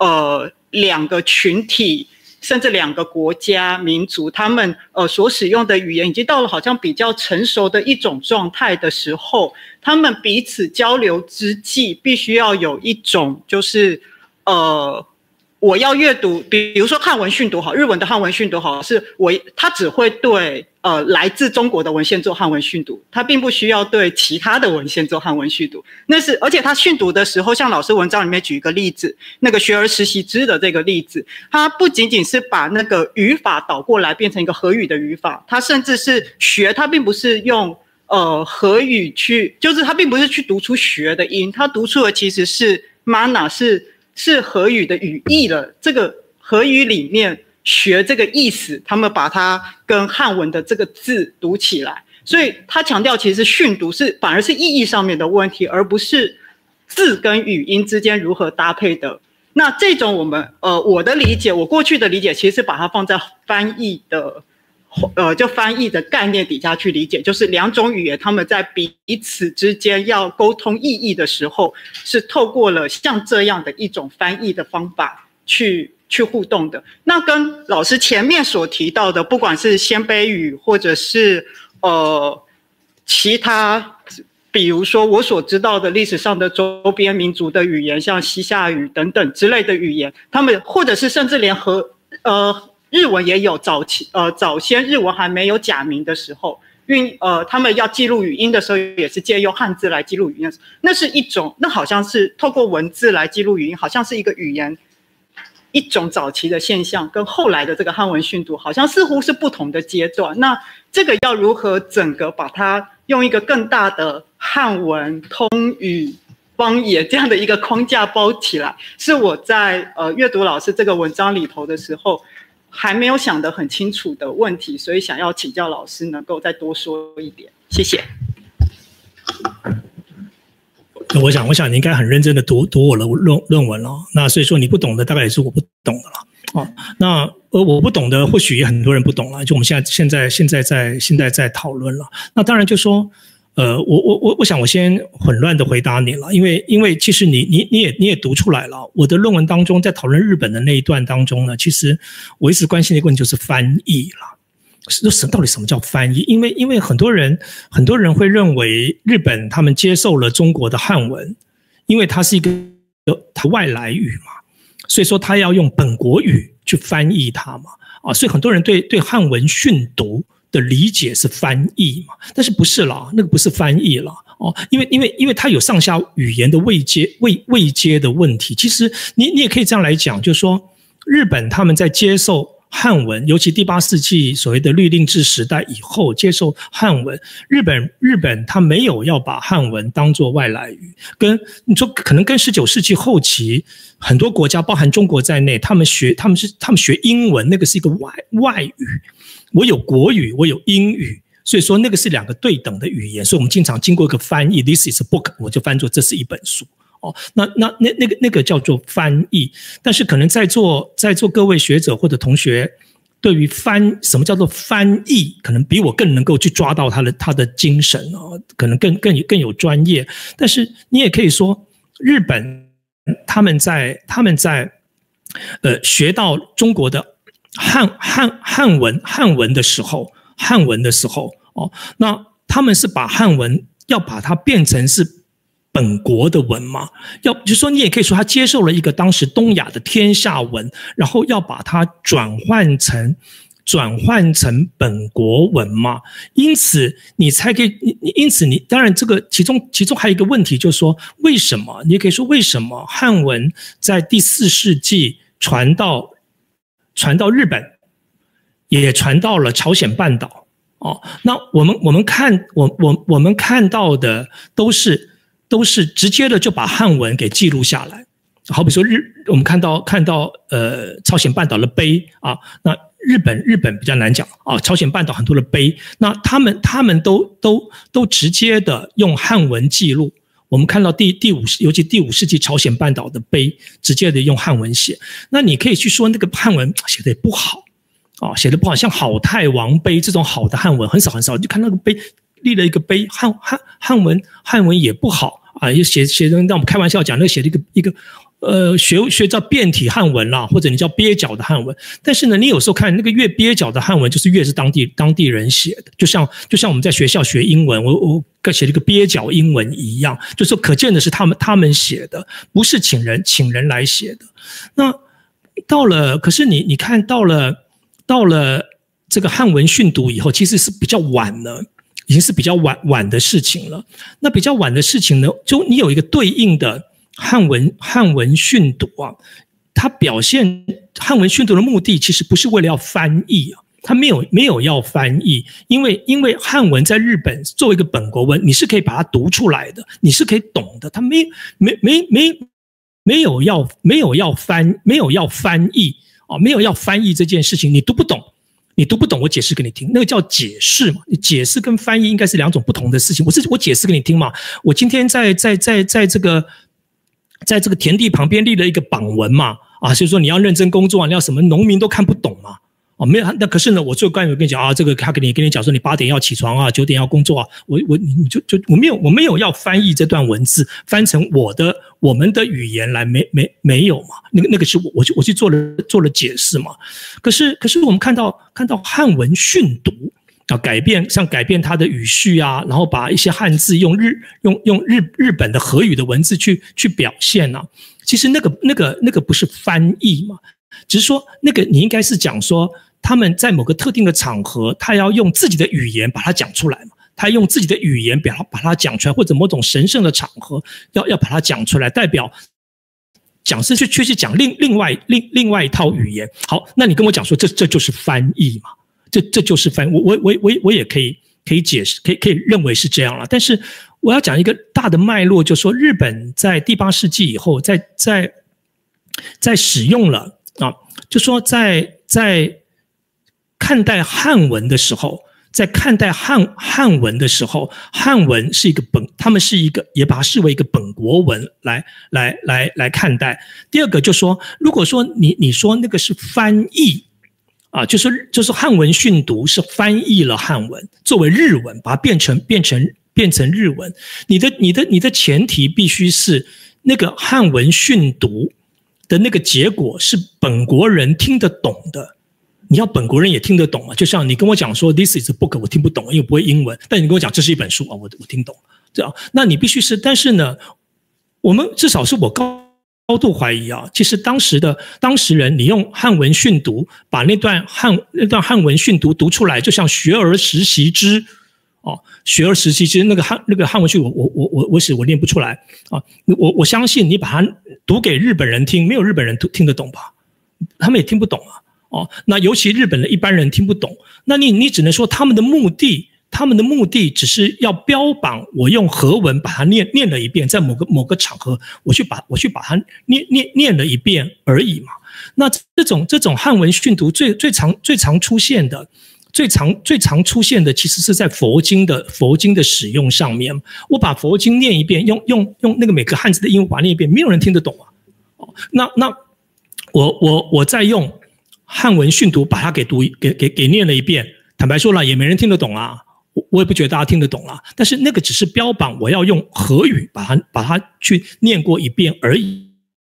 2个群体，甚至2个国家民族，他们所使用的语言已经到了好像比较成熟的一种状态的时候，他们彼此交流之际，必须要有一种就是我要阅读，比如说汉文训读好，日文的汉文训读好，他只会对来自中国的文献做汉文训读，他并不需要对其他的文献做汉文训读。而且他训读的时候，像老师文章里面举一个例子，那个学而时习之的这个例子，他不仅仅是把那个语法导过来变成一个和语的语法，他甚至是他并不是用和语就是他并不是去读出学的音，他读出的其实是 mana 是和语的语义了。这个和语里面学这个意思，他们把它跟汉文的这个字读起来，所以他强调其实训读反而是意义上面的问题，而不是字跟语音之间如何搭配的。那这种我的理解，我过去的理解其实是把它放在翻译的就翻译的概念底下去理解，就是2种语言他们在彼此之间要沟通意义的时候，是透过了像这样的一种翻译的方法去互动的。那跟老师前面所提到的，不管是鲜卑语或者是其他，比如说我所知道的历史上的周边民族的语言，像西夏语等等之类的语言，他们或者是甚至连日文也有早先日文还没有假名的时候，他们要记录语音的时候，也是借用汉字来记录语音。那好像是透过文字来记录语音，好像是一个语言一种早期的现象，跟后来的这个汉文训读好像似乎是不同的阶段。那这个要如何整个把它用一个更大的汉文通语方言这样的一个框架包起来，是我在阅读老师这个文章里头的时候还没有想得很清楚的问题，所以想要请教老师能够再多说一点，谢谢。 我想你应该很认真的读我的论文了，那所以说你不懂的大概也是我不懂的了。那我不懂的或许也很多人不懂了，就我们现在在讨论了。那当然就说我想我先混乱的回答你了，因为其实你也读出来了，我的论文当中在讨论日本的那一段当中呢，其实我一直关心的一个问题就是翻译了。到底什么叫翻译？因为很多人会认为日本他们接受了中国的汉文，因为它是一个外来语嘛，所以说他要用本国语去翻译它嘛，所以很多人对汉文训读的理解是翻译嘛，但是不是啦，那个不是翻译啦，因为它有上下语言的位阶的问题。其实你也可以这样来讲，就是说日本他们在接受汉文，尤其第8世纪所谓的律令制时代以后接受汉文，日本他没有要把汉文当作外来语，你说可能跟19世纪后期很多国家包含中国在内，他们学英文，那个是一个外语，我有国语，我有英语，所以说那个是2个对等的语言，所以我们经常经过一个翻译 ，This is a book， 我就翻作这是一本书。那个叫做翻译，但是可能在座各位学者或者同学对于什么叫做翻译，可能比我更能够去抓到他的精神可能更有专业。但是你也可以说，日本他们在学到中国的汉文的时候，那他们是把汉文要把它变成是本国的文嘛？就是说你也可以说他接受了一个当时东亚的天下文，然后要把它转换成本国文嘛？因此你才可以，当然这个其中还有一个问题，就是说为什么？你也可以说为什么汉文在第4世纪传到日本，也传到了朝鲜半岛哦？那我们看到的都是直接的就把汉文给记录下来，好比说我们看到朝鲜半岛的碑啊，那日本比较难讲啊，朝鲜半岛很多的碑，那他们都直接的用汉文记录。我们看到尤其第5世纪朝鲜半岛的碑，直接的用汉文写。那你可以去说那个汉文写的也不好啊，写的不好，像好太王碑这种好的汉文很少，就看那个碑立了一个碑，汉文也不好啊，也写的让我们开玩笑讲，那个写了一个学叫变体汉文啦，或者你叫蹩脚的汉文。但是呢，你有时候看那个越蹩脚的汉文，就是越是当地人写的，就像我们在学校学英文，我写了一个蹩脚英文一样，就是说可见的是他们写的，不是请人来写的。那可是你看到了这个汉文训读以后，其实是比较晚了，已经是比较晚的事情了。那比较晚的事情呢，就你有一个对应的汉文训读啊，它表现汉文训读的目的其实不是为了要翻译啊，它没有要翻译，因为汉文在日本作为一个本国文，你是可以把它读出来的，你是可以懂的，它没有要翻译啊，没有要翻译这件事情，你读不懂，我解释给你听，那个叫解释嘛。你解释跟翻译应该是2种不同的事情。我解释给你听嘛。我今天在这个田地旁边立了一个榜文嘛，啊，所以说你要认真工作啊，你要什么农民都看不懂嘛。哦，没有，那可是呢，我最刚才跟你讲啊，这个他跟你讲说你8点要起床啊，9点要工作啊，我没有要翻译这段文字，翻成我们的语言来，没有嘛，那个是我去做了解释嘛。可是我们看到汉文训读啊，改变它的语序啊，然后把一些汉字用日本的和语的文字去表现啊，其实那个不是翻译嘛，只是说那个你应该是讲说他们在某个特定的场合，他要用自己的语言把它讲出来嘛，他用自己的语言把它讲出来，或者某种神圣的场合要把它讲出来，代表讲师却去讲另外一套语言。好，那你跟我讲说这就是翻译嘛？这就是翻译，我也可以解释，可以认为是这样了。但是我要讲一个大的脉络，就是说日本在第8世纪以后，在使用了啊，就说在看待汉文的时候，汉文是一个他们是一个也把它视为一个本国文来看待。第二个就说，如果说你说那个是翻译啊，就是汉文训读是翻译了汉文作为日文，把它变成日文，你的前提必须是那个汉文训读的那个结果是本国人听得懂的。你要本国人也听得懂啊，就像你跟我讲说 This is a book， 我听不懂，因为我不会英文，但你跟我讲这是一本书啊，我听懂，这样，那你必须是，但是呢，我们至少是我高度怀疑啊，其实当时人，你用汉文训读，把那段汉文训读读出来，就像学而时习之哦，学而时习之那个汉文训读，我念不出来啊，我相信你把它读给日本人听，没有日本人听得懂吧？他们也听不懂啊。哦，那尤其日本的一般人听不懂，那你只能说他们的目的只是要标榜我用和文把它念了一遍，在某个场合我去把它念了一遍而已嘛。那这种汉文训读最常出现的其实是在佛经的使用上面。我把佛经念一遍，用那个每个汉字的音把它念一遍，没有人听得懂啊。哦，那我再用汉文训读把它给念了一遍，坦白说了也没人听得懂啊，我也不觉得大家听得懂啦。但是那个只是标榜我要用和语把它去念过一遍而已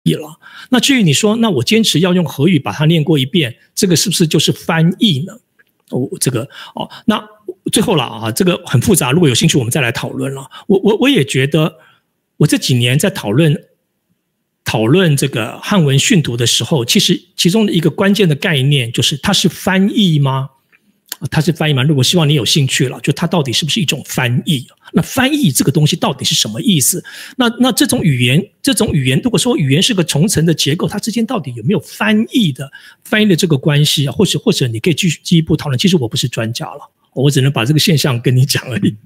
了。那至于你说，那我坚持要用荷语把它念过一遍，这个是不是就是翻译呢？那最后了啊，这个很复杂，如果有兴趣我们再来讨论了。我也觉得，我这几年在讨论这个汉文训读的时候，其实其中的一个关键的概念就是它是翻译吗？它是翻译吗？如果希望你有兴趣了，就它到底是不是一种翻译？那翻译这个东西到底是什么意思？那这种语言，如果说语言是个重层的结构，它之间到底有没有翻译的这个关系啊？或者你可以进一步讨论。其实我不是专家了，我只能把这个现象跟你讲而已。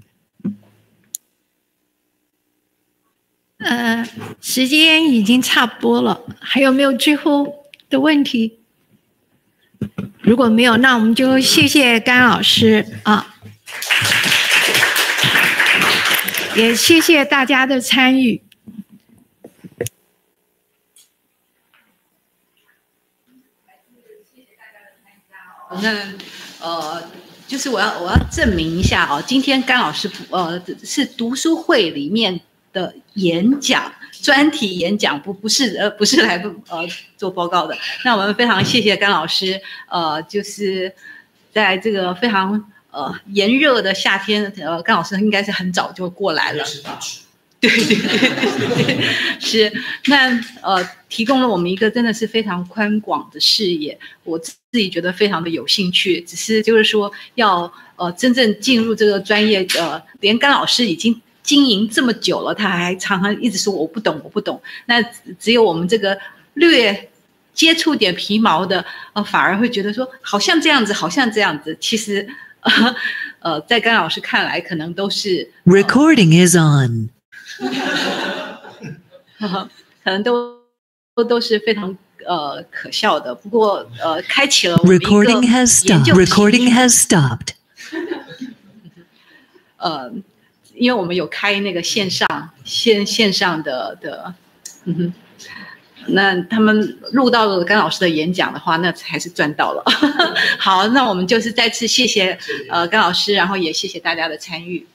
时间已经差不多了，还有没有最后的问题？如果没有，那我们就谢谢甘老师啊，也谢谢大家的参与。 那就是我要证明一下啊，今天甘老师是读书会里面的演讲。专题演讲不是来做报告的。那我们非常谢谢甘老师，就是在这个非常炎热的夏天，甘老师应该是很早就过来了。对，是。那提供了我们一个真的是非常宽广的视野，我自己觉得非常的有兴趣。只是就是说要真正进入这个专业，连甘老师已经经营这么久了，他还常常一直说我不懂。那只有我们这个略接触点皮毛的，反而会觉得说好像这样子。其实，在甘老师看来，可能都是 Recording is on， 可能都是非常可笑的。不过开启了我们一个 Recording has stopped。 因为我们有开那个线上的，那他们录到了甘老师的演讲的话，那还是赚到了。好，那我们就是再次谢谢甘老师，然后也谢谢大家的参与。